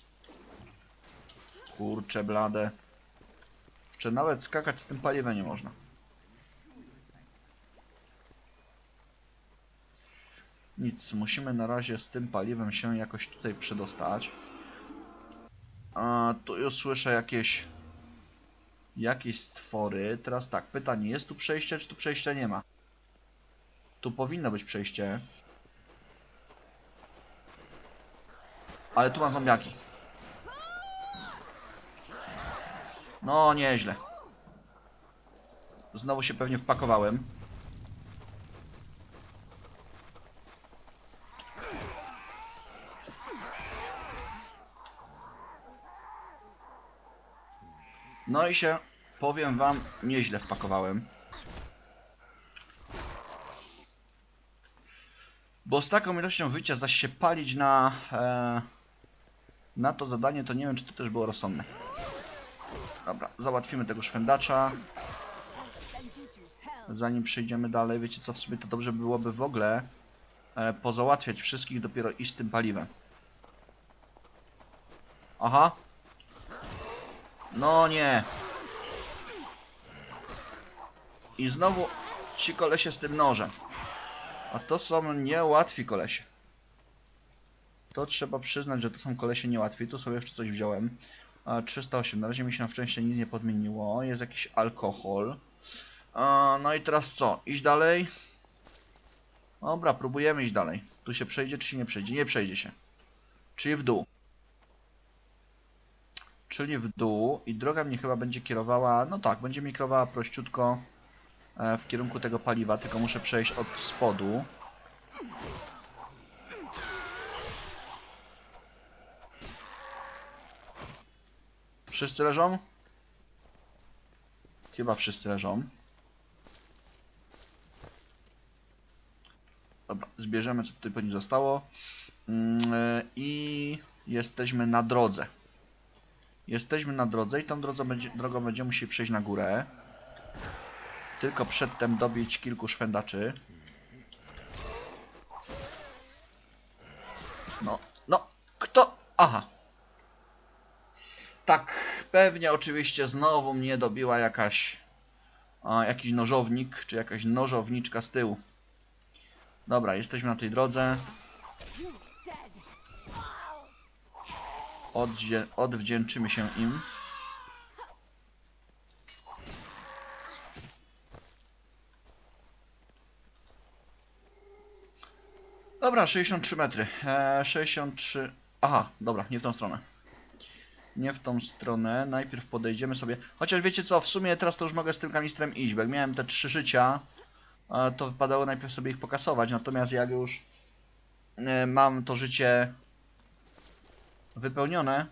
Kurcze blade. Jeszcze nawet skakać z tym paliwem nie można. Nic, musimy na razie z tym paliwem się jakoś tutaj przedostać. A tu już słyszę jakieś jakieś stwory. Teraz tak, pytanie, jest tu przejście, czy tu przejścia nie ma? Tu powinno być przejście. Ale tu mam zombiaki. No, nieźle. Znowu się pewnie wpakowałem. No i się, powiem wam, nieźle wpakowałem. Bo z taką ilością życia zaś się palić na, e, na to zadanie, to nie wiem, czy to też było rozsądne. Dobra, załatwimy tego szwendacza. Zanim przejdziemy dalej, wiecie co, w sumie to dobrze byłoby w ogóle e, pozałatwiać wszystkich dopiero i z tym paliwem. Aha. No nie. I znowu ci kolesie z tym nożem. A to są niełatwi kolesie. To trzeba przyznać, że to są kolesie niełatwi. Tu sobie jeszcze coś wziąłem. trzysta osiem. Na razie mi się na szczęście nic nie podmieniło. Jest jakiś alkohol. No i teraz co? Iść dalej? Dobra, próbujemy iść dalej. Tu się przejdzie, czy się nie przejdzie? Nie przejdzie się. Czyli w dół. Czyli w dół. I droga mnie chyba będzie kierowała... No tak, będzie mi kierowała prościutko w kierunku tego paliwa. Tylko muszę przejść od spodu. Wszyscy leżą? Chyba wszyscy leżą. Dobra, zbierzemy, co tutaj po nim zostało. I jesteśmy na drodze. Jesteśmy na drodze i tą drogą, będzie, drogą będziemy musieli przejść na górę. Tylko przedtem dobić kilku szwendaczy. No, no, kto? Aha. Tak, pewnie oczywiście znowu mnie dobiła jakaś a, jakiś nożownik, czy jakaś nożowniczka z tyłu. Dobra, jesteśmy na tej drodze. Oddzie odwdzięczymy się im. Dobra, sześćdziesiąt trzy metry. Eee, sześćdziesiąt trzy... Aha, dobra, nie w tą stronę. Nie w tą stronę. Najpierw podejdziemy sobie... Chociaż wiecie co, w sumie teraz to już mogę z tym kanistrem iść, bo jak miałem te trzy życia, to wypadało najpierw sobie ich pokasować. Natomiast jak już mam to życie wypełnione,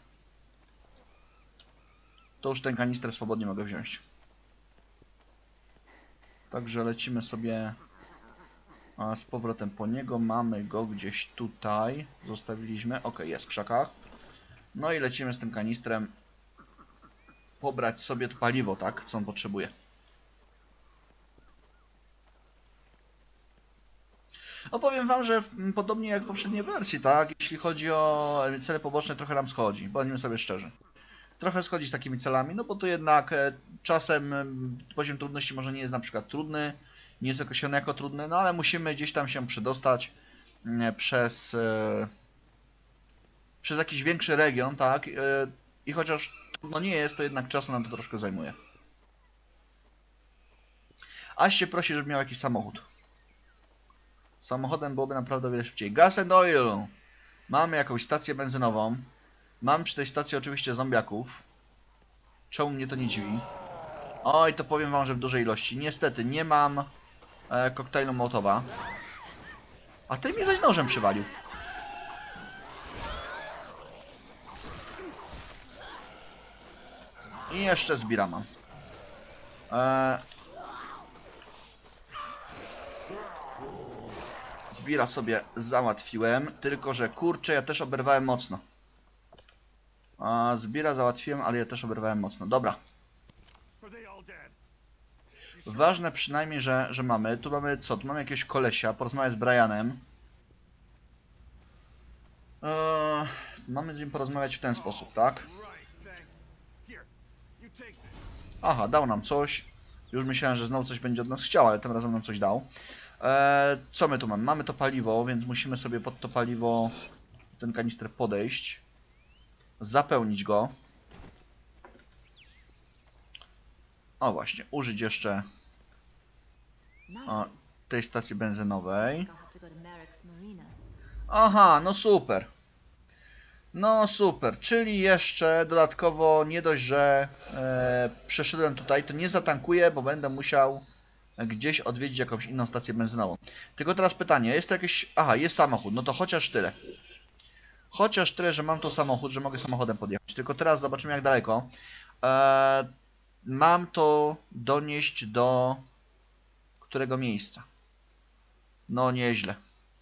to już ten kanister swobodnie mogę wziąć. Także lecimy sobie z powrotem po niego. Mamy go gdzieś tutaj. Zostawiliśmy. Ok, jest w krzakach. No i lecimy z tym kanistrem pobrać sobie to paliwo, tak? Co on potrzebuje. Opowiem wam, że podobnie jak w poprzedniej wersji, tak? Jeśli chodzi o cele poboczne, trochę nam schodzi. Bądźmy sobie szczerzy. Trochę schodzi z takimi celami, no bo to jednak czasem poziom trudności może nie jest na przykład trudny, nie jest określony jako trudny, no ale musimy gdzieś tam się przedostać przez, przez jakiś większy region, tak? I chociaż trudno nie jest, to jednak czasu nam to troszkę zajmuje. Aś się prosi, żeby miał jakiś samochód. Samochodem byłoby naprawdę o wiele szybciej. Gas and Oil! Mamy jakąś stację benzynową. Mam przy tej stacji oczywiście zombiaków. Czemu mnie to nie dziwi? Oj, to powiem wam, że w dużej ilości. Niestety nie mam e, koktajlu Mołotowa. A ten mnie zaś nożem przywalił. I jeszcze zbira mam. E, Zbira sobie załatwiłem, tylko że kurczę, ja też oberwałem mocno. A, zbiera załatwiłem, ale ja też oberwałem mocno. Dobra. Ważne przynajmniej, że, że mamy. Tu mamy co? Tu mamy jakiegoś kolesia. Porozmawiać z Brianem. Eee, mamy z nim porozmawiać w ten sposób, tak? Aha, dał nam coś. Już myślałem, że znowu coś będzie od nas chciał, ale tym razem nam coś dał. Eee, co my tu mamy? Mamy to paliwo, więc musimy sobie pod to paliwo, ten kanister podejść. Zapełnić go. O właśnie, użyć jeszcze o, tej stacji benzynowej. Aha, no super. No super, czyli jeszcze dodatkowo nie dość, że e, przeszedłem tutaj, to nie zatankuję, bo będę musiał gdzieś odwiedzić jakąś inną stację benzynową. Tylko teraz pytanie, jest to jakieś... Aha, jest samochód, no to chociaż tyle. Chociaż tyle, że mam tu samochód, że mogę samochodem podjechać. Tylko teraz zobaczymy jak daleko. E, mam to donieść do którego miejsca? No nieźle.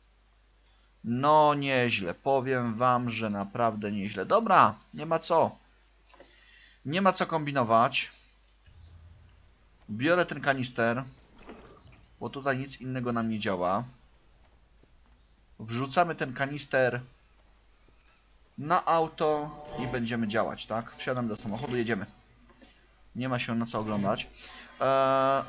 No nieźle. Powiem wam, że naprawdę nieźle. Dobra, nie ma co. Nie ma co kombinować. Biorę ten kanister, bo tutaj nic innego nam nie działa. Wrzucamy ten kanister na auto i będziemy działać, tak? Wsiadam do samochodu, jedziemy. Nie ma się na co oglądać. Eee...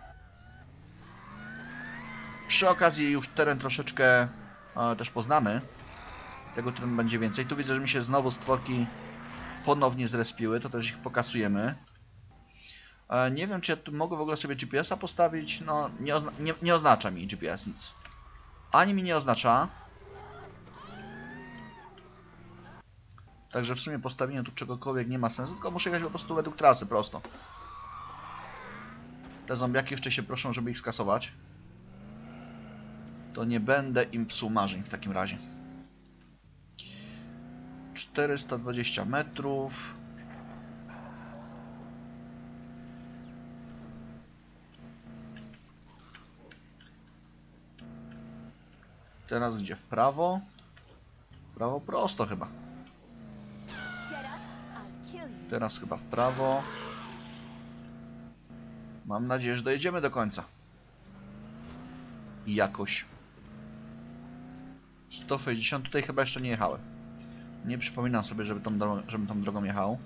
Przy okazji już teren troszeczkę e, też poznamy. Tego teren będzie więcej. Tu widzę, że mi się znowu stworki ponownie zrespiły. To też ich pokasujemy. E, nie wiem, czy ja tu mogę w ogóle sobie G P S-a postawić. No, nie, ozna nie, nie oznacza mi G P S nic. Ani mi nie oznacza. Także w sumie postawienie tu czegokolwiek nie ma sensu. Tylko muszę jechać po prostu według trasy prosto. Te zombiaki jeszcze się proszą, żeby ich skasować. To nie będę im psuł marzeń w takim razie. czterysta dwadzieścia metrów. Teraz gdzie? W prawo? W prawo prosto chyba. Teraz chyba w prawo. Mam nadzieję, że dojedziemy do końca. I jakoś. sto sześćdziesiąt, tutaj chyba jeszcze nie jechałem. Nie przypominam sobie, żeby tą, drogą, żebym tą drogą jechał.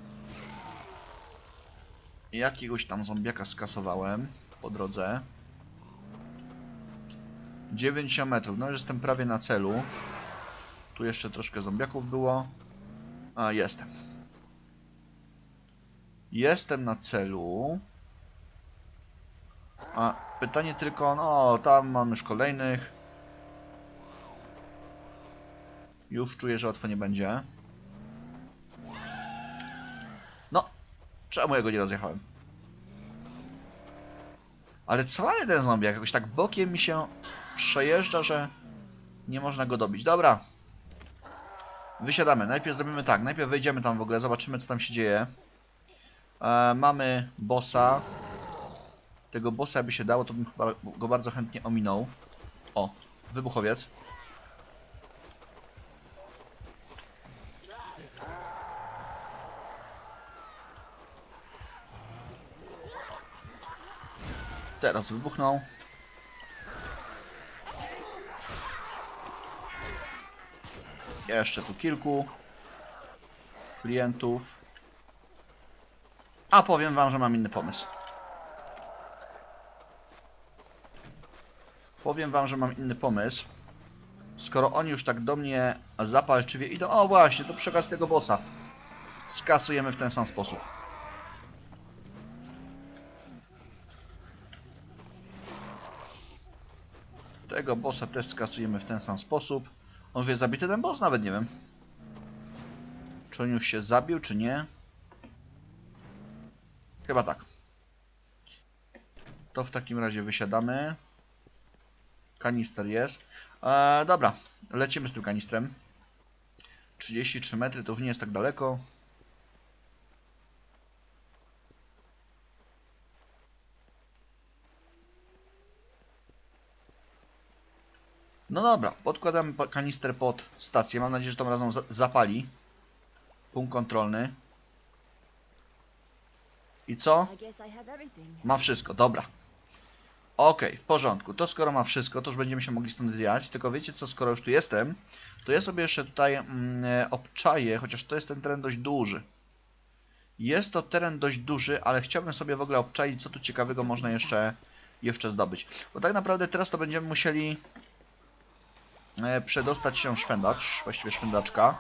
Jakiegoś tam zombiaka skasowałem po drodze. dziewięćdziesiąt metrów, no już jestem prawie na celu. Tu jeszcze troszkę zombiaków było. A, jestem. Jestem na celu. A, pytanie tylko, no tam mam już kolejnych. Już czuję, że łatwo nie będzie. No, czemu ja go nie rozjechałem? Ale cwany ten zombiak, jakoś tak bokiem mi się przejeżdża, że nie można go dobić. Dobra. Wysiadamy. Najpierw zrobimy tak. Najpierw wejdziemy tam w ogóle, zobaczymy co tam się dzieje. E, mamy bossa. Tego bossa jakby się dało, to bym chyba go bardzo chętnie ominął. O, wybuchowiec. Teraz wybuchnął. Jeszcze tu kilku klientów. A powiem wam, że mam inny pomysł. Powiem wam, że mam inny pomysł. Skoro oni już tak do mnie zapalczywie idą... O właśnie, to przy okazji tego bossa skasujemy w ten sam sposób. Tego bossa też skasujemy w ten sam sposób. On już jest zabity, ten boss? Nawet nie wiem. Czy on już się zabił, czy nie? Chyba tak. To w takim razie wysiadamy. Kanister jest. Eee, dobra, lecimy z tym kanistrem. trzydzieści trzy metry, to już nie jest tak daleko. No dobra, podkładamy kanister pod stację. Mam nadzieję, że tym razem zapali. Punkt kontrolny. I co? I guess I have everything. Ma wszystko, dobra. Okej, w porządku. To skoro ma wszystko, to już będziemy się mogli stąd zjechać. Tylko wiecie co, skoro już tu jestem, to ja sobie jeszcze tutaj mm, obczaję, chociaż to jest ten teren dość duży. Jest to teren dość duży, ale chciałbym sobie w ogóle obczaić, co tu ciekawego można jeszcze, jeszcze zdobyć. Bo tak naprawdę teraz to będziemy musieli e, przedostać się szwendacz, właściwie szwendaczka.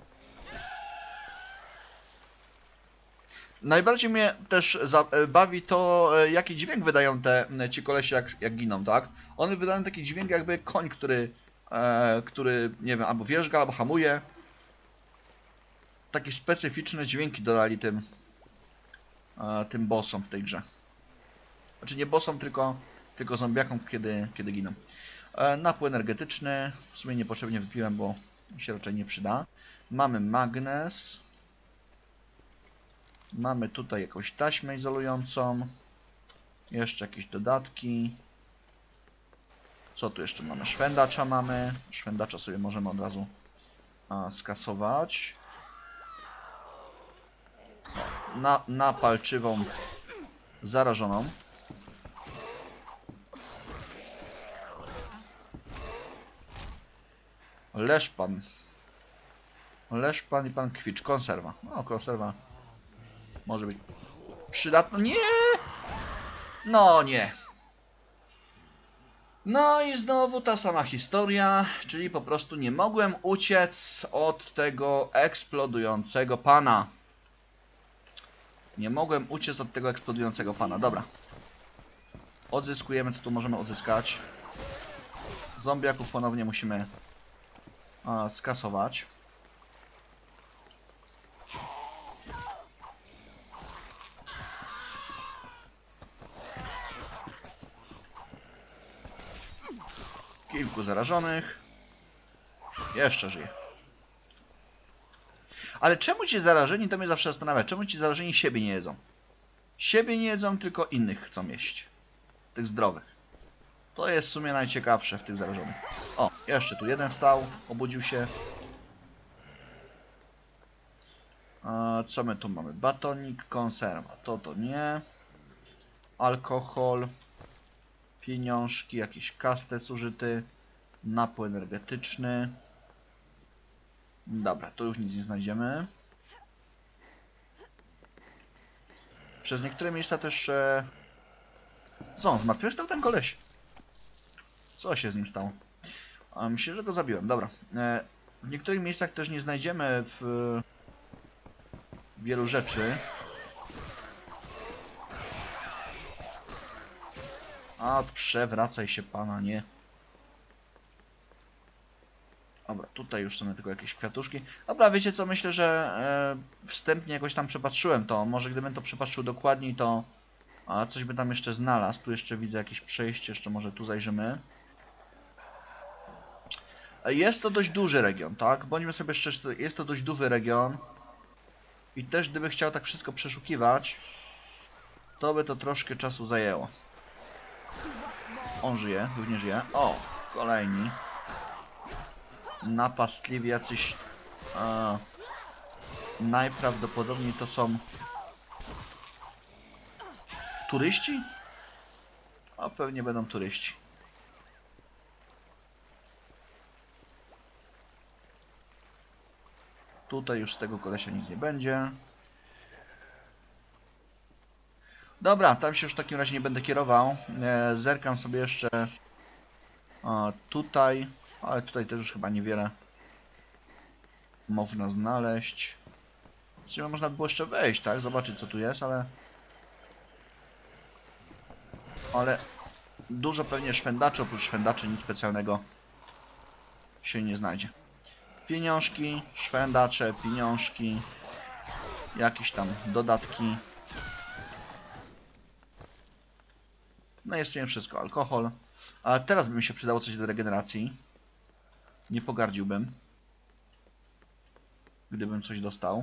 Najbardziej mnie też bawi to, jaki dźwięk wydają te ci kolesie, jak, jak giną, tak? One wydają taki dźwięk, jakby koń, który, e, który, nie wiem, albo wierzga, albo hamuje. Takie specyficzne dźwięki dodali tym, e, tym bossom w tej grze. Znaczy nie bossom, tylko, tylko zombiakom, kiedy, kiedy giną. E, napój energetyczny, w sumie niepotrzebnie wypiłem, bo mi się raczej nie przyda. Mamy magnes. Mamy tutaj jakąś taśmę izolującą. Jeszcze jakieś dodatki. Co tu jeszcze mamy? Szwendacza mamy. Szwendacza sobie możemy od razu a, skasować. Na, na palczywą zarażoną. Leszpan. Leszpan i pan Kwicz. Konserwa. No, konserwa. Może być przydatna. Nie! No nie. No i znowu ta sama historia, czyli po prostu nie mogłem uciec od tego eksplodującego pana. Nie mogłem uciec od tego eksplodującego pana. Dobra. Odzyskujemy, co tu możemy odzyskać. Zombiaków ponownie musimy a, skasować. Kilku zarażonych. Jeszcze żyje. Ale czemu ci zarażeni, to mnie zawsze zastanawia, czemu ci zarażeni siebie nie jedzą? Siebie nie jedzą, tylko innych chcą jeść. Tych zdrowych. To jest w sumie najciekawsze w tych zarażonych. O, jeszcze tu jeden wstał, obudził się. A co my tu mamy? Batonik, konserwa. To to nie. Alkohol. Pieniążki, jakiś kastet zużyty. Napój energetyczny. Dobra, tu już nic nie znajdziemy. Przez niektóre miejsca też... E... Co, on zmartwychwstał ten koleś? Co się z nim stało? A, myślę, że go zabiłem. Dobra. E... W niektórych miejscach też nie znajdziemy w... wielu rzeczy. A, przewracaj się pana, nie. Dobra, tutaj już są tylko jakieś kwiatuszki. Dobra, wiecie co, myślę, że e, wstępnie jakoś tam przepatrzyłem to. Może gdybym to przepatrzył dokładniej, to a, coś by tam jeszcze znalazł. Tu jeszcze widzę jakieś przejście, jeszcze może tu zajrzymy. Jest to dość duży region, tak? Bądźmy sobie szczerzy, jest to dość duży region. I też gdyby chciał tak wszystko przeszukiwać, to by to troszkę czasu zajęło. On żyje, już nie żyje. O, kolejni. Napastliwi jacyś... A, najprawdopodobniej to są... turyści? O, pewnie będą turyści. Tutaj już z tego kolesia nic nie będzie. Dobra, tam się już w takim razie nie będę kierował. E, zerkam sobie jeszcze a, tutaj, ale tutaj też już chyba niewiele można znaleźć. Właściwie można by było jeszcze wejść, tak? Zobaczyć co tu jest, ale... Ale dużo pewnie szwendaczy, oprócz szwendaczy nic specjalnego się nie znajdzie. Pieniążki, szwendacze, pieniążki, jakieś tam dodatki. No jest nie wszystko, alkohol. A teraz by mi się przydało coś do regeneracji. Nie pogardziłbym, gdybym coś dostał.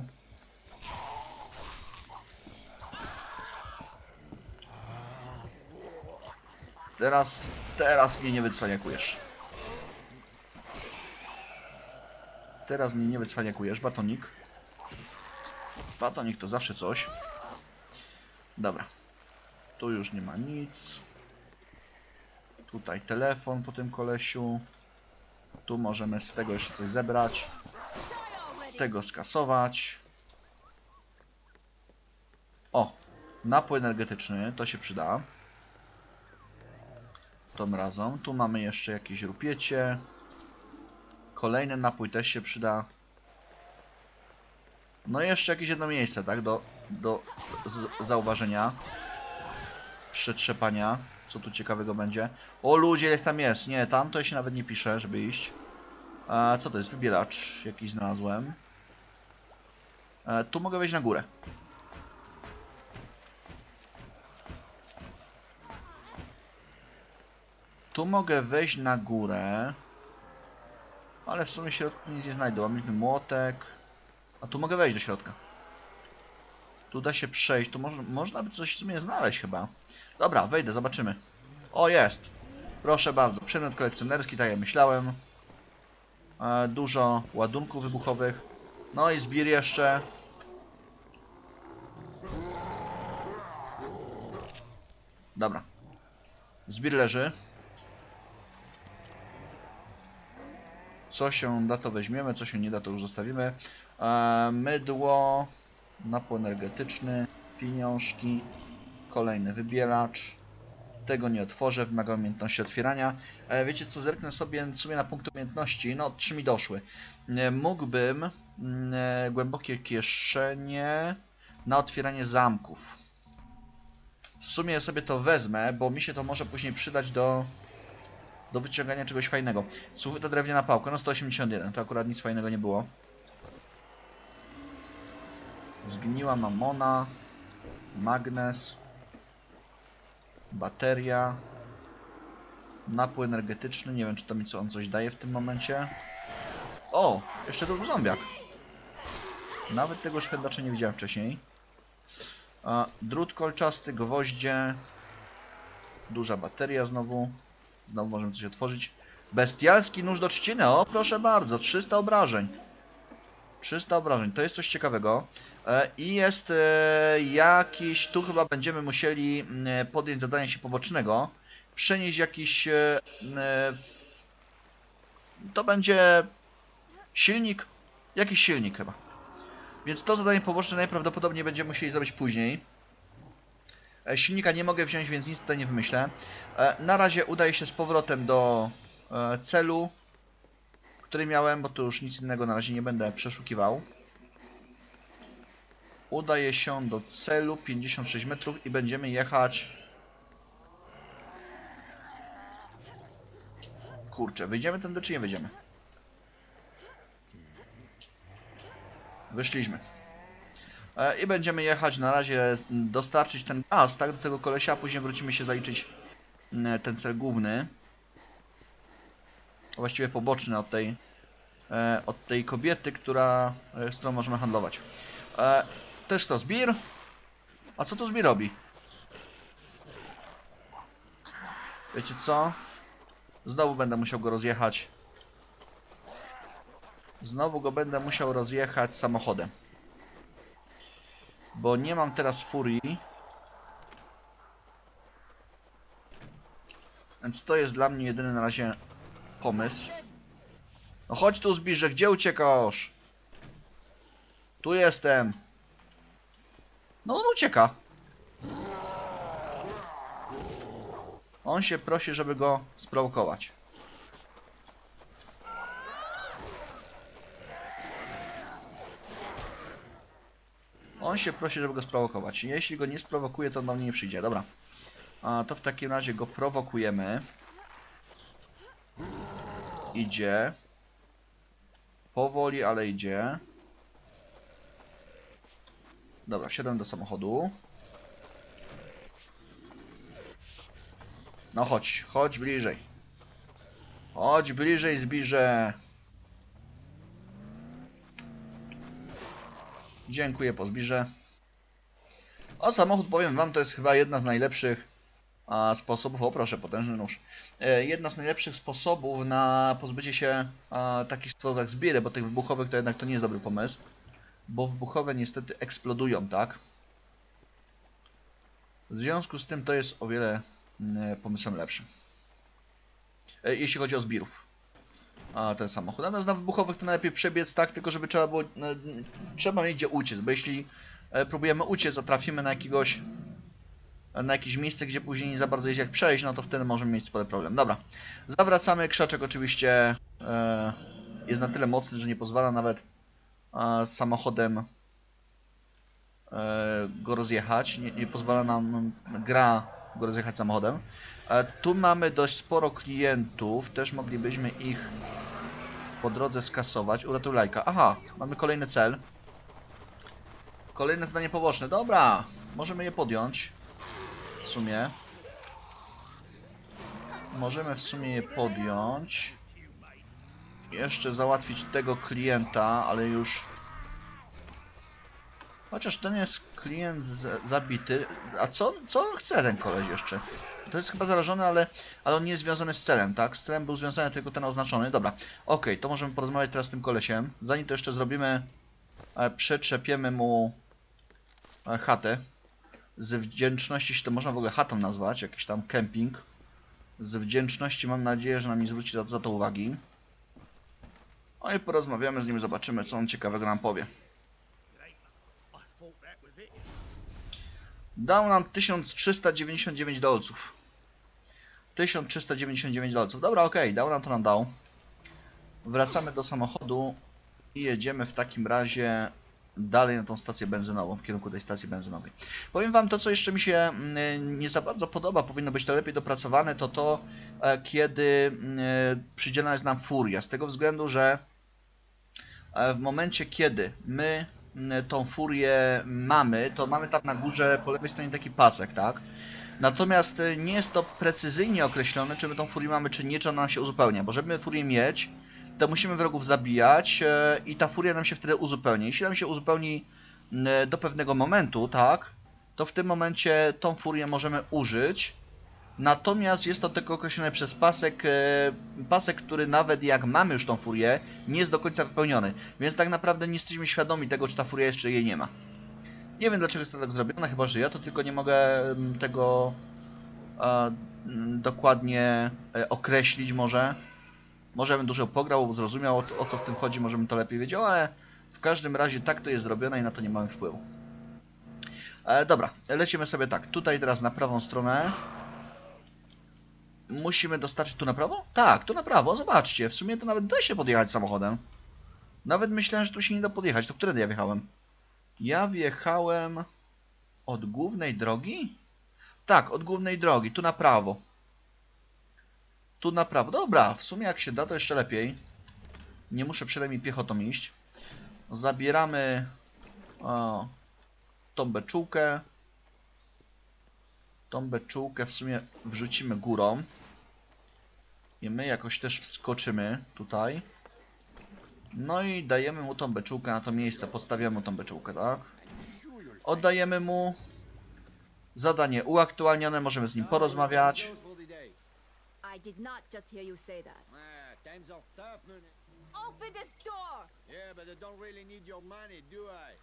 Teraz, teraz mnie nie wycwaniakujesz. Teraz mnie nie wycwaniakujesz, batonik. Batonik to zawsze coś. Dobra. Tu już nie ma nic. Tutaj telefon po tym kolesiu. Tu możemy z tego jeszcze coś zebrać. Tego skasować. O! Napój energetyczny, to się przyda. Tym razem. Tu mamy jeszcze jakieś rupiecie. Kolejny napój też się przyda. No i jeszcze jakieś jedno miejsce, tak? Do, do z, zauważenia. Przetrzepania. Co tu ciekawego będzie? O ludzie, jak tam jest? Nie, tam to się nawet nie pisze, żeby iść. A co to jest? Wybieracz jakiś znalazłem. E, tu mogę wejść na górę. Tu mogę wejść na górę. Ale w sumie w środku nic nie znajdę. Łamliwy młotek. A tu mogę wejść do środka. Tu da się przejść. Tu może, można by coś w sumie znaleźć chyba. Dobra, wejdę, zobaczymy. O, jest. Proszę bardzo. Przedmiot kolekcjonerski, tak jak myślałem. E, dużo ładunków wybuchowych. No i zbir jeszcze. Dobra. Zbir leży. Co się da, to weźmiemy, co się nie da, to już zostawimy. E, mydło, napój energetyczny, pieniążki, kolejny wybielacz. Tego nie otworzę, wymaga umiejętności otwierania. E, wiecie co, zerknę sobie w sumie na punkt umiejętności. No, trzy mi doszły. E, mógłbym e, głębokie kieszenie na otwieranie zamków. W sumie sobie to wezmę, bo mi się to może później przydać do... do wyciągania czegoś fajnego. Słuchaj, drewniana pałka, no sto osiemdziesiąt jeden, to akurat nic fajnego nie było. Zgniła mamona, magnes, bateria, napój energetyczny, nie wiem czy to mi co on coś daje w tym momencie. O, jeszcze drugi zombiak. Nawet tego szwendacza nie widziałem wcześniej. A, drut kolczasty, gwoździe, duża bateria znowu. Znowu możemy coś otworzyć. Bestialski nóż do trzciny. O, proszę bardzo. trzysta obrażeń. trzysta obrażeń. To jest coś ciekawego. E, I jest e, jakiś... Tu chyba będziemy musieli e, podjąć zadanie się pobocznego. Przenieść jakiś... E, e, to będzie... silnik. Jakiś silnik chyba. Więc to zadanie poboczne najprawdopodobniej będziemy musieli zrobić później. Silnika nie mogę wziąć, więc nic tutaj nie wymyślę. Na razie udaję się z powrotem do celu, który miałem, bo tu już nic innego na razie nie będę przeszukiwał. Udaję się do celu, pięćdziesiąt sześć metrów i będziemy jechać... Kurczę, wyjdziemy tędy czy nie wyjdziemy? Wyszliśmy. I będziemy jechać na razie dostarczyć ten gaz, tak, do tego kolesia, a później wrócimy się zaliczyć ten cel główny. Właściwie poboczny od tej, od tej kobiety, która, z którą możemy handlować. To jest to zbir. A co to zbir robi? Wiecie co? Znowu będę musiał go rozjechać. Znowu go będę musiał rozjechać samochodem. Bo nie mam teraz furii. Więc to jest dla mnie jedyny na razie pomysł. No chodź tu, zbirze, gdzie uciekasz? Tu jestem. No on ucieka. On się prosi, żeby go sprowokować. On się prosi, żeby go sprowokować. Jeśli go nie sprowokuje, to do mnie nie przyjdzie. Dobra. A to w takim razie go prowokujemy. Idzie. Powoli, ale idzie. Dobra, wsiadam do samochodu. No chodź, chodź bliżej. Chodź bliżej, zbirze. Dziękuję, po zbirze. A samochód, powiem wam, to jest chyba jedna z najlepszych a, sposobów... O proszę, potężny nóż. E, jedna z najlepszych sposobów na pozbycie się a, takich stworów jak zbiry, bo tych wybuchowych to jednak to nie jest dobry pomysł. bo wybuchowe niestety eksplodują, tak? W związku z tym to jest o wiele e, pomysłem lepszym. E, jeśli chodzi o zbirów. A ten samochód. Natomiast na wybuchowych to najlepiej przebiec, tak? Tylko żeby trzeba było... E, trzeba mieć gdzie uciec, bo jeśli e, próbujemy uciec, a trafimy na jakiegoś... na jakieś miejsce, gdzie później nie za bardzo jest jak przejść, no to wtedy możemy mieć spory problem. Dobra. Zawracamy. Krzaczek oczywiście e, jest na tyle mocny, że nie pozwala nawet e, samochodem go rozjechać, nie, nie pozwala nam gra go rozjechać samochodem. E, tu mamy dość sporo klientów, też moglibyśmy ich po drodze skasować. Uratuj lajka. Aha, mamy kolejny cel. Kolejne zadanie poboczne. Dobra, możemy je podjąć. W sumie. Możemy w sumie je podjąć. Jeszcze załatwić tego klienta, ale już... Chociaż ten jest klient z, zabity. A co, co on chce, ten koleś jeszcze? To jest chyba zarażony, ale, ale on nie jest związany z celem, tak? Z celem był związany tylko ten oznaczony. Dobra, ok, to możemy porozmawiać teraz z tym kolesiem. Zanim to jeszcze zrobimy, e, przyczepiemy mu e, chatę. Z wdzięczności, jeśli to można w ogóle chatą nazwać, jakiś tam kemping. Z wdzięczności mam nadzieję, że nam nie zwróci za, za to uwagi. No i porozmawiamy z nim, zobaczymy, co on ciekawego nam powie. Dał nam tysiąc trzysta dziewięćdziesiąt dziewięć dolców. tysiąc trzysta dziewięćdziesiąt dziewięć dolców. Dobra, okej, okay, dał nam to nam dał. Wracamy do samochodu i jedziemy w takim razie dalej na tą stację benzynową, w kierunku tej stacji benzynowej. Powiem wam to, co jeszcze mi się nie za bardzo podoba, powinno być to lepiej dopracowane, to to, kiedy przydzielana jest nam furia. Z tego względu, że w momencie, kiedy my tą furię mamy, to mamy tam na górze po lewej stronie taki pasek, tak? Natomiast nie jest to precyzyjnie określone, czy my tą furię mamy, czy nie, czy ona nam się uzupełnia. Bo żeby furię mieć, to musimy wrogów zabijać i ta furia nam się wtedy uzupełni. Jeśli nam się uzupełni do pewnego momentu, tak? To w tym momencie tą furię możemy użyć. Natomiast jest to tylko określone przez pasek, pasek, który nawet jak mamy już tą furię, nie jest do końca wypełniony. Więc tak naprawdę nie jesteśmy świadomi tego, czy ta furia jest, czy jej nie ma. Nie wiem, dlaczego jest to tak zrobione, chyba że ja to tylko nie mogę tego e, dokładnie e, określić może. Może bym dużo pograł, zrozumiał, o, o co w tym chodzi, może bym to lepiej wiedział, ale w każdym razie tak to jest zrobione i na to nie mamy wpływu. E, dobra, lecimy sobie tak. Tutaj teraz na prawą stronę. Musimy dostarczyć tu na prawo? Tak, tu na prawo, zobaczcie. W sumie to nawet da się podjechać samochodem. Nawet myślałem, że tu się nie da podjechać. To którędy ja wjechałem? Ja wjechałem od głównej drogi? Tak, od głównej drogi, tu na prawo. Tu na prawo. Dobra, w sumie jak się da, to jeszcze lepiej. Nie muszę przynajmniej piechotą iść. Zabieramy o, tą beczułkę. Tą beczułkę w sumie wrzucimy górą. I my jakoś też wskoczymy tutaj. No i dajemy mu tą beczułkę na to miejsce. Podstawiamy mu tą beczułkę, tak? Oddajemy mu zadanie uaktualnione. Możemy z nim porozmawiać. I did not just hear you say that. Ah, times are tough, man. Open this door! Yeah, but I don't really need your money, do I?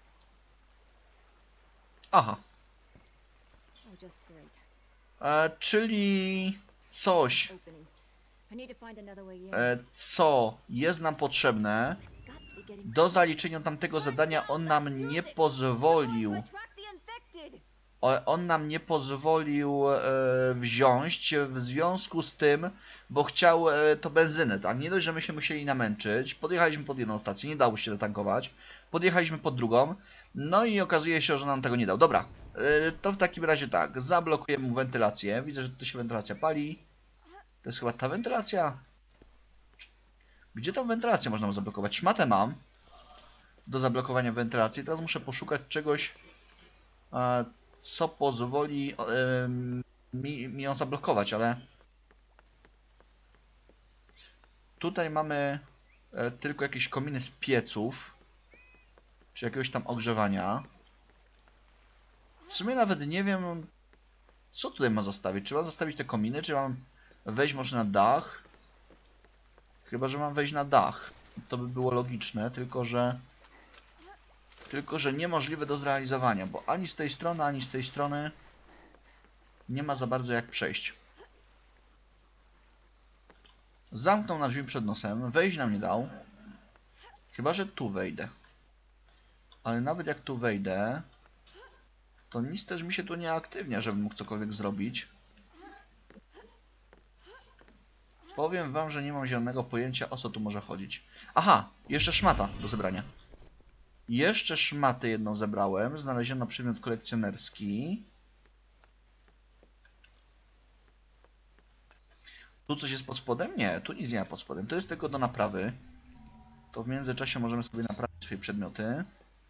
Aha. Oh, just great. E, czyli coś, Opening. I need to find another way in. e, co jest nam potrzebne Got to be getting do zaliczenia tamtego zadania. On nam nie pozwolił. attract the infected. O, on nam nie pozwolił e, wziąć w związku z tym, bo chciał e, to benzynę, tak? Nie dość, że my się musieli namęczyć. Podjechaliśmy pod jedną stację, nie dało się zatankować. Podjechaliśmy pod drugą. No i okazuje się, że nam tego nie dał. Dobra, e, to w takim razie tak. Zablokujemy mu wentylację. Widzę, że tu się wentylacja pali. To jest chyba ta wentylacja. Gdzie tą wentylację można zablokować? Szmatę mam do zablokowania wentylacji. Teraz muszę poszukać czegoś, e, co pozwoli e, mi, mi ją zablokować, ale tutaj mamy e, tylko jakieś kominy z pieców, czy jakiegoś tam ogrzewania. W sumie nawet nie wiem, co tutaj ma zastawić. Czy mam zastawić te kominy, czy mam wejść może na dach? Chyba że mam wejść na dach. To by było logiczne, tylko że Tylko że niemożliwe do zrealizowania, bo ani z tej strony, ani z tej strony nie ma za bardzo jak przejść. Zamknął na drzwi przed nosem, wejść nam nie dał. Chyba że tu wejdę. Ale nawet jak tu wejdę, to nic też mi się tu nie aktywnia, żebym mógł cokolwiek zrobić. Powiem wam, że nie mam zielonego pojęcia, o co tu może chodzić. Aha, jeszcze szmata do zebrania. Jeszcze szmatę jedną zebrałem. Znaleziono przedmiot kolekcjonerski. Tu coś jest pod spodem? Nie, tu nic nie ma pod spodem. To jest tylko do naprawy. To w międzyczasie możemy sobie naprawić swoje przedmioty.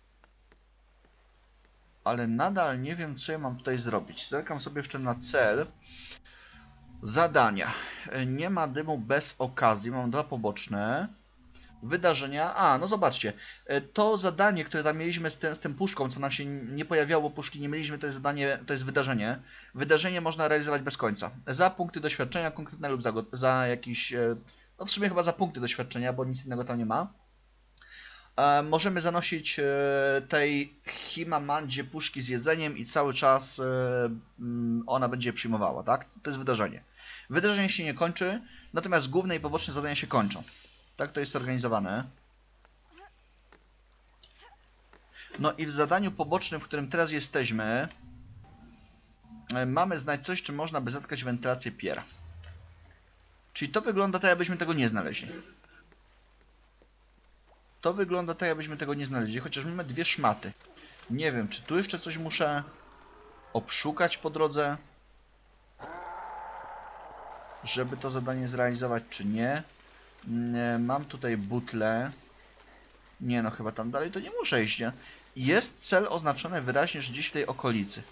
Ale nadal nie wiem, co ja mam tutaj zrobić. Zerkam sobie jeszcze na cel. Zadania. Nie ma dymu bez okazji. Mam dwa poboczne. Wydarzenia. A, no zobaczcie. To zadanie, które tam mieliśmy z, te, z tym puszką, co nam się nie pojawiało, puszki nie mieliśmy, to jest zadanie, to jest wydarzenie. Wydarzenie można realizować bez końca. Za punkty doświadczenia konkretne lub za, za jakiś... No w sumie chyba za punkty doświadczenia, bo nic innego tam nie ma. E, możemy zanosić e, tej Himamandzie puszki z jedzeniem i cały czas e, ona będzie je przyjmowała, tak? To jest wydarzenie. Wydarzenie się nie kończy, natomiast główne i poboczne zadania się kończą. Tak to jest zorganizowane. No i w zadaniu pobocznym, w którym teraz jesteśmy, e, mamy znaleźć coś, czym można by zatkać wentylację piera. Czyli to wygląda tak, jakbyśmy tego nie znaleźli. To wygląda tak, jakbyśmy tego nie znaleźli, chociaż mamy dwie szmaty. Nie wiem, czy tu jeszcze coś muszę obszukać po drodze, żeby to zadanie zrealizować, czy nie. Mam tutaj butlę. Nie no, chyba tam dalej to nie muszę iść, nie? Jest cel oznaczony wyraźnie, że gdzieś w tej okolicy.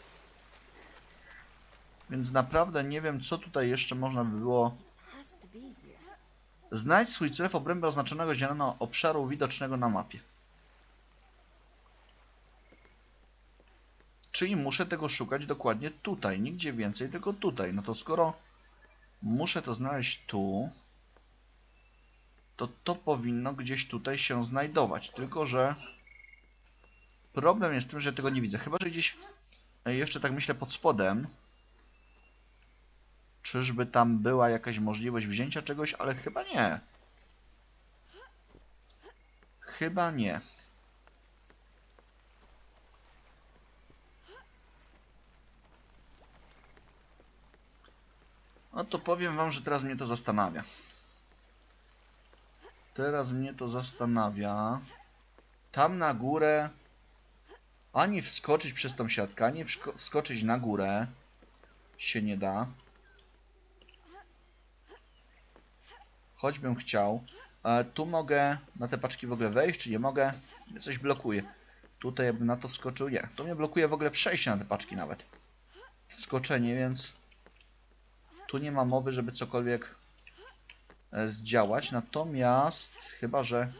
Więc naprawdę nie wiem, co tutaj jeszcze można by było... Znajdź swój cel w obrębie oznaczonego zielono obszaru widocznego na mapie. Czyli muszę tego szukać dokładnie tutaj, nigdzie więcej, tylko tutaj. No to skoro muszę to znaleźć tu, to to powinno gdzieś tutaj się znajdować. Tylko że problem jest w tym, że tego nie widzę. Chyba że gdzieś jeszcze tak myślę pod spodem. Czyżby tam była jakaś możliwość wzięcia czegoś, ale chyba nie. Chyba nie. No to powiem wam, że teraz mnie to zastanawia. Teraz mnie to zastanawia. Tam na górę ani wskoczyć przez tą siatkę, ani wskoczyć na górę się nie da. Choćbym chciał. E, tu mogę na te paczki w ogóle wejść, czy nie mogę? Mnie coś blokuje. Tutaj jakbym na to wskoczył, nie. To mnie blokuje w ogóle przejście na te paczki nawet. Wskoczenie, więc tu nie ma mowy, żeby cokolwiek e, zdziałać. Natomiast chyba, że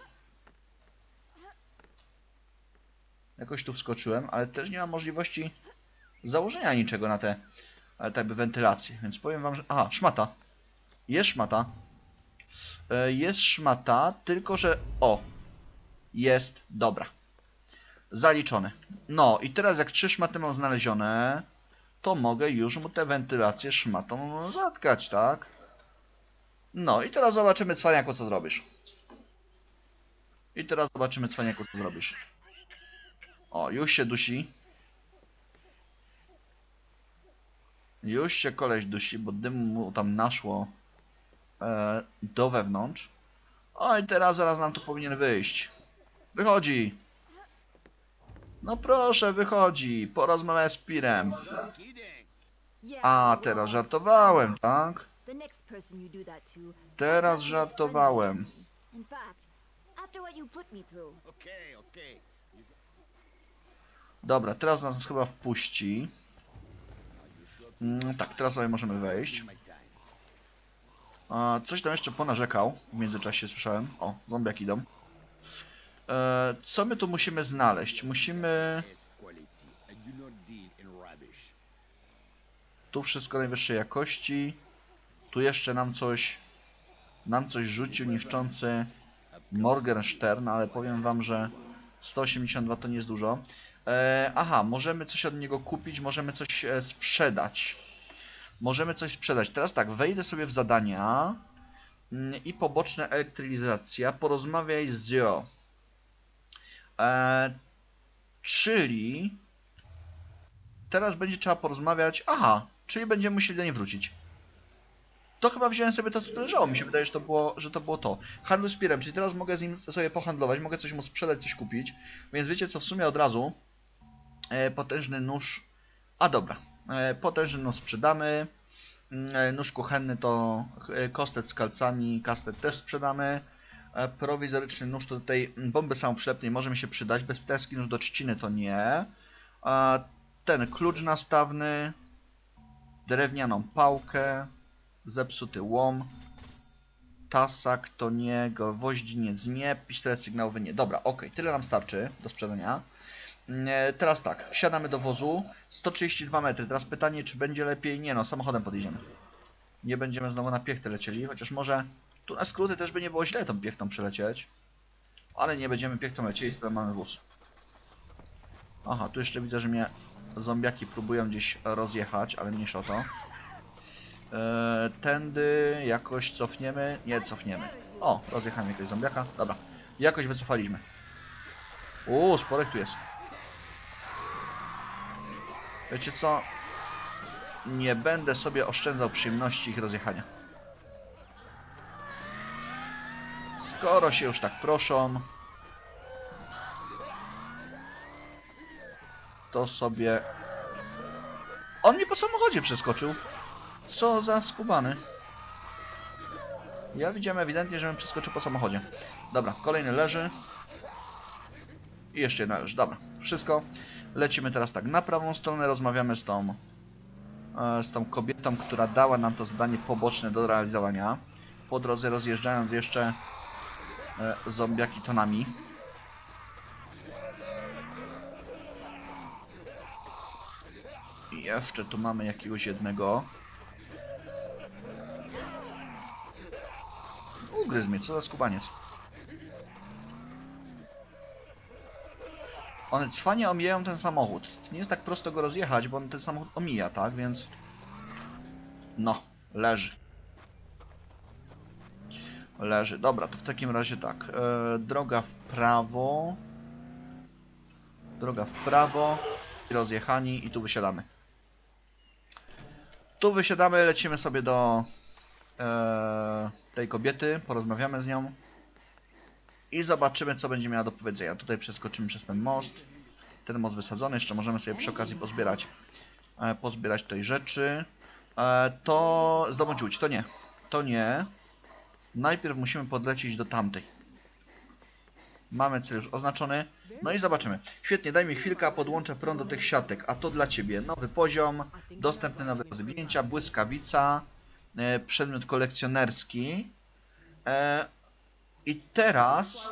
jakoś tu wskoczyłem, ale też nie ma możliwości założenia niczego na te e, te wentylacje. Więc powiem wam, że... Aha, szmata. Jest szmata. Jest szmata, tylko że... O! Jest, dobra. Zaliczone. No i teraz jak trzy szmaty mam znalezione, to mogę już mu te wentylacje szmatą zatkać, tak? No i teraz zobaczymy, cwaniaku, co zrobisz. I teraz zobaczymy, cwaniaku, co zrobisz. O, już się dusi. Już się koleś dusi, bo dymu mu tam naszło e, do wewnątrz. O i teraz zaraz nam tu powinien wyjść. Wychodzi. No proszę, wychodzi. Porozmawiaj z Pirem. A, teraz żartowałem, tak? Teraz żartowałem. Dobra, teraz nas chyba wpuści. Mm, tak, teraz sobie możemy wejść. A, coś tam jeszcze ponarzekał. W międzyczasie słyszałem. O, zombiaki idą. E, co my tu musimy znaleźć? Musimy... Tu wszystko najwyższej jakości. Tu jeszcze nam coś... Nam coś rzucił niszczący Morgenstern, ale powiem wam, że sto osiemdziesiąt dwa to nie jest dużo. E, aha, możemy coś od niego kupić, możemy coś e, sprzedać. Możemy coś sprzedać. Teraz tak, wejdę sobie w zadania mm, i poboczna elektrylizacja. Porozmawiaj z Dio. E, czyli teraz będzie trzeba porozmawiać. Aha, czyli będziemy musieli do niej wrócić. To chyba wziąłem sobie to, co tu leżało. Mi się wydaje, że to było, że to było to. Handlu z pirem, czyli teraz mogę z nim sobie pohandlować, mogę coś mu sprzedać, coś kupić. Więc wiecie co, w sumie od razu e, potężny nóż. A dobra, e, potężny nóż sprzedamy. E, nóż kuchenny to e, kostet z kalcami, kastet też sprzedamy. E, prowizoryczny nóż to tutaj bomby samoprzylepnej może mi się przydać. Bezpieteski nóż do trzciny to nie. E, ten klucz nastawny. Drewnianą pałkę. Zepsuty łom. Tasak to nie. Gwoździniec nie. Pistolet sygnałowy nie. Dobra, ok. Tyle nam starczy do sprzedania. E, teraz tak. Wsiadamy do wozu. sto trzydzieści dwa metry. Teraz pytanie, czy będzie lepiej? Nie no, samochodem podjedziemy. Nie będziemy znowu na piechtę lecieli. Chociaż może tu na skróty też by nie było źle tą piechtą przelecieć. Ale nie będziemy piechtą lecieli, skoro mamy wóz. Aha, tu jeszcze widzę, że mnie zombiaki próbują gdzieś rozjechać, ale mniejsza o to. Eee, tędy jakoś cofniemy. Nie cofniemy. O, rozjechałem jakiegoś zombiaka. Dobra, jakoś wycofaliśmy. Uuu, sporek tu jest. Wiecie co? Nie będę sobie oszczędzał przyjemności ich rozjechania. Skoro się już tak proszą, to sobie... On mi po samochodzie przeskoczył. Co za skubany. Ja widziałem ewidentnie, że bym przeskoczył po samochodzie. Dobra, kolejny leży. I jeszcze jedna leży. Dobra, wszystko. Lecimy teraz tak na prawą stronę. Rozmawiamy z tą, e, z tą kobietą, która dała nam to zadanie poboczne do realizowania. Po drodze rozjeżdżając jeszcze e, zombiaki tonami. I jeszcze tu mamy jakiegoś jednego. Ugryzł mnie, co za skubaniec. One cwanie omijają ten samochód. To nie jest tak prosto go rozjechać, bo on ten samochód omija, tak? Więc... No, leży. Leży. Dobra, to w takim razie tak. E, droga w prawo. Droga w prawo. Rozjechani i tu wysiadamy. Tu wysiadamy, lecimy sobie do e, tej kobiety, porozmawiamy z nią i zobaczymy, co będzie miała do powiedzenia. Tutaj przeskoczymy przez ten most. Ten most wysadzony, jeszcze możemy sobie przy okazji pozbierać e, pozbierać tej rzeczy. E, to zdobądź łódź, to nie. To nie. Najpierw musimy podlecieć do tamtej. Mamy cel już oznaczony. No i zobaczymy. Świetnie, daj mi chwilkę, a podłączę prąd do tych siatek. A to dla Ciebie. Nowy poziom, dostępny nowe rozwinięcia, błyskawica, e, przedmiot kolekcjonerski. E, I teraz...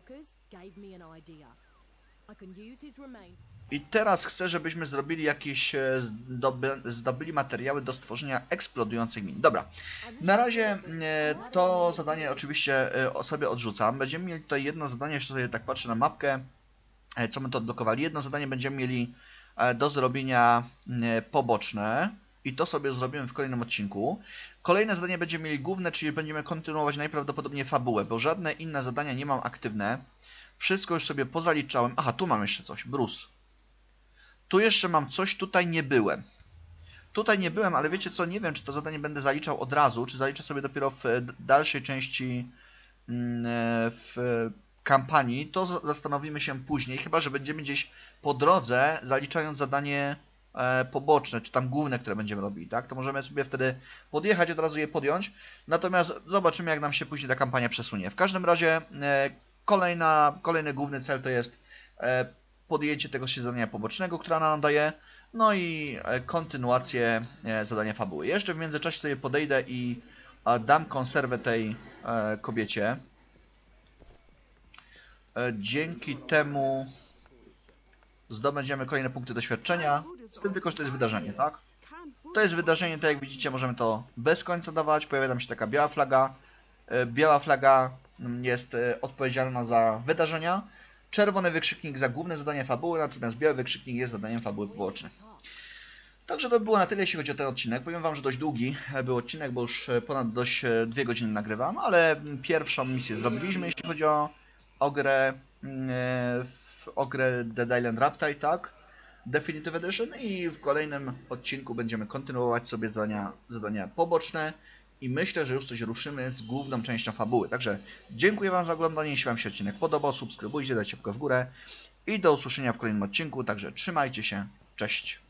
I teraz chcę, żebyśmy zrobili jakieś, zdoby, zdobyli materiały do stworzenia eksplodujących min. Dobra, na razie to zadanie oczywiście sobie odrzucam. Będziemy mieli tutaj jedno zadanie, jeszcze sobie tak patrzę na mapkę, co my to odblokowali. Jedno zadanie będziemy mieli do zrobienia poboczne i to sobie zrobimy w kolejnym odcinku. Kolejne zadanie będziemy mieli główne, czyli będziemy kontynuować najprawdopodobniej fabułę, bo żadne inne zadania nie mam aktywne. Wszystko już sobie pozaliczałem. Aha, tu mam jeszcze coś. Bruce. Tu jeszcze mam coś, tutaj nie byłem. Tutaj nie byłem, ale wiecie co, nie wiem, czy to zadanie będę zaliczał od razu, czy zaliczę sobie dopiero w dalszej części w kampanii. To zastanowimy się później, chyba że będziemy gdzieś po drodze zaliczając zadanie poboczne, czy tam główne, które będziemy robili, tak? To możemy sobie wtedy podjechać, od razu je podjąć. Natomiast zobaczymy, jak nam się później ta kampania przesunie. W każdym razie kolejna, kolejny główny cel to jest podjęcie tego się zadania pobocznego, która nam daje, no i kontynuację zadania fabuły. Jeszcze w międzyczasie sobie podejdę i dam konserwę tej kobiecie. Dzięki temu zdobędziemy kolejne punkty doświadczenia, z tym tylko, że to jest wydarzenie, tak? To jest wydarzenie, tak jak widzicie, możemy to bez końca dawać. Pojawia nam się taka biała flaga. Biała flaga jest odpowiedzialna za wydarzenia. czerwony wykrzyknik za główne zadanie fabuły, natomiast biały wykrzyknik jest zadaniem fabuły pobocznej. Także to było na tyle, jeśli chodzi o ten odcinek. Powiem wam, że dość długi był odcinek, bo już ponad dość dwie godziny nagrywam, ale pierwszą misję zrobiliśmy, jeśli chodzi o, o grę, o grę Dead Island Riptide, tak? Definitive Edition, i w kolejnym odcinku będziemy kontynuować sobie zadania, zadania poboczne i myślę, że już coś ruszymy z główną częścią fabuły. Także dziękuję wam za oglądanie, jeśli wam się odcinek podobał, subskrybujcie, dajcie łapkę w górę i do usłyszenia w kolejnym odcinku, także trzymajcie się, cześć!